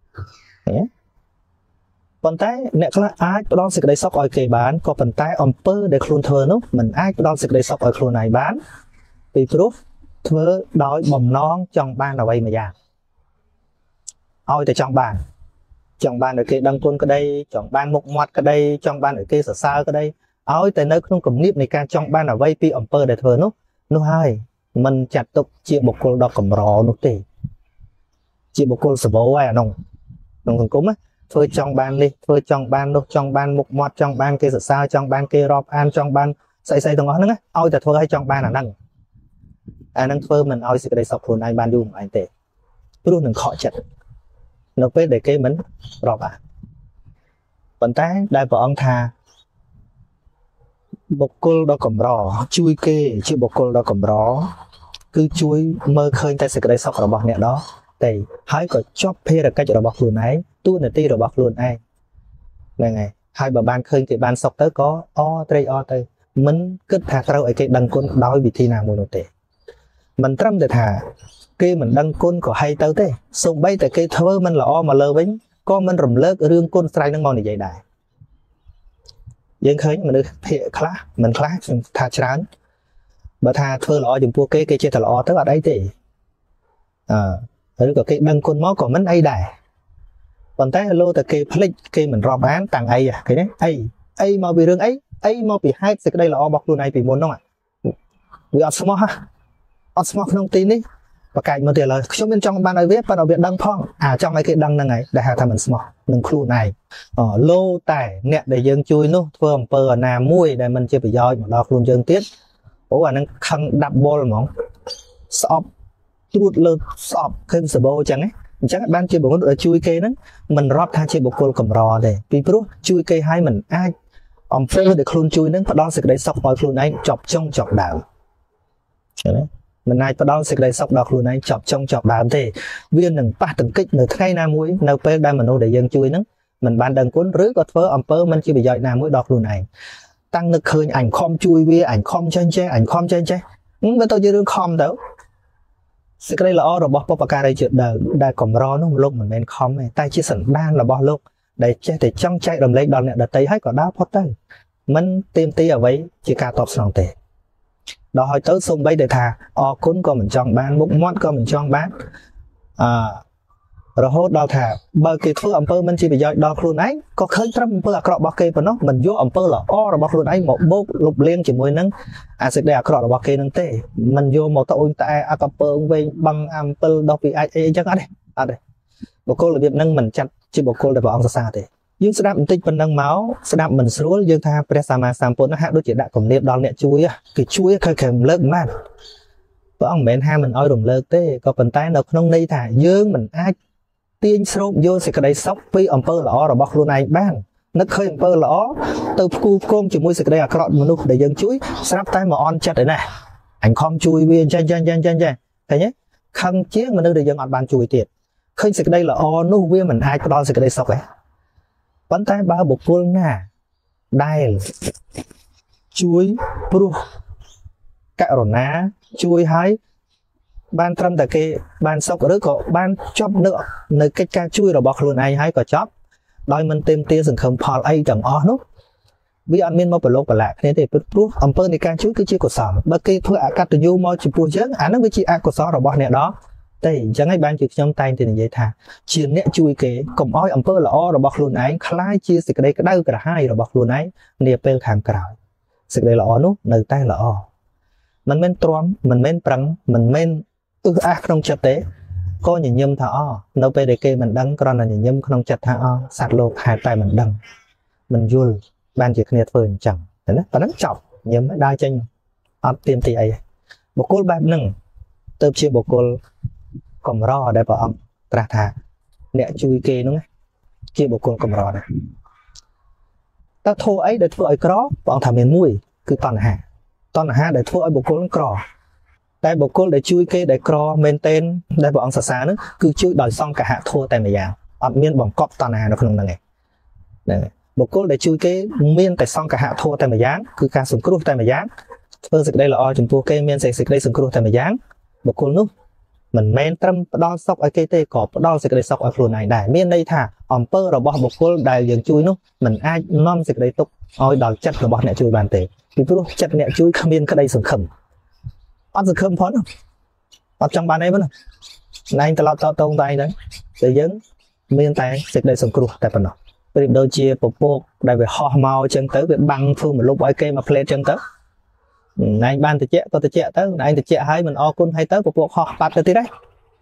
ប៉ុន្តែអ្នកខ្លះអាចផ្ដល់សេចក្តីសុខឲ្យគេបានក៏ប៉ុន្តែអំពើដែលខ្លួនធ្វើនោះមិនអាចផ្ដល់សេចក្តីសុខឲ្យខ្លួនឯងបានពីព្រោះធ្វើដោយបំណងចង់បានអ្វីមួយយ៉ាង ao tại trong bàn trong bàn ở kia đăng quân cái đây trong bàn một mặt cái đây trong bàn ở kia sở xa cái đây ao tại nơi không cầm nếp này ca trong bàn ở vây pi ẩm pơ để thừa nút nó hai mình chặt tục chia một cô đọc cầm rò nút tì chia một cô sờ bố à nông nông thường cúng á thôi trong bàn đi thôi trong bàn đâu trong bàn một mặt trong bàn kia sở xa trong bàn kia rọp an trong bàn xây xây tầng đó nữa ao tại thôi hay trong bàn là năng anh năng phơi mình ao sẽ cái đây sọc hồn anh ban du anh tệ luôn đừng khó chặt nó biết để cái mình rọp à vận tải đại vợ ông thà bọc cô đó cầm rò chui kê chịu bọc cô đó cầm rò cứ chui mơ khơi tay sẽ cái đây sọc rồi bọc nhẹ đó thì hãy có chóp phê là cái chỗ bọc luôn ấy tu là ti rồi bọc luôn ai này này hai bà ban khơi thì ban sọc tới có o tây o tây mình cứ thà tao ở cái đằng con đói bị thi nào một tệ mình trâm để thà kia mình đăng côn có hay tao thế xong bay tại cây thơ mình là o mà lơ bánh con mình rầm lơ rương côn stray nó ngon để dày đại dân khơi mình được thiện khá mình khá thà chán bà thà thơ là o dùng pua cây cây chia thật là o tới ở đây thì à rồi có cái đăng côn mó còn mình ai đại còn tay lô tại cây plek cây mình rò bán tặng ai à cái đấy ai ai mau bị rương ấy ai mau bị hai cái đây là o bọc luôn này bị muốn không ạ vì ở small ha ở small không tin đi và cái một tiền là chúng bên trong ban đại viết ban đầu viện đăng phong à trong cái đăng là ngày đại học tham mình small đừng kêu này ở lô tải nẹt để dân chui nút phơm pờ nà muôi để mình chưa bị doi mà đo luôn dân tiết bố à năng khăn đập ball mỏng sọp tuột lơ sọp thêm sờ bô chẳng ấy chắc ban chưa bộ ở chui kê đó mình rót tha chơi bộ cô cầm rò để vì pro chui kê hai mình ai ông phơi để khuôn chui nâng đó sẽ đấy sọc vào khuôn anh chọc trong chọc đảo mình ai đó sẽ đây sọc đọc luôn anh chọc trong chọc đám thế viên đừng ba từng kích nửa thay nam mũi nấu pe đa mình nô để dân chui nắng mình ban đằng cuốn rưới có phớ ẩm pơ mình chỉ bị dọi nam mũi đọc luôn này tăng lực khơi ảnh khom chui vi ảnh khom trên che ảnh khom trên che nhưng với tôi chưa đương khom đâu sẽ đây là o rồi bọc bọc đây chuyện đời đại cầm ro nó lúc mình nên khom này tay chia sẵn đan là bò lúc để che để trong chạy đầm lấy đòn nè đợt tây hết có đá phốt tay mình tìm tí ở vậy chỉ cả top sòng tệ đó hỏi tới xong bây để thà o cuốn con mình chọn bán bụng mót con mình chọn bán à rồi hốt đào thà bởi cái thứ ẩm pơ mình chỉ bị dọi đo luôn ấy có khơi trăm pơ cọ bọc kê nó mình vô ẩm pơ là o rồi bọc luôn ấy một bốc lục liên chỉ môi nắng à sẽ để cọ bọc kê nâng tê mình vô một tội tại a cặp pơ về bằng am pơ đọc bị ai ai chắc ở đây à đây một cô là việc nâng mình chặt chỉ một cô là vào ông xa thế dương sẽ đáp tích phần nâng máu sẽ đáp mình xuống dương tha presama sampo nó hạ đôi chỉ đã còn niệm đòn nẹt chuối á cái chuối khơi kèm lớp man và ông mẹ hai mình oi đồng lớp tê có phần tay nó không đây thả dương mình ai tiên sâu vô sẽ cái đây sóc với ông pơ lỏ rồi bọc luôn này ban nó khơi ông pơ lỏ từ cu côm chỉ mua sẽ cái đây là cọt một nút để dân chuối sắp tay mà on chặt đấy này ảnh không chui viên chân chân chân chân chân thấy nhé khăn chiếc mà nơi để dân ăn bàn chui tiệt khơi sẽ cái đây là o nút viên mình ai có đo sẽ cái đây sóc ấy vấn tay ba bộ phương nà đai chuối pro cạ rổ ná chuối hái ban trăm tại cái ban sóc ở đó có ban chóp nữa nơi cái ca chuối rồi bọc luôn ai hái có chóp đôi mình tìm tia rừng khẩm phò ai chẳng o nút vì ăn miên mò bờ lô bờ lạ thế thì pro ông pơ này ca chuối cứ chia của sò bất kỳ thôi à cắt từ du mò chỉ bùi chứ à nó với chị à của sò rồi bọc này đó đây chẳng ai ban chữ trong tay thì vậy thà chiến nẹt chui kế cầm oi ẩm pơ là o rồi bọc luôn ấy khai chia sự cái đây cái đau cả hai rồi bọc luôn ấy nè pel hàng cào sự đây là o nút nơi tay là o mình men tròn mình men prăng mình men ư ác trong chặt tế có nhìn nhâm thà o nấu pe để kê mình đắng còn là nhìn nhâm không chặt thà o sạt lột hai tay mình đắng mình vui ban chữ nẹt phơi chẳng thế đấy và nó chọc nhâm đai tranh ấp tiêm tì ấy một côn bát nừng tớp chia một côn cầm rò để bảo ông tra thà nẹt chui kê đúng không chia một côn cầm rò này ta thô ấy để thua ấy có bọn thà miền mũi cứ toàn hà toàn hà để thua ấy một côn cỏ đây một côn để chui kê để cỏ men tên để bọn xa xa nữa cứ chui đòi xong cả hạ thua tại mày già ông miền bằng cọp toàn hà nó không là này một côn để chui kê miền tại xong cả hạ thua tại mày dáng cứ ca sừng cướp tại mày dáng phương dịch đây là o chúng tôi kê miền sạch sạch đây sừng cướp tại mày dáng một côn nút mình men trăm đo sọc ở cây tê cọp đo sẽ cái sọc ở phù này đại miền đây thả ẩm pơ rồi bỏ một cô đại dường chui nó mình ai non sẽ cái tục ôi đòi chặt rồi bỏ nẹt chui bàn tể thì tôi chặt nẹt chui không miền cái đây sừng khẩm ăn sừng khẩm phón không ở trong bàn ấy vẫn này ta lọt tao tông tay đấy để dấn miền tây dịch đây sông cừu tại phần đó bây giờ đôi chia bộ bộ đại về họ màu chân tới về băng phương một lúc ấy cây mà play chân tới anh ban từ trẻ có từ trẻ tới anh từ trẻ hay mình o côn hay tới bộ bộ họ bắt tới đấy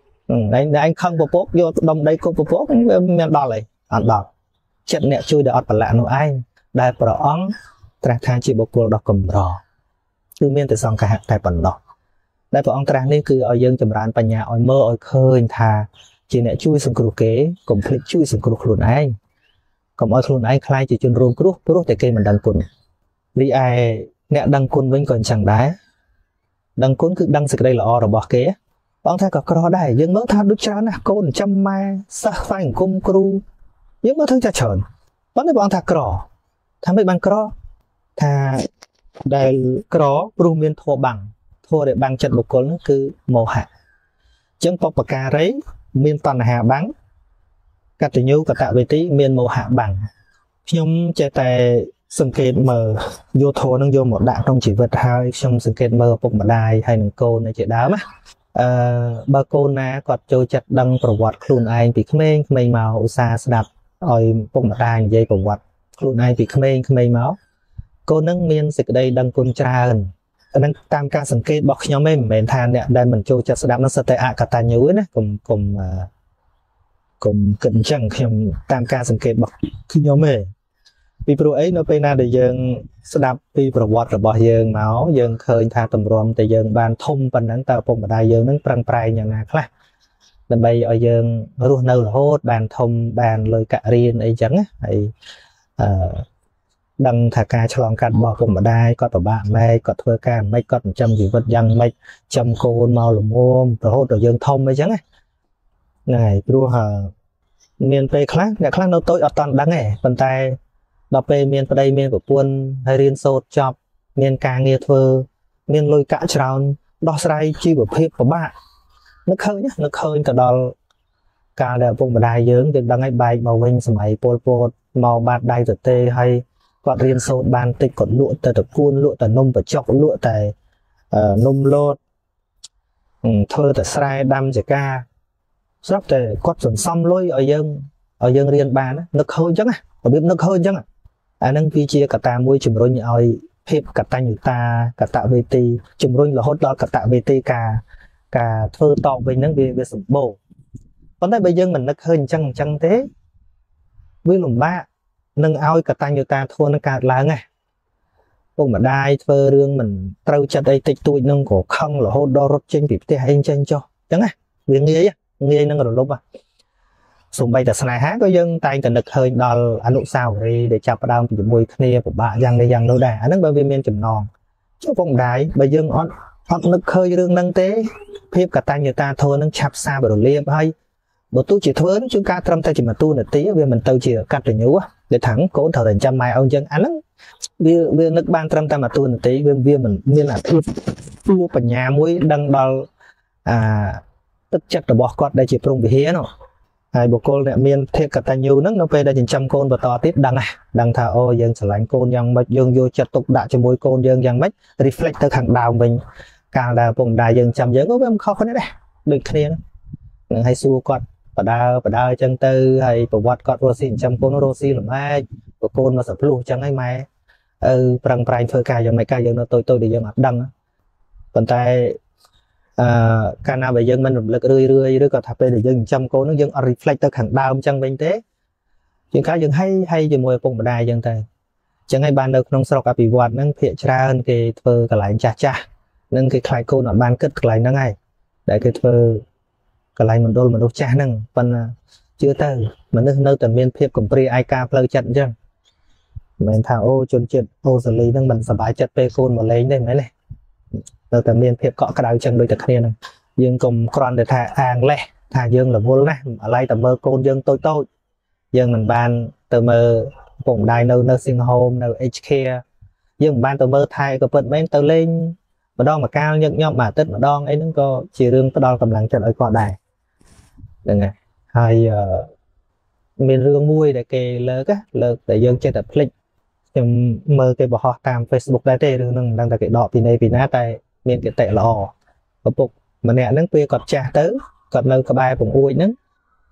anh anh không bộ bộ vô đông đây cô bộ bộ mình đo lại ăn đo trận nẹt chui để ọt bẩn lạ nụ anh đại bờ óng tra thang chỉ bộ cô đọc cầm ròคือមានតែសង្កហៈតែប៉ុណ្ណោះដែលព្រះអង្គត្រាស់នេះគឺឲ្យយើងចម្រើនបញ្ញាឲ្យមើលឲ្យឃើញថាជាអ្នកជួយសង្គ្រោះគេកុំភ្លេចជួយសង្គ្រោះខ្លួនឯងកុំឲ្យខ្លួនឯងខ្លាចជាជនរងគ្រោះព្រោះតែគេមិនដឹងគុណរីឯអ្នកដឹងគុណវិញក៏អញ្ចឹងដែរដឹងគុណគឺដឹងសេចក្តីល្អរបស់គេបងថាក៏ក្រដែរយើងមើលថាដូចច្រើនណាស់កូនចាំម៉ែសិស្សស្វែងអង្គមគ្រូយើងមើលធ្វើចាស់ច្រើនប៉ុន្តែបងថាក្រថាមិនបានក្រថាដែលក្រព្រោះមានធัวបាំងធัวដែលបាំងចិត្តបុគ្គលនោះគឺមោហៈអញ្ចឹងបពការីមានតណ្ហាបាំងកតញ្ញូកតវេទីមានមោហៈបាំងខ្ញុំចេះតែសង្កេតមើលយកធัวនឹងយកមកដាក់ក្នុងជីវិតហើយខ្ញុំសង្កេតមើលឪពុកម្ដាយហើយនឹងកូនឯជាដើមណាអឺបើកូនណាគាត់ចូលចិត្តដឹងប្រវត្តិខ្លួនឯងពីក្មេងក្មេងមកឧស្សាហ៍ស្ដាប់ឲ្យឪពុកម្ដាយនិយាយប្រវត្តិខ្លួនឯងពីក្មេងក្មេងមកកូននឹងមានសេចក្តីដឹងគុណច្រើនអានឹងតាមការសង្កេតរបស់ខ្ញុំឯងមិនមែនថាអ្នកដែលមិនចូលចិត្តស្ដាប់នោះសិតតែអកតញ្ញូទេណាកុំកុំកុំគិតអញ្ចឹងខ្ញុំតាមការសង្កេតរបស់ខ្ញុំឯងពីព្រោះអីនៅពេលណាដែលយើងស្ដាប់ពីប្រវត្តិរបស់យើងមកយើងឃើញថាតម្រាំតែយើងបានធំប៉ុណ្ណឹងតើឪពុកម្ដាយយើងនឹងប្រឹងប្រែងយ៉ាងណាខ្លះដើម្បីឲ្យយើងរស់នៅរហូតបានធំបានលុយកាក់រៀនអីចឹងណាហើយអឺដឹងថាការឆ្លងកាត់របស់ឪពុកម្ដាយគាត់ពិបាកម៉េចគាត់ធ្វើការម៉េចគាត់ចិញ្ចឹមជីវិតយ៉ាងម៉េចចំកូនមកល្មមរហូតដល់យើងធំអីចឹងណាហ្នឹងហើយព្រោះមានពេលខ្លះអ្នកខ្លះនៅតូចអត់តាន់ដឹងទេប៉ុន្តែដល់ពេលមានប្តីមានប្រពន្ធហើយរៀនសូត្រចប់មានការងារធ្វើមានលុយកាក់ច្រើនដោះស្រាយជីវភាពពិបាកនឹកឃើញនឹកឃើញទៅដល់កាលដែលឪពុកម្ដាយយើងយើងដឹងឲ្យបែកមកវិញសម័យពលពតមកបាត់ដៃទៅទេហើយគាត់រៀនសូត្របានតិចគាត់លក់តែតគួនលក់តែនំបញ្ចុកលក់តែនំលោតធ្វើតែស្រែដាំចកាស្រាប់តែគាត់សន្សំលុយឲ្យយើងឲ្យយើងរៀនបាននឹកឃើញអញ្ចឹងណារបៀបនឹកឃើញអញ្ចឹងអានឹងវាជាកត្តាមួយជំរុញឲ្យភាពកតញ្ញូតាកតវេទីជំរុញរហូតដល់កតវេទីការការធ្វើតបវិញហ្នឹងវាវាសម្បូរប៉ុន្តែបើយើងមិននឹកឃើញអញ្ចឹងអញ្ចឹងទេវាលំបាកនឹងឲ្យកតញ្ញូតាធម៌នឹងកើតឡើងណាពុកម្ដាយធ្វើរឿងមិនត្រូវចិត្តអីតិចតួចនឹងក៏ខឹងរហូតដល់រត់ចេញពីផ្ទះអីចេញចុះអញ្ចឹងណាវាងាយងាយនឹងរលប់សូម្បីតែស្នេហាក៏យើងតែងតែនឹកឃើញដល់អនុស្សាវរីយ៍ដែលចាប់ផ្ដើមពីជាមួយគ្នាពិបាកយ៉ាងនេះយ៉ាងនោះដែរអាហ្នឹងបើវាមានចំណងចុះពុកម្ដាយបើយើងអត់អត់នឹកឃើញរឿងហ្នឹងទេភាពកតញ្ញូតាធម៌នឹងឆាប់សាបរលាបហើយបើទោះជាធ្វើជួនកាលត្រឹមតែជាមទូនាទីវាមិនទៅជាកតញ្ញូវាថាកូនត្រូវតែចាំម៉ែឲ្យអញ្ចឹងអាហ្នឹងវាវានឹកបានត្រឹមតែមទូនាទីវាវាមិនមានអាភាពទួបញ្ញាមួយដឹងដល់អាទឹកចិត្តរបស់គាត់ដែលជាព្រំវិហារនោះហើយបុគ្គលអ្នកមានភាពកតញ្ញូហ្នឹងនៅពេលដែលចិញ្ចឹមកូនបន្តទៀតដឹងណាដឹងថាអូយើងស្រឡាញ់កូនយ៉ាងម៉េចយើងយកចិត្តទុកដាក់ជាមួយកូនយើងយ៉ាងម៉េច reflect ទៅខាងដើមវិញកាលដែលពុកម្ដាយយើងចាំយើងក៏វាមិនខុសគ្នាដែរដូចគ្នានឹងឲ្យសួរគាត់បដើបដើអញ្ចឹងទៅហើយប្រវត្តិគាត់រស់ស៊ីចិញ្ចឹមកូនរស់ស៊ីលំឯកប្រកូនមកសភ្លុះអញ្ចឹងហើយម៉ែអឺប្រឹងប្រែងធ្វើការយ៉ាងម៉េចការយើងនៅតូចតូចដែលយើងអត់ដឹងប៉ុន្តែអឺកាលណាបើយើងមិនរំលឹករឿយរឿយឬក៏ថាពេលដែលយើងចិញ្ចឹមកូនហ្នឹងយើងអត់ reflect ទៅខាងដើមអញ្ចឹងវិញទេជាងកាលយើងហៃហៃជាមួយឪពុកម្ដាយអញ្ចឹងទៅអញ្ចឹងហើយបាននៅក្នុងស្រុកអភិវឌ្ឍហ្នឹងភាគច្រើនគេធ្វើកន្លែងចាស់ចាស់ហ្នឹងគេខ្លាចកូនអត់បានគិតកន្លែងហ្នឹងហើយដែលគេធ្វើកន្លែងមណ្ឌលមនុស្សចាស់ហ្នឹងប៉ុន្តែជឿទៅមនុស្សនៅតែមានភាពកំព្រាឯកាផ្លូវចិត្តអញ្ចឹងមិនមែនថាអូជនជាតិអូស្ត្រាលីហ្នឹងមិនសប្បាយចិត្តពេលកូនមកលេងទេមែនទេនៅតែមានភាពកក់ក្ដៅចឹងដូចតែគ្នាហ្នឹងយើងកុំគ្រាន់តែថាអាងលេះថាយើងរវល់ណាស់អាឡ័យតែមើលកូនយើងតូចតូចយើងមិនបានទៅមើលឪពុកម្ដាយនៅនៅ Sing Home នៅ H Care យើងមិនបានទៅមើលថែក៏ពិតមែនទៅលេងម្ដងម្កាលញឹកញាប់មួយអាទិត្យម្ដងអីហ្នឹងក៏ជារឿងផ្ដល់កម្លាំងចិត្តឲ្យគាត់ដែរហ្នឹងហើយហើយមានរឿងមួយដែលគេលើកលើកតែយើងចេះតែភ្លេចខ្ញុំមើលគេបង្ហោះតាម Facebook ដែរទេរឿងហ្នឹងមិនដឹងថាគេដកពីណេពីណាតែមានគតិល្អឪពុកម្នាក់ហ្នឹងពេលគាត់ចាស់ទៅគាត់នៅក្បែរពង្អួចហ្នឹង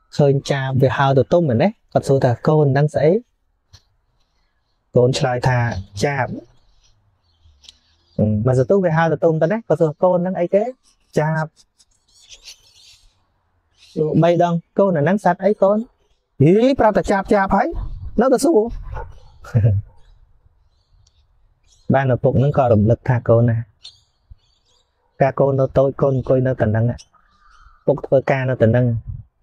khơi cha về hao từ tôm mình đấy còn số thà côn đang sẽ côn lại thà cha mà giờ tôi về hao từ tôm ta đấy còn số côn đang ấy cái cha bay đằng côn là nắng sạch ấy con ý pra ta chạp chạp ấy nó ta số ban là phục nó có động lực thà côn nè ca côn nó tôi côn coi nó tận năng ạ phục thôi ca nó tận năng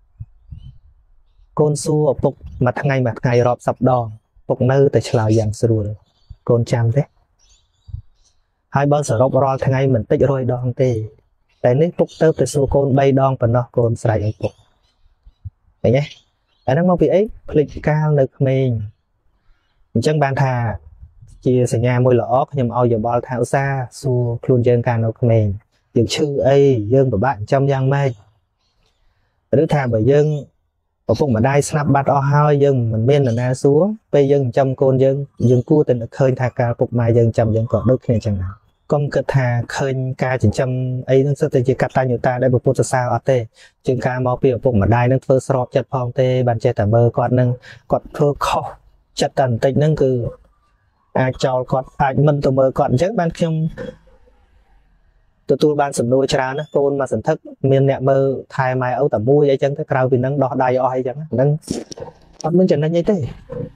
côn xua phục mặt ngày mặt ngày rọp sập đòn phục nơi tại chào dạng sườn côn chăm thế hai bên sở rọp rọp thằng ngày mình tích rồi đòn tê tại nếu phục tớ tại xua côn bay đòn và nó côn sải anh phục vậy nhé anh đang mong vị ấy lịch cao lực mình chân ban thà chia sẻ nhà môi lõ nhưng mà ao giờ bao thảo xa xua luôn trên càng nó mình dừng chữ ấy dương của bạn trong giang mây đứa thà bởi dân ở vùng mà đai snap bắt o hai dân mình bên là na xuống bây dân trong côn dân dân cua tình được khơi thà ca phục mai dân trong dân còn đôi khi chẳng hạn công cực thà khơi ca chỉ trăm ấy nó sẽ chỉ cắt tay nhiều ta đây một phút sao ở tê chừng ca máu biểu vùng mà đai nó phơi sọp chặt phong tê bàn che tả mơ còn nâng còn phơi khó chặt tần tịnh nâng cứ ai cho còn ai mình tụi mơ còn chắc ban không tụi tôi ban sầm nuôi trà nó côn mà sầm thức miền nẹt mơ thay mai ấu tẩm mua vậy chẳng cái cào vì nắng đỏ đầy oi chẳng nắng còn bên chân nó như thế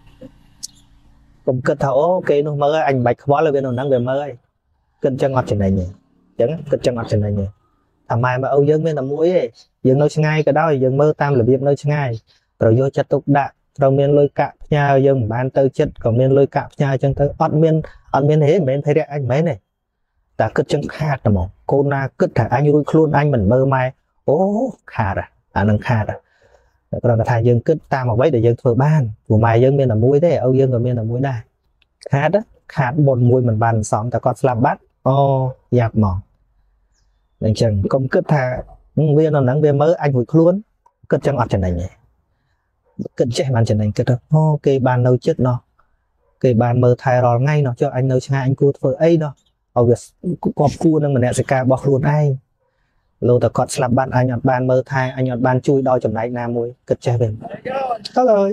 cùng cực thảo ok nó mơ anh bạch quá là bên nó nắng về mơ ấy cân chân ngọt trên này nhỉ chẳng cân chân ngọt trên này nhỉ thằng mai mà ấu dương bên là mũi ấy dương nơi ngay cái đó dương mơ tam là biết nơi ngay rồi vô chặt tục đạn rồi miền lôi cạp nhà dương ban tới chết còn miền lôi cạp nhà chẳng tới ọt miền ọt miền thế miền thấy đẹp anh mấy này ta cất chân khát là một cô na cất thả anh nuôi luôn anh mình mơ mai ố khát à anh đang khát à còn là thằng dân cất ta mà mấy để dân thừa ban của mày dân miền là muối thế âu dân ở miền là muối đây khát đó khát bồn muối mình bàn xóm ta còn làm bắt ô dạp mỏng nên chẳng công cất thả viên là nắng viên mơ anh nuôi luôn cất chân ọt chân này nhỉ cất chạy bàn chân này cất đó ô cái bàn đâu chết nó cái bàn mơ thay rồi ngay nó cho anh nơi ngay anh cua thừa ấy đó ở việc cọp cua nên mình sẽ ca bọc luôn anh lâu ta còn làm bạn anh nhọt ban mơ thai anh nhọt ban chui đo chấm này nam môi cất che về tốt rồi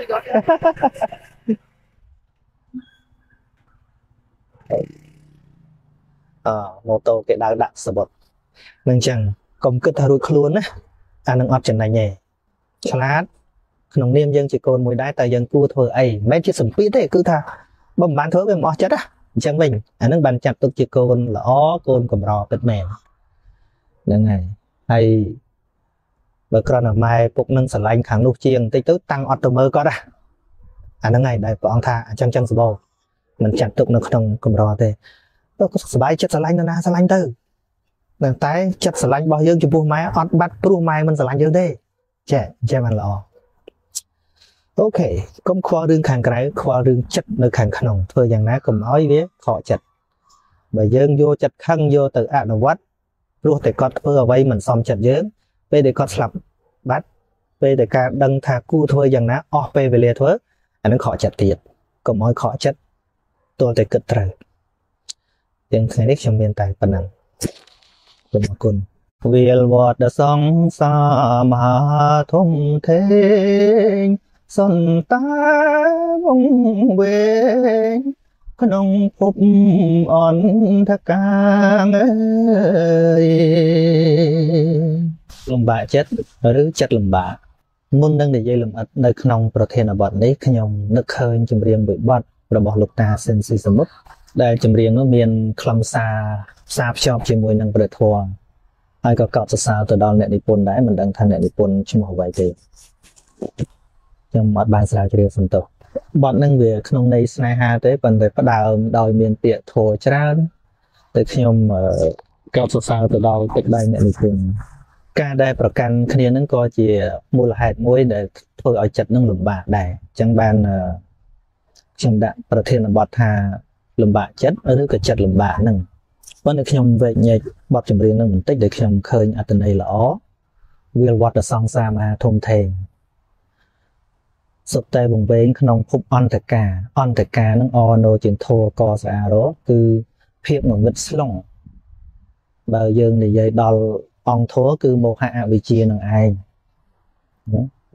ờ mô tô cái đào đặt sờ bột nên chẳng công cất thà đuôi luôn á anh đang ọp chấm này nhẹ chát nông niêm dân chỉ còn mùi đái tại dân cua thừa ấy mấy chiếc sừng pít thế cứ thà bấm bán thớ về mỏ chất á chẳng mình anh đang bàn chặt tục chỉ côn là ó côn cầm rò cất mềm nên này hay và còn ở mai phục nâng sờ lanh kháng nục chiêng tích tức tăng ọt mơ có đã anh đang ngày đại bọn thà chẳng chẳng sờ mình chặt tục nó không cầm rò thế nó có sờ bay chất sờ lanh nó na sờ lanh tư nên tái chất sờ lanh bao nhiêu chụp buông máy ọt bắt buông máy mình sờ lanh như thế trẻ trẻ mình lọ ok công khoa đương kháng cái khoa đương chất nơi kháng khăn thôiอย่างนั้นcầm nói với họ chặt bởi dương vô chặt khăn vô từ ạ nó vắt luôn để con phơi ở đây mình xòm chặt dớn về để con sập bắt về để cả đăng thà cu thôiอย่างนั้นออกไปvề liền thôi anh nó họ chặt tiệt cầm nói họ chặt tôi để cất trời tiếng khai đích trong miền tây phần năng cùng một con vì vọt đã song xa mà thông thế xuân ta vong về nông phục on thác càng ơi lồng bạ chết rứ chết lồng bạ muôn đang để dây lồng ắt nơi nông protein ở bọn đấy khi nhom nước khơi chìm riêng bị bọt rồi bỏ lục ta sen si sầm mút đây chìm riêng nó miền khăm xa xa chọc chỉ mùi năng bật thua ai có cọt sao từ đó nẹt đi pôn đấy mình đang thành nẹt đi pôn chim hồ vậy thì trong một bài sao cho phần tổ bọn năng về không đây snai ha tới phần về bắt đầu đòi miền tiện thổ cha tới khi ông cọt sao từ đó cách đây nẹt đi pôn ca đâyประกัน គ្នា នឹង ក៏ ជា មូលហេតុ មួយ ដែល ធ្វើ ឲ្យ ចិត្ត នឹង លំបាក ដែរ ចឹង បាន ខ្ញុំ ដាក់ ប្រធានបទ ថា លំបាក ចិត្ត ឬ ក៏ ចិត្ត លំបាក ហ្នឹង ប៉ុន្តែ ខ្ញុំ វែកញែក បទ ចម្រៀង នឹង បន្តិច ដែល ខ្ញុំ ឃើញ អត្ថន័យ ល្អ វាវត្ត សង្សារ មហាធំធេង សុទ្ធ តែ បង្វែង ក្នុង ភព អន្តកាល អន្តកាល នឹង អ ណូ ជាង ធោ ក សា រ គឺ ភាព ងងឹត ស្លុង បើ យើង និយាយ ដល់ អង្គធម៌គឺមោហៈអវិជ្ជានឹងឯង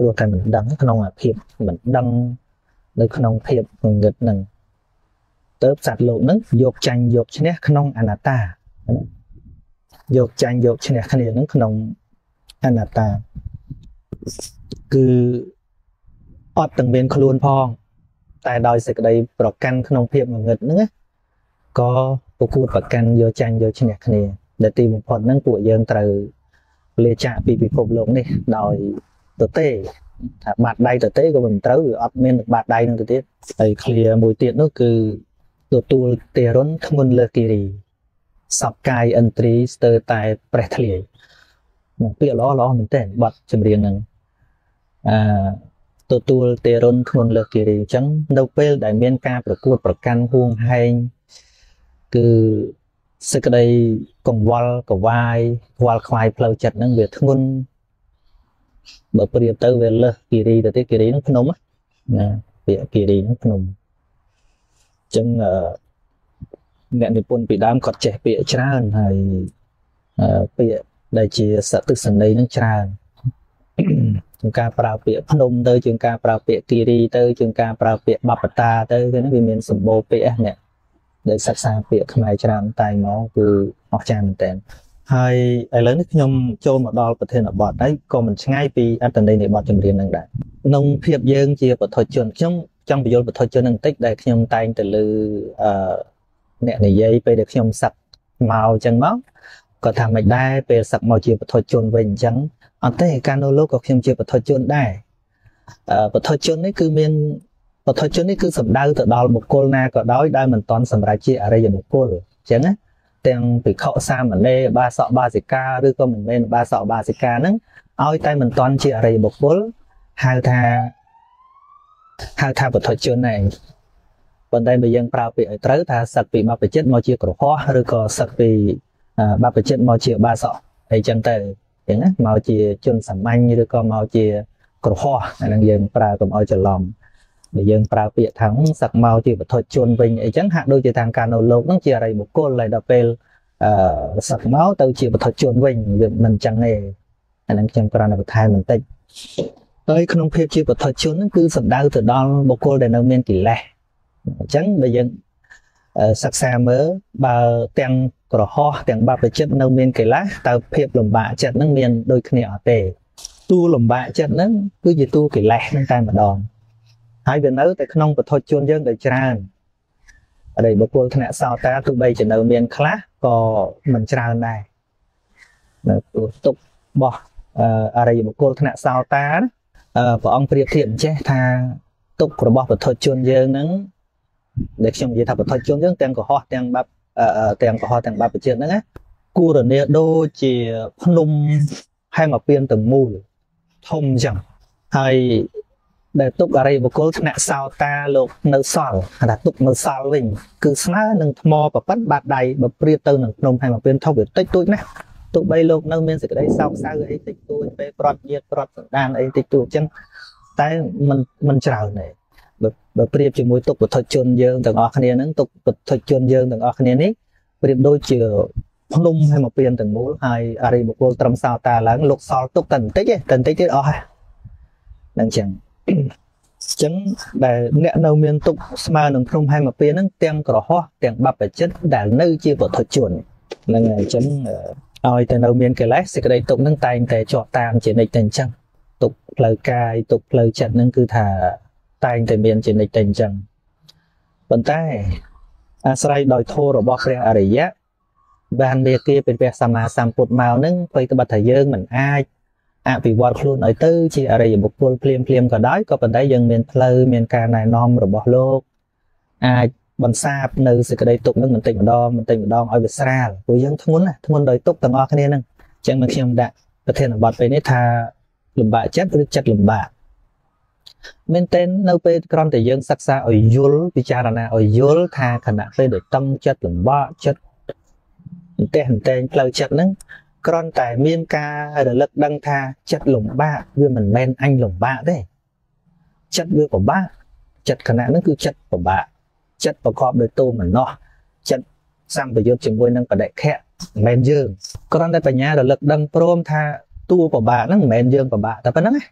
ព្រោះតែមិនដឹងក្នុងអាភាពមិនដឹងនៅក្នុងភាពងងឹតនឹងទៅសត្វលោកនឹងយកចាញ់យកឈ្នះក្នុងអនត្តាយកចាញ់យកឈ្នះគ្នានឹងក្នុងអនត្តាគឺអត់ទាំងមានខ្លួនផងតែដោយសេចក្តីប្រកាន់ក្នុងភាពងងឹតហ្នឹងក៏ប្រគួតប្រកាន់យកចាញ់យកឈ្នះគ្នាដែលទីបំផុតហ្នឹងពួកយើងត្រូវលាចាកពីពិភពលោកនេះដោយទទេថាបាត់ដៃទទេក៏មិនត្រូវវាអត់មានបាត់ដៃនឹងទៅទៀតហើយឃ្លាមួយទៀតនោះគឺទទួលទេរុនធ្ងន់លើគិរីសពកាយឥន្ទ្រីស្ទើរតែប្រេះធ្លាយពាក្យល្អល្អមែនទែនបទចម្រៀងហ្នឹងអឺទទួលទេរុនធ្ងន់លើគិរីអញ្ចឹងនៅពេលដែលមានការប្រកួតប្រកាន់ហួងហែងគឺសេចក្តីកង្វល់កវាយខ្វល់ខ្វាយផ្លូវចិត្តហ្នឹងវាធ្ងន់បើប្រៀបទៅវាលើសគិរីទៅទៀតគិរីហ្នឹងភ្នំណាពាក្យគិរីហ្នឹងភ្នំអញ្ចឹងអ្នកនិពន្ធពីដើមគាត់ចេះពាក្យច្រើនហើយពាក្យដែលជាសត្វទិសន័យហ្នឹងច្រើនជាងការប្រើពាក្យភ្នំទៅជាងការប្រើពាក្យគិរីទៅជាងការប្រើពាក្យបបតាទៅគឺហ្នឹងវាមានសម្បូរពាក្យអ្នកដែលសិក្សាពាក្យខ្មែរច្រើនតែមកគឺអស្ចារ្យមែនតើហើយឥឡូវនេះខ្ញុំចូលមកដល់ប្រធានបទហើយក៏មិនឆ្ងាយពីអត្ថន័យនៃបទចម្រៀងហ្នឹងដែរក្នុងភាពយើងជាបុថុជនខ្ញុំចង់បញ្យល់បុថុជនហ្នឹងបន្តិចដែលខ្ញុំតែងទៅលើអឺអ្នកនិយាយពេលដែលខ្ញុំសឹកមកអញ្ចឹងមកគាត់ថាមិនដែរពេលសឹកមកជាបុថុជនវិញអញ្ចឹងអត់ទេកាលនៅលោកក៏ខ្ញុំជាបុថុជនដែរអឺបុថុជននេះគឺមានបុថុជននេះគឺសំដៅទៅដល់បុគ្គលណាក៏ដោយដែលមិនទាន់សម្រេចជាអរិយបុគ្គលអញ្ចឹងណាទាំងភិក្ខុសាមណេរបាសកបាសិកាឬក៏មិនមែនបាសកបាសិកាហ្នឹងឲ្យតែមិនទាន់ជាអរិយបុគ្គលហៅថាហៅថាបុថុជនឯងប៉ុន្តែបើយើងប្រើពាក្យឲ្យត្រូវថាសឹកពីបព្វជិតមកជាក្រហោះឬក៏សឹកពីបព្វជិតមកជាបាសកអីចឹងទៅអញ្ចឹងណាមកជាជនសាមញ្ញឬក៏មកជាក្រហោះអាហ្នឹងយើងប្រើកុំឲ្យច្រឡំដែលយើងប្រើពាក្យថាសឹកមកជាបុថុជនវិញអីចឹងហាក់ដូចជាតាមការនៅលោកហ្នឹងជាអរិយបុគ្គលហើយដល់ពេលអឺសឹកមកទៅជាបុថុជនវិញវាមិនចឹងទេអាហ្នឹងខ្ញុំគ្រាន់តែបន្ថែមបន្តិចហើយក្នុងភាពជាបុថុជនហ្នឹងគឺសំដៅទៅដល់បុគ្គលដែលនៅមានកិលេសអញ្ចឹងបើយើងសិក្សាមើលបើទាំងក្រហោះទាំងបព្វជិតនៅមានកិលេសតើភាពលំបាកចិត្តហ្នឹងមានដូចគ្នាអត់ទេតួលំបាកចិត្តហ្នឹងគឺជាតួកិលេសហ្នឹងតែម្ដងហើយវានៅតែក្នុងបុថុជនយើងដែលច្រើនអរិយបុគ្គលថ្នាក់សោតាទោះបីជានៅមានខ្លះក៏មិនច្រើនដែរនៅទុករបស់អរិយបុគ្គលថ្នាក់សោតាព្រះអង្គប្រៀបធៀបអញ្ចេះថាទុករបស់បុថុជនយើងហ្នឹងដែលខ្ញុំនិយាយថាបុថុជនយើងទាំងកុហកទាំងបាប់ទាំងកុហកទាំងបាប់ជាតិហ្នឹងណាគូរនាដូចជាភ្នំហែមពៀនទាំងមូលធំអញ្ចឹងហើយដែលទុកអរិយបុគ្គលថ្នាក់សោតាលោកនៅសល់ថាទុកនៅសល់វិញគឺស្មើនឹងថ្មប្រប៉ិនបាតដៃបើប្រៀបទៅនឹងភ្នំហែមពៀនធំវាតិចតួចណាស់ទោះបីលោកនៅមានសេចក្តីសោកសៅអីតិចតួចពេលប្រត់ញាតប្រត់សន្តានអីតិចតួចអញ្ចឹងតែมันมันច្រើនទេបើប្រៀបជាមួយទុកបុថុជនយើងទាំងអស់គ្នាហ្នឹងទុកបុថុជនយើងទាំងអស់គ្នានេះប្រៀបដូចជាភ្នំហែមពៀនទាំងមូលហើយអរិយបុគ្គលត្រឹមសោតាឡើងលោកសល់ទុកតែបន្តិចទេតែបន្តិចទៀតអស់ហើយហ្នឹងចឹងអញ្ចឹងដែលអ្នកនៅមានទុកស្មើនឹងភ្នំហែមពៀនហ្នឹងទាំងក្រហោះទាំងបព្វជិតដែលនៅជាបុថុជនហ្នឹងហើយអញ្ចឹងឲ្យតែនៅមានកិលេសសេចក្តីទុកហ្នឹងតែងតែជាប់តាមជានិច្ចតែអញ្ចឹងទុកផ្លូវកាយទុកផ្លូវចិត្តហ្នឹងគឺថាតែងតែមានជានិច្ចតែអញ្ចឹងប៉ុន្តែអាស្រ័យដោយធម៌របស់ព្រះអរិយៈបានមេគាเป็นព្រះសម្មាសម្ពុទ្ធមកហ្នឹងអ្វីក៏បើថាយើងមិនអាចអភិវឌ្ឍខ្លួនឲ្យទៅជាអរិយបុគ្គលភ្លាមភ្លាមក៏ដោយក៏ប៉ុន្តែយើងមានផ្លូវមានការណែនាំរបស់លោកអាចបន្សាបនៅសេចក្តីទុកហ្នឹងបន្តិចម្ដងបន្តិចម្ដងឲ្យវាស្រាលព្រោះយើងធ្ងន់ណាធ្ងន់ដោយទុកទាំងអស់គ្នាហ្នឹងអញ្ចឹងខ្ញុំដាក់ប្រធានបទពេលនេះថាលំបាកចិត្តឬចិត្តលំបាកមែនតើនៅពេលក្រំតែយើងសិក្សាឲ្យយល់ពិចារណាឲ្យយល់ថាខណៈពេលដែលតឹងចិត្តលំបាកចិត្តតែតែតែផ្លូវចិត្តហ្នឹងគ្រាន់តែមានការរលឹកដឹងថាចិត្តលំបាកវាមិនមែនអញលំបាកទេចិត្តវាពិបាកចិត្តខណៈហ្នឹងគឺចិត្តពិបាកចិត្តប្រកបដោយទោមនស្សចិត្តសម្បយុទ្ធជាមួយនឹងបដិខៈមិនមែនយើងគ្រាន់តែបញ្ញារលឹកដឹងព្រមថាតួពិបាកហ្នឹងមិនមែនយើងពិបាកតែប៉ុណ្្នឹងណា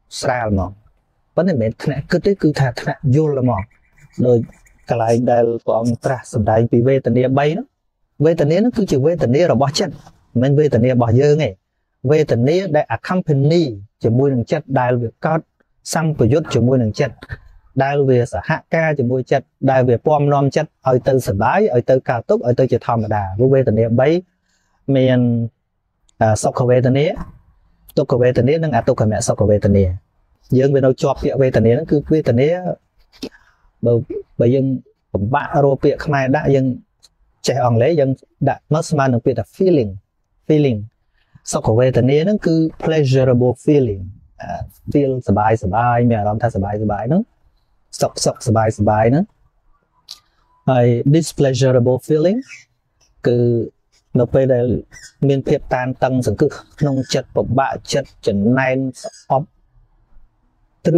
sral mà vấn đề mình thằng cứ tới cứ thà thằng vô là mà rồi cái lại đây còn tra sầm đại vì về tận địa bay nó về tận địa nó cứ chỉ về tận địa rồi bỏ chân mình về tận địa bỏ dơ này về tận địa đại accompany chỉ mua đường chất đại việc có xăm của yết chỉ mua đường chất đại về xã hạ ca chỉ mua chất đại về pom non chất ở từ sầm bái ở từ cao tốc ở từ chỉ thòm đà về tận địa bay mình sọc về tận địa tục về tận địa nó ngã tục cả mẹ sọc về tận địa dương về đâu chọp địa về tận địa nó cứ về tận địa bởi bởi dân bạn rô bịa khai đã dân trẻ ông lấy dân đã mất mà được biết là feeling feeling sau cổ về tận này nó cứ pleasurable feeling uh, feel sờ bài sờ bài mẹ làm thay sờ bài sờ bài nữa sọc sọc sờ bài sờ bài nữa hay displeasurable feeling cứ nó về đây miền Việt tan tăng dần cứ nông chật bộc bạ chật chẩn nайн ốp từ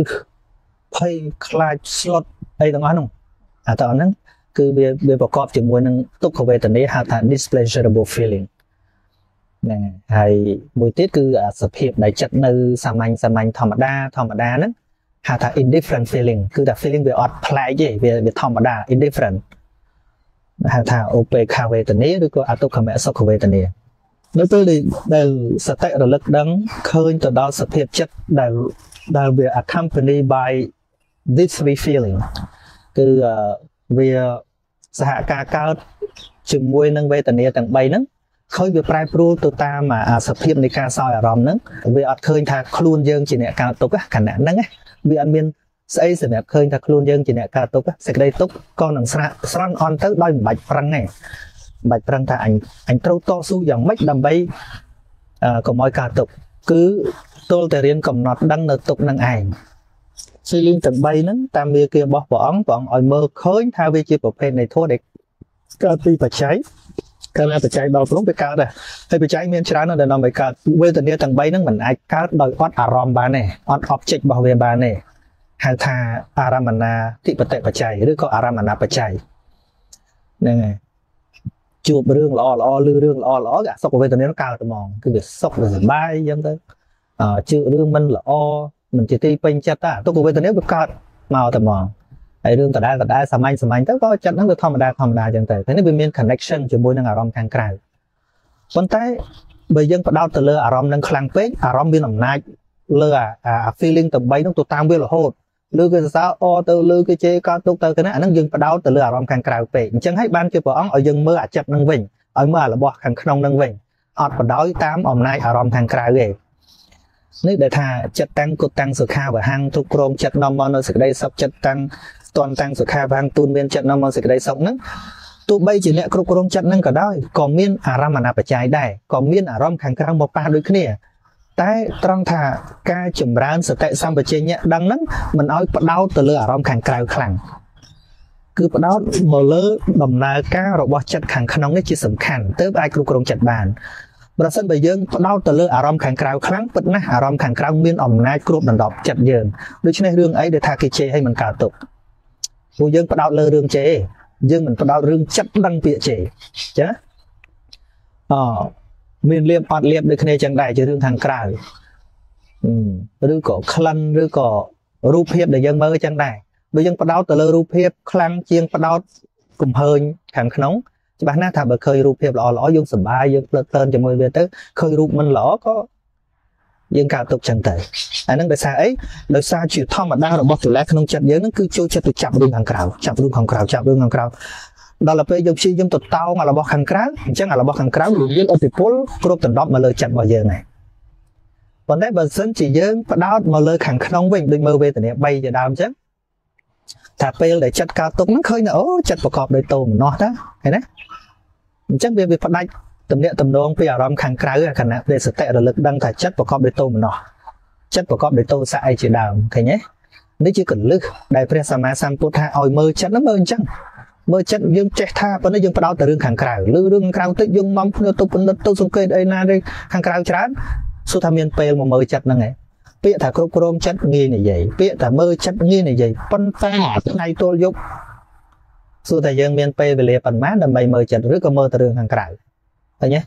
pay clay slot đây là không à tao nói cứ về vềประกอบជាមួយនឹងទុក្ខវេទនាហៅថា displeasurable feeling ហ្នឹងហើយមួយទៀតគឺសភាពដែលចិត្តនៅសាមញ្ញសាមញ្ញធម្មតាធម្មតាហ្នឹងហៅថា indifferent feeling គឺថា feeling វាអត់ប្លែកទេវាវាធម្មតា indifferent ហៅថាឧបេក្ខាវេទនាឬក៏អទុក្ខមសុខវេទនានៅពេលដែលសតិរលឹកដឹងឃើញទៅដល់សភាពចិត្តដែលដែលវា accompany by this three feeling គឺវាសហការកើតជាមួយនឹងវេទនាទាំងបីហ្នឹងឃើញវាប្រែប្រួលទៅតាមអាសភាពនៃការសោយអារម្មណ៍ហ្នឹងវាអត់ឃើញថាខ្លួនយើងជាអ្នកកើតទុក្ខខណៈហ្នឹងវាអត់មានស្អីសម្រាប់ឃើញថាខ្លួនយើងជាអ្នកកើតទុក្ខសេចក្តីទុក្ខក៏នឹងស្រាក់ស្រន់អន់ទៅដោយមិនបាច់ប្រឹងទេមិនបាច់ប្រឹងថាអញអញត្រូវតស៊ូយ៉ាងម៉េចដើម្បីកុំឲ្យកើតទុក្ខគឺទល់តែរៀនកំណត់ដឹងនៅទុក្ខនឹងឯងfeeling ទាំងបីហ្នឹងតាមវាគេរបស់ព្រះអង្គព្រះអង្គឲ្យមើលឃើញថាវាជាប្រភេទនៃធម៌ដែលកើតពីបច្ច័យកាលណាបច្ច័យដល់ព្រមវាកើតដែរហើយបច្ច័យមានច្រើនណាស់ដែលនាំឲ្យកើតវេទនាទាំងបីហ្នឹងមិនអាចកើតដោយអត់អារម្មណ៍បានទេអត់ object របស់វាបានទេហៅថាអារម្មណាធិបតិបច្ច័យឬក៏អារម្មណាបច្ច័យហ្នឹងហើយជួបរឿងល្អល្អឬរឿងល្អល្អអាសុខវេទនាnóកើតត្មងគឺវាសុខវាសប្បាយអញ្ចឹងទៅអឺជឿរឿងមិនល្អមិនជាទីពេញចិត្តតាទុក្ខវេទនាវាកើតមកតែហ្មងហើយរឿងដដែលដដែលសាមញ្ញសាមញ្ញទៅក៏ចិត្តហ្នឹងវាធម្មតាធម្មតាអញ្ចឹងទៅតែនេះវាមាន connection ជាមួយនឹងអារម្មណ៍ខាងក្រៅប៉ុន្តែបើយើងផ្ដោតទៅលើអារម្មណ៍នឹងខ្លាំងពេកអារម្មណ៍មានអំណាចលើអា feeling ទាំងបីហ្នឹងទៅតាមវារហូតលើគេសរសើរអទៅលើគេជេរកើតទុកទៅទៅណាអាហ្នឹងយើងផ្ដោតទៅលើអារម្មណ៍ខាងក្រៅពេកអញ្ចឹងហើយបានជាព្រះអង្គឲ្យយើងមើលអាចិត្តហ្នឹងវិញឲ្យមើលអារបស់ខាងក្នុងហ្នឹងវិញអត់បដោយតាមអំណាចអារម្មណ៍ខាងក្រៅទេនេះដែលថាចិត្តតាំងគុតតាំងសុខាវហੰទុក្រមចិត្តនាំមកនៅសេចក្តីសុខចិត្តតាំងតន់តាំងសុខាវហੰទូនមានចិត្តនាំមកសេចក្តីសុខហ្នឹងទោះបីជាអ្នកគ្រប់គ្រងចិត្តហ្នឹងក៏ដោយក៏មានអារម្មណ៍អនបច្ច័យដែរក៏មានអារម្មណ៍ខាងក្រៅមកប៉ះដូចគ្នាតែត្រង់ថាការចម្រើនសតិសម្បជញ្ញៈដឹងហ្នឹងមិនឲ្យផ្ដោតទៅលើអារម្មណ៍ខាងក្រៅខ្លាំងគឺផ្ដោតមកលើដំណើរការរបស់ចិត្តខាងក្នុងនេះជាសំខាន់ទើបអាចគ្រប់គ្រងចិត្តបានប្រសិនបើយើងផ្ដោតទៅលើអារម្មណ៍ខាងក្រៅខ្លាំងពិតណាស់អារម្មណ៍ខាងក្រៅមានអំណាចគ្រប់ដណ្ដប់ចិត្តយើងដូច្នេះរឿងអីដែលថាគេជេរឲ្យមិនកើតទុកព្រោះយើងផ្ដោតលើរឿងជេរយើងមិនផ្ដោតរឿងចិត្តដឹងពាក្យជេរចាអមានលៀបអត់លៀបដូចគ្នាចឹងដែរជារឿងខាងក្រៅឬក៏ក្លិនឬក៏រូបភាពដែលយើងមើលចឹងដែរបើយើងផ្ដោតទៅលើរូបភាពខ្លាំងជាងផ្ដោតកំហើញខាងក្នុងច្បាស់ណាស់ថាបើឃើញរូបភាពល្អល្អយើងសប្បាយយើងភ្លើតភ្លើនជាមួយវាទៅឃើញរូបមិនល្អក៏យើងកើតទុកចឹងទៅអាហ្នឹងដោយសារអីដោយសារជាធម្មតារបស់កិលេសក្នុងចិត្តយើងហ្នឹងគឺចូលចិត្តទៅចាប់រឿងខាងក្រៅចាប់រឿងខាងក្រៅចាប់រឿងខាងក្រៅដល់ទៅពេលយើងព្យាយាមទៅតោងអារបស់ខាងក្រៅអញ្ចឹងអារបស់ខាងក្រៅវាមានឥទ្ធិពលគ្រប់ដណ្ដប់មកលើចិត្តរបស់យើងហ្នឹងប៉ុន្តែបើសិនជាយើងផ្ដោតមកលើខាងក្នុងវិញដូចមើលវេទនាបីជាដើមអញ្ចឹងថាពេលដែលចិត្តកើតទុកហ្នឹងឃើញថាអូចិត្តប្រកបដោយទោមនស្សតាឃើញណាអញ្ចឹងវាវាផ្ដាច់ទំនាក់ទំនងពីអារម្មណ៍ខាងក្រៅខណៈដែលសតិរលឹកដឹងថាចិត្តប្រកបដោយទោមនស្សចិត្តប្រកបដោយទោសៈអីជាដើមឃើញទេនេះជាកលឹះដែលព្រះសម្មាសម្ពុទ្ធថាឲ្យមើលចិត្តហ្នឹងមើលអញ្ចឹងមើលចិត្តយើងចេះថាប៉ុន្តែយើងផ្ដោតទៅរឿងខាងក្រៅឬរឿងខាងក្រៅតិចយើងនាំគ្នាទៅពិនិត្យទៅសង្កេតអីណាទេខាងក្រៅច្រើនសួរថាមានពេលមកមើលចិត្តហ្នឹងឯងពាក្យថាគ្រប់គ្រងចិត្តងាយនិយាយពាក្យថាមើលចិត្តងាយនិយាយប៉ុន្តែថ្ងៃទល់យប់សួរថាយើងមានពេលវេលាប៉ុន្មានដើម្បីមើលចិត្តឬក៏មើលទៅរឿងខាងក្រៅឃើញទេ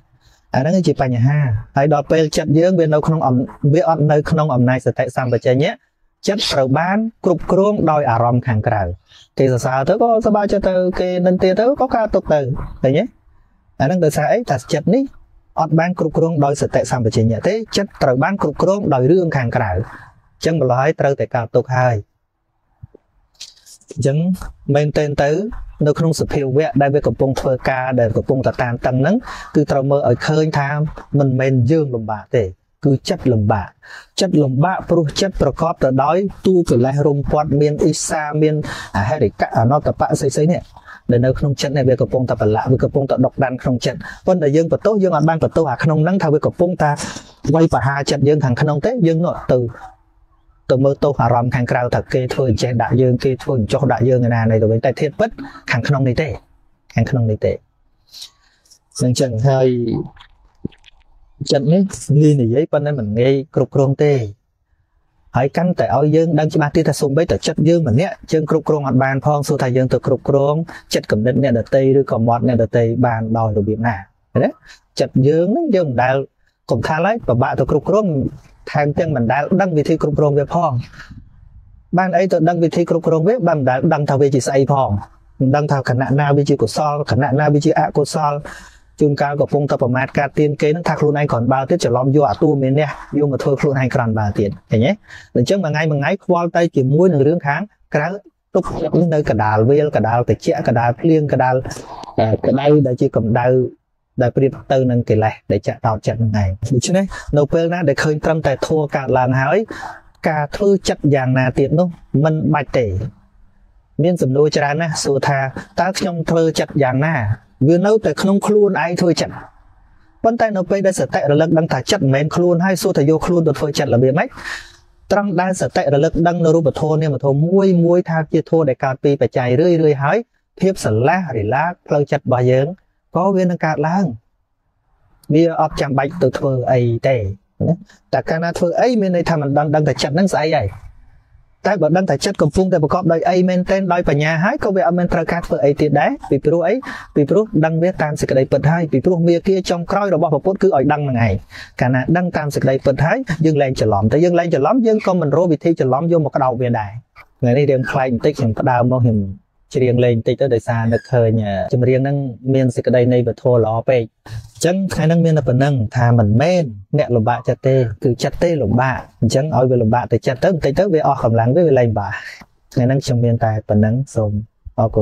អាហ្នឹងជាបញ្ហាហើយដល់ពេលចិត្តយើងវានៅក្នុងវាអត់នៅក្នុងអំណាចសតិសម្បជញ្ញៈចិត្តត្រូវបានគ្រប់គ្រងដោយអារម្មណ៍ខាងក្រៅគេសរសើរទៅក៏សប្បាយចិត្តទៅគេនិន្ទាទៅក៏កើតទុកទៅឃើញទេអាហ្នឹងដោយសារអីថាចិត្តនេះអត់បានគ្រប់គ្រងដោយសតិសម្បជញ្ញៈទេចិត្តត្រូវបានគ្រប់គ្រងដោយរឿងខាងក្រៅអញ្ចឹងម្ល៉េះហើយត្រូវតែកើតទុកហើយអញ្ចឹងមែនទែនទៅនៅក្នុងសភាវៈដែលវាកំពុងធ្វើការដែលកំពុងតែតានតឹងហ្នឹងគឺត្រូវមើលឲ្យឃើញថាមិនមែនយើងលំបាកទេគឺចិត្តលំបាកចិត្តលំបាកព្រោះចិត្តប្រកបទៅដោយទូកិលេសរុំព័ទ្ធមានអ៊ីសាមានអហិរិកៈអនតបៈស្អីស្អីនេះដែលនៅក្នុងចិត្តនេះវាកំពុងតែប្រឡាក់វាកំពុងតែដុកដានក្នុងចិត្តប៉ុន្តែយើងបន្ទោសយើងអត់បានបន្ទោសអាក្នុងហ្នឹងថាវាកំពុងតែវាយប្រហារចិត្តយើងខាងក្នុងទេយើងនោះទៅទៅមើលទោសអារម្មណ៍ខាងក្រៅថាគេធ្វើអញ្ចេះដាក់យើងគេធ្វើអញ្ចោះដាក់យើងឯណានេះទៅវិញតែធៀបពិតខាងក្នុងនេះទេខាងក្នុងនេះទេនឹងចឹងហើយចិត្តនេះងាយនិយាយប៉ុន្តែមិនងាយគ្រប់គ្រងទេហើយកាន់តែឲ្យយើងដឹងច្បាស់ទៀតថាសូម្បីតែចិត្តយើងម្នាក់យើងគ្រប់គ្រងអត់បានផងសួរថាយើងទៅគ្រប់គ្រងចិត្តគំនិតអ្នកដទៃឬក៏មាត់អ្នកដទៃបានដោយរបៀបណាណាចិត្តយើងហ្នឹងយើងមិនដែលកុំថាឡើយពិបាកទៅគ្រប់គ្រងថែមទាំងមិនដែលដឹងវិធីគ្រប់គ្រងវាផងបានអីទៅដឹងវិធីគ្រប់គ្រងវាបានមិនដែលដឹងថាវាជាស្អីផងមិនដឹងថាខណៈណាវាជាកុសលខណៈណាវាជាអកុសលជួនកាលកំពុងតែប្រមាថការទៀនគេនឹងថាខ្លួនឯងគ្រាន់បើទៀតច្រឡំយកអាតួមាននេះយកមកធ្វើខ្លួនឯងគ្រាន់បើទៀតឃើញទេអញ្ចឹងមួយថ្ងៃមួយថ្ងៃខ្វល់តែជាមួយនឹងរឿងខាងក្រៅទុកនៅកដាលវាលកដាលតិចកដាលភ្លៀងកដាលក្តៅដែលជាកម្ដៅដែលប្រៀបទៅនឹងកិលេសដែលចាក់ដោតចិត្តហ្នឹងឯងដូច្នេះនៅពេលណាដែលឃើញត្រឹមតែធัวកើតឡើងហើយការធ្វើចិត្តយ៉ាងណាទៀតនោះមិនបាច់ទេមានសំណួរច្រើនណាស់សួរថាតើខ្ញុំធ្វើចិត្តយ៉ាងណាវានៅតែក្នុងខ្លួនឯងធ្វើចិត្តប៉ុន្តែនៅពេលដែលសតិរលឹកដឹងថាចិត្តមិនមែនខ្លួនហើយសួរថាយកខ្លួនទៅធ្វើចិត្តរបៀបម៉េចត្រង់ដែលសតិរលឹកដឹងនៅរូបធម៌នាមធម៌មួយមួយថាជាធម៌ដែលកើតពីបច្ច័យរឿយរឿយហើយភាពស្រឡះរីឡាផ្លូវចិត្តរបស់យើងក៏វានឹងកើតឡើងវាអត់ចាំបាច់ទៅធ្វើអីទេតែកាលណាធ្វើអីមានន័យថាមិនដឹងដឹងតែចិត្តហ្នឹងស្អីហើយតែបើដឹងតែចិត្តកំពុងតែប្រកបដោយអីមែនទែនដោយបញ្ញាហើយក៏វាអត់មានត្រូវការធ្វើអីទៀតដែរពីព្រោះអីពីព្រោះដឹងវាតាមសេចក្តីពិតហើយពីព្រោះមាគាចុងក្រោយរបស់ពុទ្ធគឺឲ្យដឹងហ្នឹងឯងកាលណាដឹងតាមសេចក្តីពិតហើយយើងលែងច្រឡំតែយើងលែងច្រឡំយើងក៏មិនរកវិធីច្រឡំយកមកក្តោបវាដែរថ្ងៃនេះរឿងខ្លែងបន្តិចខ្ញុំផ្ដើមមកខ្ញុំច្រៀងលេងបន្តិចទៅដោយសារនឹកឃើញចម្រៀងហ្នឹងមានសេចក្តីនៃពធល្អពេកអញ្ចឹងថ្ងៃហ្នឹងមានតែប៉ុណ្្នឹងថាមិនមែនអ្នកលំបាកចិត្តទេគឺចិត្តទេលំបាកអញ្ចឹងឲ្យវាលំបាកទៅចិត្តទៅបន្តិចទៅវាអស់កម្លាំងវាវាលែងបាក់ថ្ងៃហ្នឹងខ្ញុំមានតែប៉ុណ្្នឹងសូមអរគុណ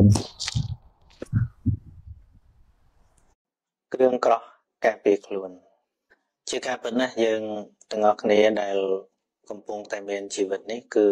គ្រឿងក្រោះការពារខ្លួនជាការពិតណាស់យើងទាំងអស់គ្នាដែលកំពុងតែមានជីវិតនេះគឺ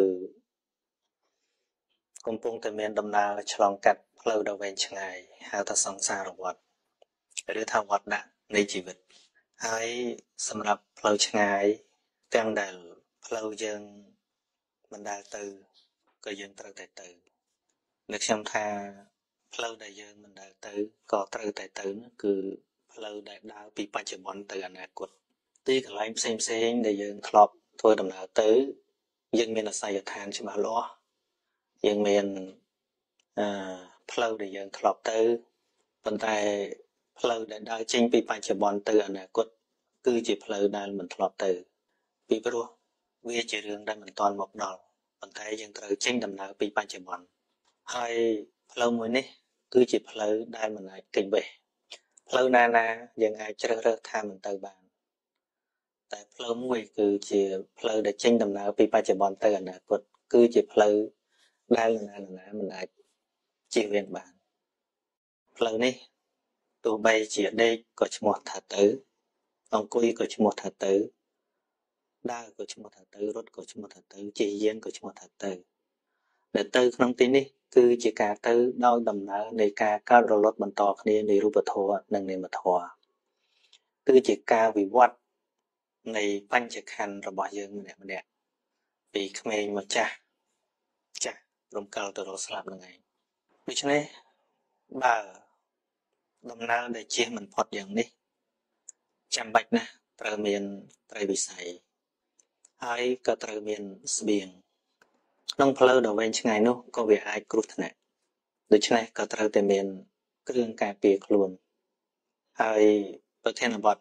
កំពុងតែមានដំណើរឆ្លងកាត់ផ្លូវដ៏វែងឆ្ងាយហៅថាសង្សារវដ្តឬថាវដ្តនៃជីវិតហើយសម្រាប់ផ្លូវឆ្ងាយទាំងដែលផ្លូវយើងមិនដែលទៅក៏យើងត្រូវតែទៅនៅខ្ញុំថាផ្លូវដែលយើងមិនដែលទៅក៏ត្រូវតែទៅនោះគឺផ្លូវដែលដើរពីបច្ចុប្បន្នទៅអនាគតទីកន្លែងផ្សេងផ្សេងដែលយើងធ្លាប់ធ្វើដំណើរទៅយើងមានអាសយដ្ឋានច្បាស់លាស់យើងមានអឺផ្លូវដែលយើងធ្លាប់ទៅប៉ុន្តែផ្លូវដែលដើរចេញពីបច្ចុប្បន្នទៅអនាគតគឺជាផ្លូវដែលមិនធ្លាប់ទៅពីព្រោះវាជារឿងដែលមិនទាន់មកដល់ប៉ុន្តែយើងត្រូវចេញដំណើរពីបច្ចុប្បន្នហើយផ្លូវមួយនេះគឺជាផ្លូវដែលមិនអាចគេចវេះផ្លូវណាណាយើងអាចជ្រើសរើសថាមិនទៅបានតែផ្លូវមួយគឺជាផ្លូវដែលចេញដំណើរពីបច្ចុប្បន្នទៅអនាគតគឺជាផ្លូវដែលណាណាមិនអាចជៀសវាងបានផ្លូវនេះទោះបីជាដេកក៏ឈ្មោះថាទៅអង្គុយក៏ឈ្មោះថាទៅដើរក៏ឈ្មោះថាទៅរត់ក៏ឈ្មោះថាទៅជិះយានក៏ឈ្មោះថាទៅដែលទៅក្នុងទីនេះគឺជាការទៅដោយដំណើរនៃការកើតរលត់បន្តគ្នានៃរូបធម៌និងនាមធម៌គឺជាការវិវត្តនៃបញ្ចខណ្ឌរបស់យើងម្នាក់ម្នាក់ពីក្មេងមកចាស់ចាស់រំកិលទៅរកស្លាប់នឹងឯងដូច្នេះបើដំណើរដែលជៀសមិនផុតយ៉ាងនេះចាំបាច់ណាស់ត្រូវមានត្រីវិស័យហើយក៏ត្រូវមានស្បៀងក្នុងផ្លូវដ៏វែងឆ្ងាយនោះក៏វាអាចគ្រោះថ្នាក់ដូច្នេះក៏ត្រូវតែមានគ្រឿងការពារខ្លួនហើយប្រធានបទ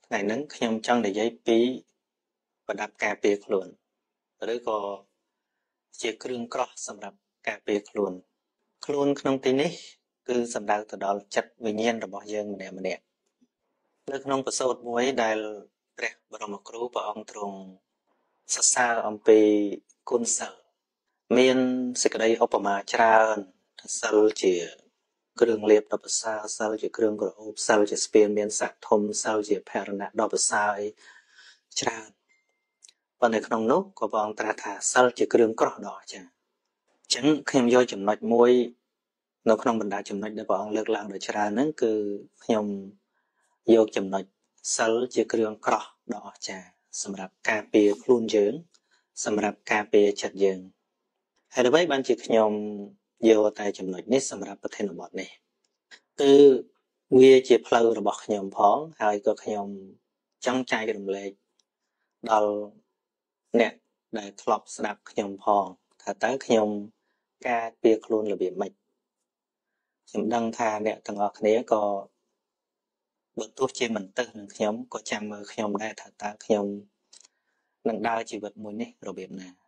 ngày nắng nhom trong để giấy pí và đạp cà phê luôn rồi có chia kêu cross sầm đạp cà phê luôn luôn trong tí ní cứ sầm đạp từ đó chặt vì nhiên rồi bỏ dương mình đẹp mình đẹp nước trong cái sốt muối đài rẻ bờ một cú và ông trung sát xa ông pì côn sở miền sẽ cái đây ông bảo mà cha sal chỉ kêu liệp đập xa sal chỉ kêu gỗ sal chỉ spiên miền sạc thom sal chỉ perna đập xa cha vàในក្នុងនោះក៏បងត្រាស់ថាសិលជាគ្រឿងក្រោះដ៏អស្ចារ្យអញ្ចឹងខ្ញុំយកចំណុចមួយនៅក្នុងបណ្ដាចំណុចដែលព្រះអង្គលើកឡើងដោយច្រើនហ្នឹងគឺខ្ញុំយកចំណុចសិលជាគ្រឿងក្រោះដ៏អស្ចារ្យសម្រាប់ការពារខ្លួនយើងសម្រាប់ការពារចិត្តយើងហើយអ្វីបានជាខ្ញុំយកតែចំណុចនេះសម្រាប់ប្រធានបទនេះគឺវាជាផ្លូវរបស់ខ្ញុំផងហើយក៏ខ្ញុំចង់ចែករំលែកដល់អ្នកដែលធ្លាប់ស្ដាប់ខ្ញុំផងថាតើខ្ញុំការពារខ្លួនរបៀបម៉េចខ្ញុំដឹងថាអ្នកទាំងអស់គ្នាក៏បើទោះជាមិនទៅនឹងខ្ញុំក៏ចាំមើលខ្ញុំដែរថាតើខ្ញុំនឹងដើរជីវិតមួយនេះរបៀបណា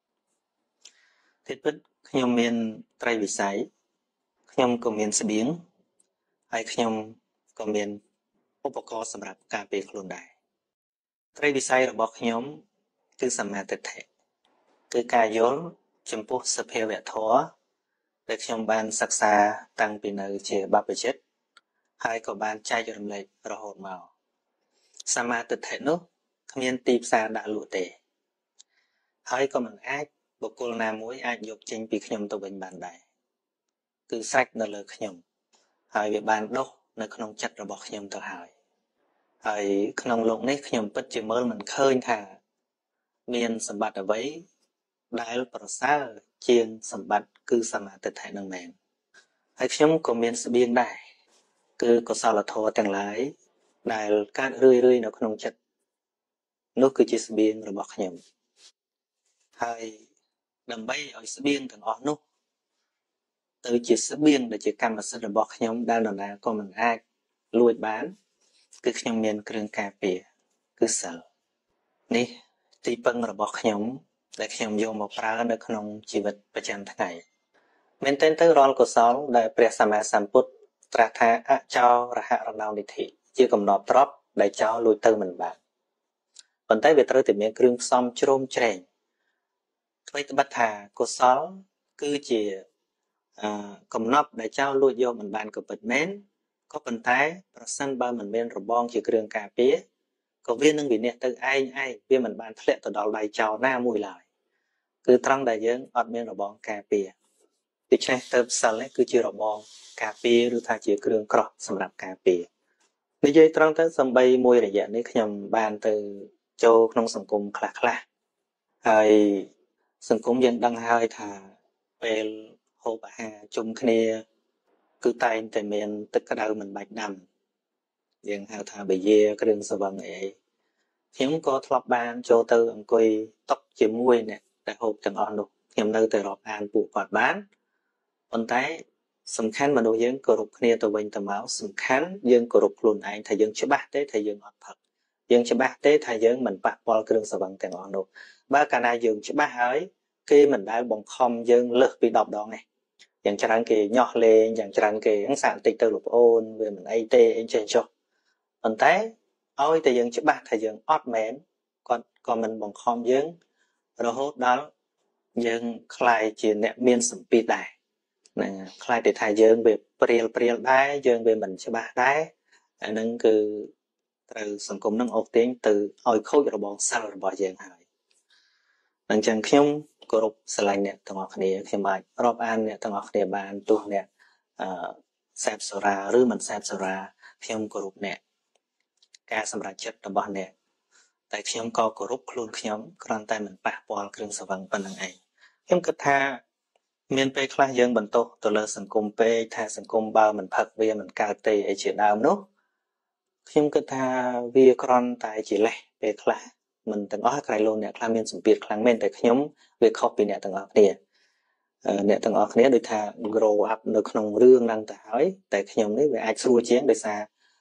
ទៀតពិតខ្ញុំមានត្រីវិស័យខ្ញុំក៏មានស្បៀងហើយខ្ញុំក៏មានឧបករណ៍សម្រាប់ការពារខ្លួនដែរត្រីវិស័យរបស់ខ្ញុំគឺសមាទិដ្ឋិគឺការយល់ចំពោះសភាវៈធម៌ដែលខ្ញុំបានសិក្សាតាំងពីនៅជាបព្វជិតហើយក៏បានចែករំលែករហូតមកសមាទិដ្ឋិនោះគ្មានទីផ្សារដាក់លក់ទេហើយក៏មិនអាចបុគ្គលណាមួយអាចយកចេញពីខ្ញុំទៅវិញបានដែរគឺស្រេចនៅលើខ្ញុំហើយវាបានដុះនៅក្នុងចិត្តរបស់ខ្ញុំទៅហើយហើយក្នុងโลกនេះខ្ញុំពិតជាមើលមិនឃើញថាមានសម្បត្តិអ្វីដែលប្រសើរជាងសម្បត្តិគឺសមាទិដ្ឋិនឹងមែនហើយខ្ញុំក៏មានស្បៀងដែរគឺកុសលធម៌ទាំងឡាយដែលកើតរឿយរឿយនៅក្នុងចិត្តនោះគឺជាស្បៀងរបស់ខ្ញុំហើយដើម្បីឲ្យស្បៀងទាំងអស់នោះទៅជាស្បៀងដែលជាកម្មសិទ្ធិរបស់ខ្ញុំដែលនរណាក៏មិនអាចលួចបានគឺខ្ញុំមានគ្រឿងការពារគឺសិលនេះទីពឹងរបស់ខ្ញុំដែលខ្ញុំយកមកប្រើនៅក្នុងជីវិតប្រចាំថ្ងៃមែនទែនទៅរាល់កុសលដែលព្រះសម្មាសម្ពុទ្ធត្រាស់ថាអចោរហរណោនិធិជាកំណត់ទ្រព្យដែលចោលលួចទៅមិនបានប៉ុន្តែវាត្រូវតែមានគ្រឿងផ្សំជ្រោមជ្រែងអ្វីត្បិតថាកុសលគឺជាអឺកំណត់ដែលចោលលួចយកមិនបានក៏ពិតមែនក៏ប៉ុន្តែប្រសិនបើមិនមានរបងជាគ្រឿងការពារក៏វានឹងវិនិច្ឆ័យទៅឯងឯងវាមិនបានធ្លាក់ទៅដល់ដៃចោលណាមួយឡើយគឺត្រង់ដែលយើងអត់មានរបងការពារដូច្នេះទៅសិលនេះគឺជារបងការពារឬថាជាគ្រឿងក្រោះសម្រាប់ការពារនិយាយត្រង់ទៅសំបីមួយរយៈនេះខ្ញុំបានទៅចូលក្នុងសង្គមខ្លះខ្លះហើយសង្គមយើងដឹងហើយថាពេលហូបអាហារជុំគ្នាគឺតែងតែមានទឹកក្តៅមិនបាច់ដាំយើងហៅថាបយាគ្រឿងសវឹងអីខ្ញុំក៏ធ្លាប់បានចូលទៅអង្គុយតុជាមួយអ្នកដែលហូបទាំងអស់នោះខ្ញុំនៅតែរាប់អានពួកគាត់បានប៉ុន្តែសំខាន់មនុស្សយើងគោរពគ្នាទៅវិញទៅមកសំខាន់យើងគោរពខ្លួនឯងថាយើងច្បាស់ទេថាយើងអត់ផឹកយើងច្បាស់ទេថាយើងមិនប៉ះពាល់គ្រឿងសវឹងទាំងអស់នោះបើកាលណាយើងច្បាស់ហើយគេមិនដែលបង្ខំយើងលើសពីដប់ដងទេយ៉ាងច្រើនគេញាស់លេងយ៉ាងច្រើនគេហ្នឹងសាកបន្តិចទៅលោកប្អូនវាមិនអីទេអីចេះចុះប៉ុន្តែឲ្យតែយើងច្បាស់ថាយើងអត់មែនគាត់ក៏មិនបង្ខំយើងរហូតដល់យើងខ្លាយជាអ្នកមានសម្ពាធដែរហ្នឹងខ្លាយទៅថាយើងវាព្រាលព្រាលដែរយើងវាមិនច្បាស់ដែរអាហ្នឹងគឺត្រូវសង្គមនឹងអូសទាញទៅឲ្យខូចរបងសិលរបស់យើងហើយអញ្ចឹងខ្ញុំគោរពស្រឡាញ់អ្នកទាំងអស់គ្នាខ្ញុំអាចរាប់អានអ្នកទាំងអស់គ្នាបានទោះអ្នកអឺសេពសូរាឬមិនសេពសូរាខ្ញុំគោរពអ្នកការសម្រេចចិត្តរបស់អ្នកតែខ្ញុំក៏គោរពខ្លួនខ្ញុំគ្រាន់តែមិនប៉ះពាល់គ្រឿងសង្វឹងប៉ុណ្្នឹងឯងខ្ញុំគិតថាមានពេលខ្លះយើងបន្ទោសទៅលើសង្គមពេកថាសង្គមបើមិនផឹកវាមិនកើតទេអីជាដើមនោះខ្ញុំគិតថាវាគ្រាន់តែជាលេសពេលខ្លះមិនទាំងអស់ក្រៃលោកអ្នកខ្លះមានសម្ពាធខ្លាំងមែនតែខ្ញុំវាខុសពីអ្នកទាំងអស់គ្នាអ្នកទាំងអស់គ្នាដូចថា grow up នៅក្នុងរឿងហ្នឹងទៅហើយតែខ្ញុំនេះវាអាចស្រួលជាងដោយសារ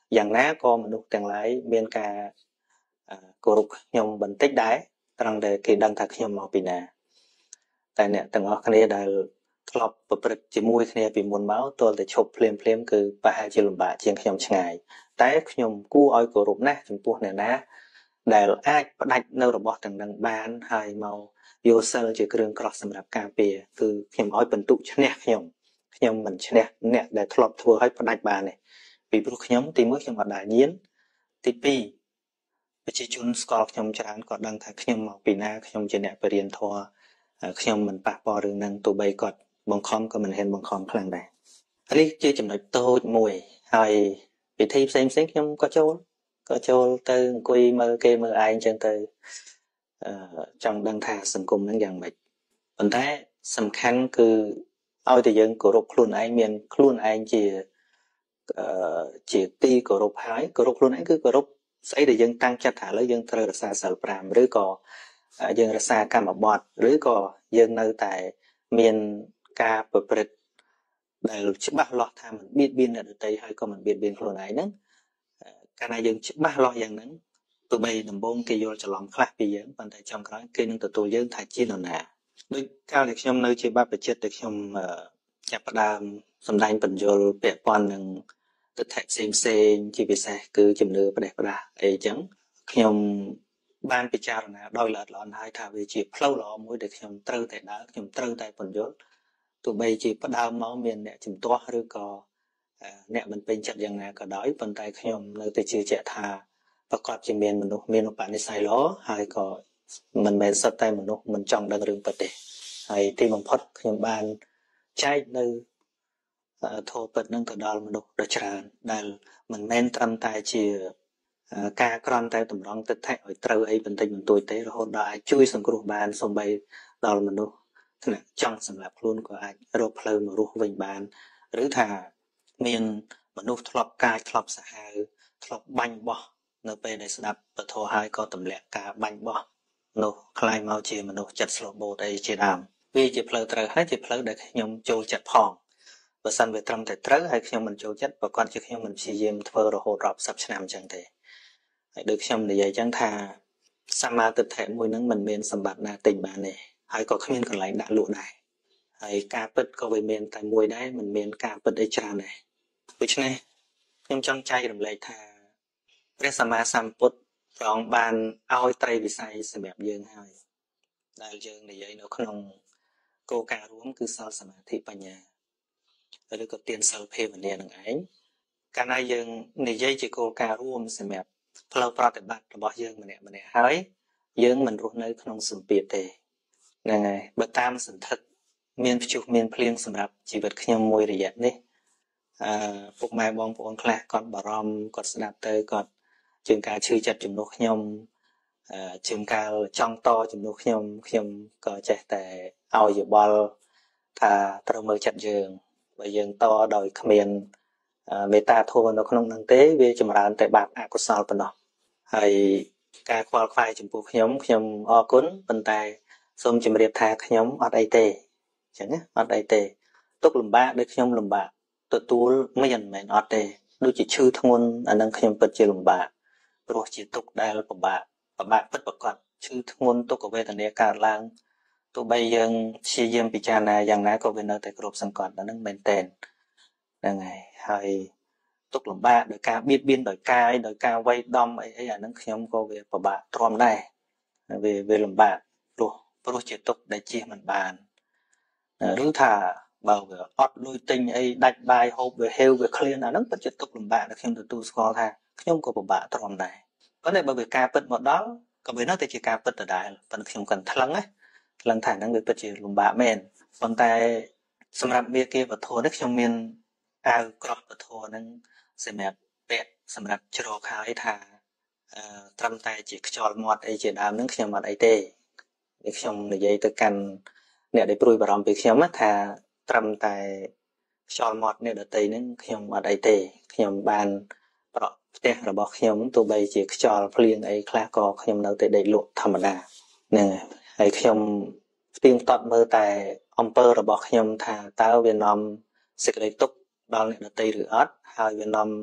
យ៉ាងណាក៏មនុស្សទាំងឡាយមានការគោរពខ្ញុំបន្តិចដែរត្រង់ដែលគេដឹងថាខ្ញុំមកពីណាតែអ្នកទាំងអស់គ្នាដែលធ្លាប់ប្រព្រឹត្តជាមួយគ្នាពីមុនមកទល់តែឈប់ភ្លាមភ្លាមគឺប្រហែលជាលំបាកជាងខ្ញុំឆ្ងាយតែខ្ញុំគួរឲ្យគោរពណាស់ចំពោះអ្នកណាដែលអាចផ្ដាច់នៅរបស់ទាំងនឹងបានហើយមកយកសិលជាគ្រឿងក្រោះសម្រាប់ការពារគឺខ្ញុំឲ្យបន្ទុកឈ្នះខ្ញុំខ្ញុំមិនឈ្នះអ្នកដែលធ្លាប់ធ្វើឲ្យផ្ដាច់បានទេពីព្រោះខ្ញុំទីមួយខ្ញុំអត់ដែលញៀនទីពីរប្រជាជនស្គាល់ខ្ញុំច្រើនក៏ដឹងថាខ្ញុំមកពីណាខ្ញុំជាអ្នកបរិញ្ញាធម៌ខ្ញុំមិនប៉ះពាល់រឿងហ្នឹងទោះបីគាត់បង្ខំក៏មិនហ៊ានបង្ខំខ្លាំងដែរនេះជាចំណុចតូចមួយហើយពិធីផ្សេងផ្សេងខ្ញុំក៏ចូលក៏ចូលទៅអង្គុយមើលគេមើលឯងចឹងទៅអឺចង់ដឹងថាសង្គមហ្នឹងយ៉ាងម៉េចប៉ុន្តែសំខាន់គឺឲ្យតែយើងគោរពខ្លួនឯងមានខ្លួនឯងជាអឺជាទីគោរពហើយគោរពខ្លួនឯងគឺគោរពស្អីដែលយើងតាំងចិត្តថាឥឡូវយើងត្រូវរក្សាសិលប្រាំឬក៏យើងរក្សាកម្មបត្តិឬក៏យើងនៅតែមានការប្រព្រឹត្តដែលច្បាស់លាស់ថាមិនបៀតបៀនអ្នកដទៃហើយក៏មិនបៀតបៀនខ្លួនឯងហ្នឹងកាលណាយើងច្បាស់លាស់យ៉ាងហ្នឹងទោះបីដំបូងគេយល់ច្រឡំខ្លះពីយើងប៉ុន្តែចំក្រោយគេនឹងទទួលយើងថាជានរណាដូចកាលដែលខ្ញុំនៅជាបព្វជិតដែលខ្ញុំចាប់ផ្ដើមសម្ដែងបញ្យលពាក់ព័ន្ធនឹងទិដ្ឋិផ្សេងផ្សេងជាពិសេសគឺជំនឿផ្ដេសផ្ដាសអីចឹងខ្ញុំបានពិចារណាដោយល្អិតល្អន់ហើយថាវាជាផ្លូវល្អមួយដែលខ្ញុំត្រូវតែដើរខ្ញុំត្រូវតែបញ្យលទោះបីជាផ្ដើមមកមានអ្នកជំទាស់ឬក៏អ្នកមិនពេញចិត្តយ៉ាងណាក៏ដោយប៉ុន្តែខ្ញុំនៅតែជឿជាក់ថាប្រកបជាមានមនុស្សមានឧបនិស្ស័យល្អហើយក៏មិនមែនសុទ្ធតែមនុស្សមិនចង់ដឹងរឿងពិតទេហើយទីបំផុតខ្ញុំបានចែកនៅធម៌ពិតនឹងទៅដល់មនុស្សដ៏ច្រើនដែលមិនមែនត្រឹមតែជាការក្រំតែតម្រង់ទិដ្ឋិឲ្យត្រូវអីបន្តិចបន្តួចទេរហូតដល់អាចជួយសង្គ្រោះបានសូម្បីដល់មនុស្សថ្នាក់ចង់សម្រាប់ខ្លួនក៏អាចរកផ្លូវមករស់វិញបានឬថាមានមនុស្សធ្លាប់កាចធ្លាប់សាហាវធ្លាប់បាញ់បោះនៅពេលដែលស្ដាប់ពធហើយក៏ទម្លាក់ការបាញ់បោះនោះคล้ายមកជាមនុស្សចិត្តស្លូតបូតអីជាដើមវាជាផ្លូវត្រូវហើយជាផ្លូវដែលខ្ញុំចូលចិត្តផងបើសិនវាត្រឹមតែត្រូវហើយខ្ញុំមិនចូលចិត្តប្រកាសជាខ្ញុំមិនព្យាយាមធ្វើរហូតរាប់សិបឆ្នាំអញ្ចឹងទេហើយដូចខ្ញុំនិយាយអញ្ចឹងថាសមាទិដ្ឋិមួយហ្នឹងមិនមានសម្បត្តិណាទិញបានទេហើយក៏គ្មានកន្លែងដាក់លក់ដែរហើយការពិតក៏វាមានតែមួយដែរមិនមានការពិតអីច្រើនដែរដូច្នេះខ្ញុំចង់ចែករំលែកថាព្រះសម្មាសម្ពុទ្ធព្រះអង្គបានឲ្យត្រីវិស័យសម្រាប់យើងហើយដែលយើងនិយាយនៅក្នុងគោលការណ៍រួមគឺសិលសមាធិបញ្ញាឬក៏ទានសិលភាវនានឹងឯងកាលណាយើងនិយាយជាគោលការណ៍រួមសម្រាប់ផ្លូវប្រតិបត្តិរបស់យើងម្នាក់ម្នាក់ហើយយើងមិនរស់នៅក្នុងសម្ពាធទេហ្នឹងហើយបើតាមសន្ធឹកមានព្យុះមានភ្លៀងសម្រាប់ជីវិតខ្ញុំមួយរយៈនេះអឺពុកម៉ែបងប្អូនខ្លះគាត់បារម្ភគាត់ស្ដាប់ទៅគាត់ជាងការឈឺចិត្តជំនួសខ្ញុំអឺជាងការចង់តជំនួសខ្ញុំខ្ញុំក៏ចេះតែឲ្យយោបល់ថាត្រូវមើលចិត្តយើងបើយើងតដោយគ្មានមេត្តាធម៌នៅក្នុងនឹងទេវាចម្រើនតែបាបអកុសលប៉ុណ្ណោះហើយការខ្វល់ខ្វាយចំពោះខ្ញុំខ្ញុំអរគុណប៉ុន្តែសូមជម្រាបថាខ្ញុំអត់អីទេអញ្ចឹងណាអត់អីទេទុកលំបាកដូចខ្ញុំលំបាកទទួលមានមិនមែនអត់ទេដូចជាឈឺធ្ងន់អានឹងខ្ញុំពិតជាលំបាកព្រោះជាទុកដែលពិបាកពិបាកពិតប្រាកដឈឺធ្ងន់ទុក្ខវេទនាកើតឡើងទោះបីយើងព្យាយាមពិចារណាយ៉ាងណាក៏វានៅតែគ្រប់សង្កត់អានឹងមែនតែនហ្នឹងហើយហើយទុកលំបាកដោយការបៀតបៀនដោយកាយដោយការវាយដំអីអីអានឹងខ្ញុំក៏វាពិបាកទ្រាំដែរវាវាលំបាកព្រោះព្រោះជាទុកដែលជៀសមិនបានឬថាបើវាអត់លុយទិញអីដាច់បាយហូបវាហេវវាឃ្លានអាហ្នឹងពិតជាទុកលំបាកដែលខ្ញុំទទួលស្គាល់ថាខ្ញុំក៏ពិបាកទ្រាំដែរប៉ុន្តែបើវាការពិតមកដល់ក៏វានៅតែជាការពិតដដែលប៉ុន្តែខ្ញុំកាន់ថ្លឹងណាថ្លឹងថាហ្នឹងវាពិតជាលំបាកមែនប៉ុន្តែសម្រាប់មេគាវធនេះខ្ញុំមានអាវក្រោះពធហ្នឹងសម្រាប់ពាក់សម្រាប់ជ្រកហើយថាអឺត្រឹមតែជាខ្យល់មាត់អីជាដើមហ្នឹងខ្ញុំអត់អីទេនេះខ្ញុំនិយាយទៅកាន់អ្នកដែលព្រួយបារម្ភពីខ្ញុំថាត្រឹមតែខ្យល់មាត់អ្នកដទៃហ្នឹងខ្ញុំអត់អីទេខ្ញុំបានប្រក់ផ្ទះរបស់ខ្ញុំទោះបីជាខ្យល់ភ្លៀងអីខ្លះក៏ខ្ញុំនៅតែដេកលក់ធម្មតាហ្នឹងហើយខ្ញុំស្ទៀងតត់មើលតែអំពើរបស់ខ្ញុំថាតើវានាំសេចក្តីទុក្ខដល់អ្នកដទៃឬអត់ហើយវានាំ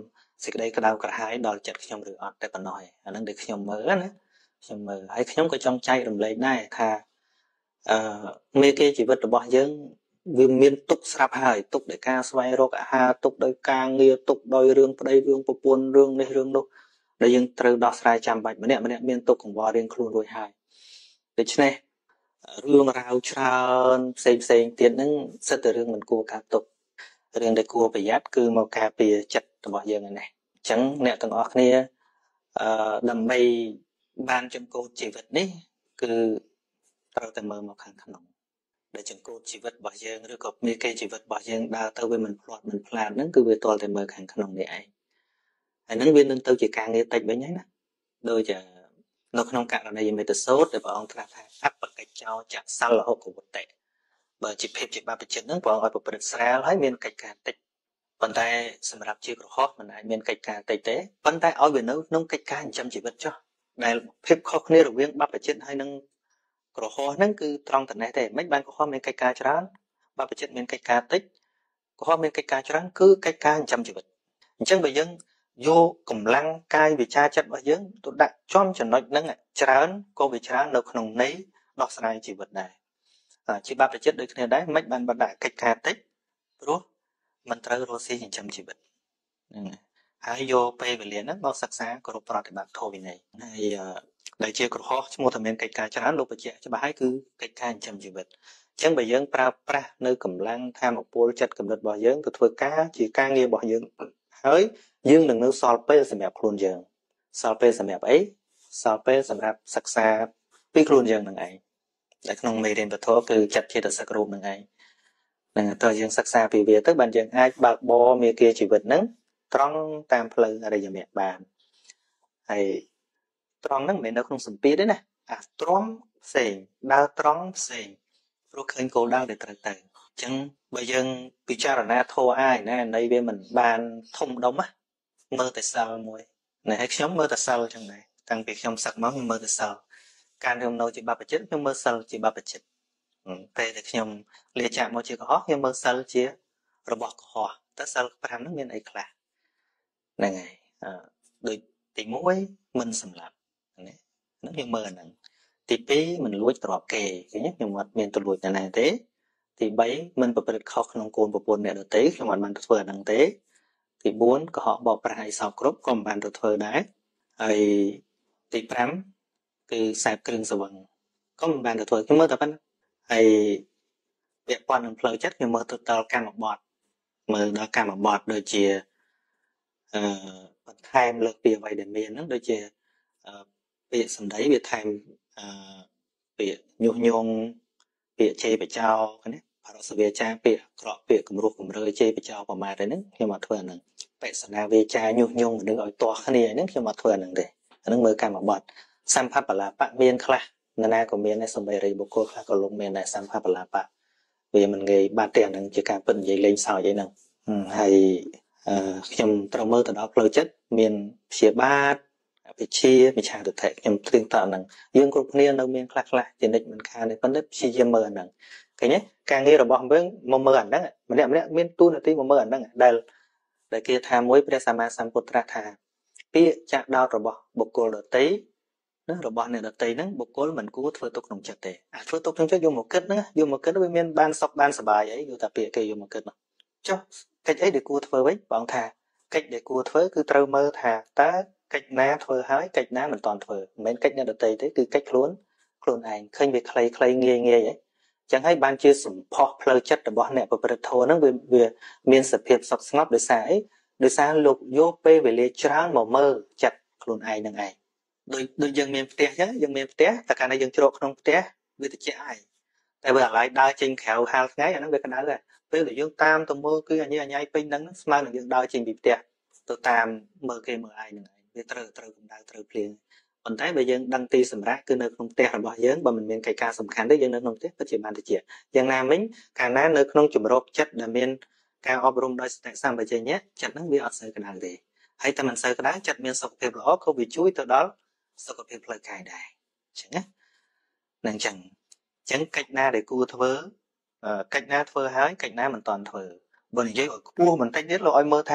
សេចក្តីក្តៅក្រហាយដល់ចិត្តខ្ញុំឬអត់តែប៉ុណ្ណោះឯងអាហ្នឹងដែលខ្ញុំមើលណាខ្ញុំមើលហើយខ្ញុំក៏ចង់ចែករំលែកដែរថាអឺមេគេជីវិតរបស់យើងវាមានទុកស្រាប់ហើយទុកដោយការស្វែងរកអាហារទុកដោយការងារទុកដោយរឿងប្តីរឿងប្រពន្ធរឿងនេះរឿងនោះដែលយើងត្រូវដោះស្រាយចាំបាច់ម្នាក់ម្នាក់មានទុកកង្វល់រៀងខ្លួនរួចហើយដូច្នេះរឿងរ៉ាវច្រើនផ្សេងផ្សេងទៀតហ្នឹងសិតតែរឿងមិនគួរការទុករឿងដែលគួរប្រយ័ត្នគឺមកការពារចិត្តរបស់យើងហ្នឹងអញ្ចឹងអ្នកទាំងអស់គ្នាអឺដើម្បីបានចង្កូតជីវិតនេះគឺត្រូវតែមើលមកខាងក្នុងដែលចង្កូតជីវិតរបស់យើងឬក៏មេគេជីវិតរបស់យើងដើរទៅវាមិនផ្លាត់មិនផ្លាតហ្នឹងគឺវាទាល់តែមើលខាងក្នុងនេះឯងហើយហ្នឹងវានឹងទៅជាការងារតិចវិញហើយណាដូចនៅក្នុងករណីមេតសូតដែលព្រះអង្គត្រាស់ថាអបកិច្ចោចសិលហុកវតិបើជាភាពជាបព្វជិតហ្នឹងព្រះអង្គឲ្យប្រព្រឹត្តស្រាលហើយមានកិច្ចការតិចប៉ុន្តែសម្រាប់ជាក្រហមមិនអាចមានកិច្ចការតិចទេប៉ុន្តែឲ្យវានៅក្នុងកិច្ចការចិញ្ចឹមជីវិតចុះដែលភាពខុសគ្នារវាងបព្វជិតហើយនឹងក្រហមហ្នឹងគឺត្រង់តែនេះទេមិនបានក្រហមមានកិច្ចការច្រើនបព្វជិតមានកិច្ចការតិចក្រហមមានកិច្ចការច្រើនគឺកិច្ចការចិញ្ចឹមជីវិតអញ្ចឹងបើយើងយកកម្លាំងកាយវិចារចិត្តរបស់យើងទៅដាក់ចំចំណុចហ្នឹងច្រើនក៏វាច្រើននៅក្នុងន័យដោះស្រាយជីវិតដែរជាបព្វជិតដូចគ្នាដែរមិនបានបដាក់កិច្ចការតិចព្រោះមិនត្រូវរស់ស៊ីចិញ្ចឹមជីវិតហ្នឹងហើយយកពេលវេលាហ្នឹងមកសិក្សាគោរពប្រតិបត្តិធម៌វិន័យហើយដែលជាក្រហមឈ្មោះតែមានកិច្ចការច្រើនលោកបញ្ជាក់ច្បាស់ហើយគឺកិច្ចការចិញ្ចឹមជីវិតអញ្ចឹងបើយើងប្រើប្រាស់នៅកម្លាំងធម៌ពលចិត្តកំណត់របស់យើងទៅធ្វើការជាការងាររបស់យើងហើយយើងនឹងនៅសល់ពេលសម្រាប់ខ្លួនយើងសល់ពេលសម្រាប់អីសល់ពេលសម្រាប់សិក្សាពីខ្លួនយើងនឹងឯងដែលក្នុងមេរៀនពធគឺចិត្តចេតសិករូបនឹងឯងនឹងតើយើងសិក្សាពីវាទៅបានយើងអាចបើកបរមេគាជីវិតហ្នឹងត្រង់តាមផ្លូវអរិយមគ្គបានហើយត្រង់ហ្នឹងមិនមែននៅក្នុងសម្ពាធទេណាអាទ្រាំផ្សេងដើរត្រង់ផ្សេងព្រោះឃើញគោលដៅដែលត្រូវទៅអញ្ចឹងបើយើងពិចារណាធម៌អាយណានៃវាមិនបានធំដុំណាមើលតែសិលមួយណែឲ្យខ្ញុំមើលតែសិលចឹងដែរតាំងពីខ្ញុំសឹកមកខ្ញុំមើលតែសិលការខ្ញុំនៅជាបព្វជិតខ្ញុំមើលសិលជាបព្វជិតពេលដែលខ្ញុំលាចាកមកជាកុហកខ្ញុំមើលសិលជារបស់កុហកតើសិលប្រាំហ្នឹងមានអីខ្លះហ្នឹងហើយដូចទីមួយមិនសម្លាប់ណាហ្នឹងខ្ញុំមើលហ្នឹងទីពីរមិនលួចទ្រព្យគេឃើញខ្ញុំអត់មានទៅលួចណាទេទីបីមិនប្រព្រឹត្តខុសក្នុងកូនប្រពន្ធអ្នកដទៃខ្ញុំអត់បានទៅធ្វើអាហ្នឹងទេទីបួនកុហកបោកប្រាស់ឲ្យសោកគ្រប់ក៏មិនបានទៅធ្វើដែរហើយទីប្រាំគឺខ្សែគ្រឿងសវឹងក៏មិនបានទៅធ្វើខ្ញុំមើលតែប៉ុណ្ណឹងហើយពាក់ព័ន្ធនឹងផ្លូវចិត្តខ្ញុំមើលទៅដល់កម្មបត្តិមើលដល់កម្មបត្តិដូចជាអឺបន្ថែមលើកពីអ្វីដែលមានហ្នឹងដូចជាពាក្យសម្ដីវាថែមអឺពាក្យញុះញង់ពាក្យជេរបចោណាបរសវាចាពាក្យអាក្រក់ពាក្យគំរោះគំរើជេរបចោប្រមាថហ្នឹងខ្ញុំអត់ធ្វើអាហ្នឹងបិសនាវាចាញុះញង់មនុស្សឲ្យទាស់គ្នាហ្នឹងខ្ញុំអត់ធ្វើអាហ្នឹងទេអាហ្នឹងមើលកម្មបត្តិសម្ផបលាបៈមានខ្លះនរណាក៏មានដែរសំបីរិយបុគ្គលខ្លះក៏លោកមានដែរសម្ផបលាបៈវាមិនងាយបាត់ទេអាហ្នឹងជាការពិតនិយាយលេងសើចអីហ្នឹងហើយខ្ញុំត្រូវមើលទៅដល់ផ្លូវចិត្តមានព្យាបាទវិជាមិឆាទិដ្ឋិខ្ញុំត្រៀមតហ្នឹងយើងគ្រប់គ្នានៅមានខ្លះខ្លះជានិច្ចមិនខានទេប៉ុន្តែព្យាយាមមើលអាហ្នឹងឃើញទេការងាររបស់យើងមកមើលអាហ្នឹងម្នាក់ម្នាក់មានទូនាទីមកមើលអាហ្នឹងដែលដែលគេថាមួយព្រះសម្មាសម្ពុទ្ធត្រាស់ថាពាក្យចាក់ដោតរបស់បុគ្គលដទៃណារបស់អ្នកដទៃហ្នឹងបុគ្គលមិនគួរធ្វើទុកក្នុងចិត្តទេអាធ្វើទុកក្នុងចិត្តយកមកគិតហ្នឹងយកមកគិតវាមានបានសុខបានសុបាយអីយកតែពាក្យគេយកមកគិតនោះចុះកិច្ចអីដែលគួរធ្វើវិញបងថាកិច្ចដែលគួរធ្វើគឺត្រូវមើលថាតើកិច្ចណាធ្វើហើយកិច្ចណាមិនតាន់ធ្វើមិនមែនកិច្ចអ្នកដទៃទេគឺកិច្ចខ្លួនខ្លួនឯងឃើញវាខ្លីខ្លីងាយងាយហ៎ចឹងហើយបានជាសម្ផស្សផ្លូវចិត្តរបស់អ្នកប្រព្រឹត្តធម៌ហ្នឹងវាវាមានសភាពសុខស្ងប់ដោយសារអីដោយសារលោកយកពេលវេលាច្រើនមកមើលចិត្តខ្លួនឯងនឹងឯងដូចដូចយើងមានផ្ទះចឹងយើងមានផ្ទះតែកាលណាយើងជ្រកក្នុងផ្ទះវាត្រជាក់ហើយតែបើអាឡ័យដើរចេញក្រៅហាលថ្ងៃអាហ្នឹងវាក្តៅដែរពេលដែលយើងតាមទៅមើលគឺអញអញពេញហ្នឹងស្មើនឹងយើងដើរចេញពីផ្ទះទៅតាមមើលគេមើលឯងហ្នឹងឯងវាត្រូវត្រូវកម្ដៅត្រូវភ្លៀងប៉ុន្តែបើយើងដឹងទីសម្រាប់គឺនៅក្នុងផ្ទះរបស់យើងបើមិនមានកិច្ចការសំខាន់ទេយើងនៅក្នុងផ្ទះពិតជាបានតិចយ៉ាងណាមិញកាលណានៅក្នុងជំរកចិត្តដែលមានការអប់រំដោយសតិសម្បជញ្ញៈចិត្តហ្នឹងវាអត់សូវក្តៅទេហើយតែមិនសូវក្តៅចិត្តមានសុខភាពល្អក៏វាជួយទៅដល់សុខភាពផ្លូវកាយដែរអញ្ចឹងណានឹងអញ្ចឹងអញ្ចឹងកិច្ចណាដែលគួរធ្វើកិច្ចណាធ្វើហើយកិច្ចណាមិនតាន់ធ្វើបើនិយាយឲ្យខ្ពស់បន្តិចទៀតលោកឲ្យមើលថា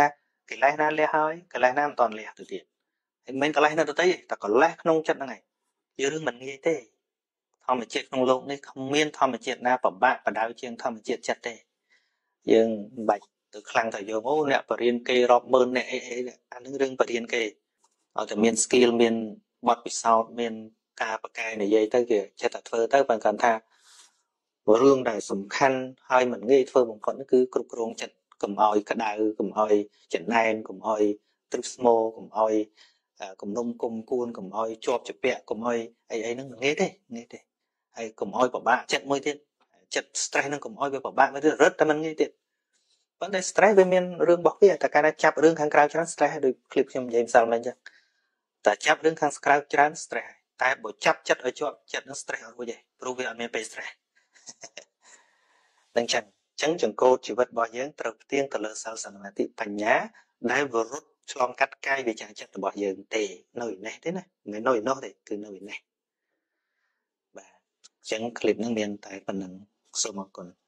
cái lẽ na lẽ hơi cái lẽ na toàn lẽ từ tiền mình cái lẽ na từ tới ta có lẽ không chất này dưới mình nghe thế thò mà chết không lâu đấy không miên thò mà chết na phẩm bạn và đào chiên thò mà chết chặt thế dương bạch từ khăn thời giờ ngô nè và riêng kê rọp mơn nè anh đứng rừng và riêng kê ở từ miền skill miền bọt bị sau miền cà bạc cài này dây tới kìa chết thật phơ tới bằng cần tha và rương đại sủng khăn hai mình nghe phơ một con nó cứ cục rong chặt cầm oi cả đào cầm oi chặt nai cầm oi trip smo cầm oi cầm nông cầm cuôn cầm oi chọp chụp bẹ cầm oi ấy ấy nó nghe thế nghe thế hay cầm oi bảo bạn chặt môi thế chặt stress nó cầm oi với bảo bạn mới rất là mình nghe thế vấn đề stress với miền rương bọc kia ta cái đã chập rương khang cào cho stress được clip trong game sao lên chứ ta chập rương khang cào cho stress ta bộ chập chặt ở chỗ chặt nó stress ở vậy rồi về miền bay stress đang chẳng chẳng chừng cô chỉ vật bỏ dưỡng đầu tiên từ lời sau sản là tí thành nhá đã vừa rút cho cắt cay vì chẳng chặt bỏ dưỡng tề nồi này thế này người nồi nó thì cứ nồi này và chẳng clip nó miền tại phần năng số một còn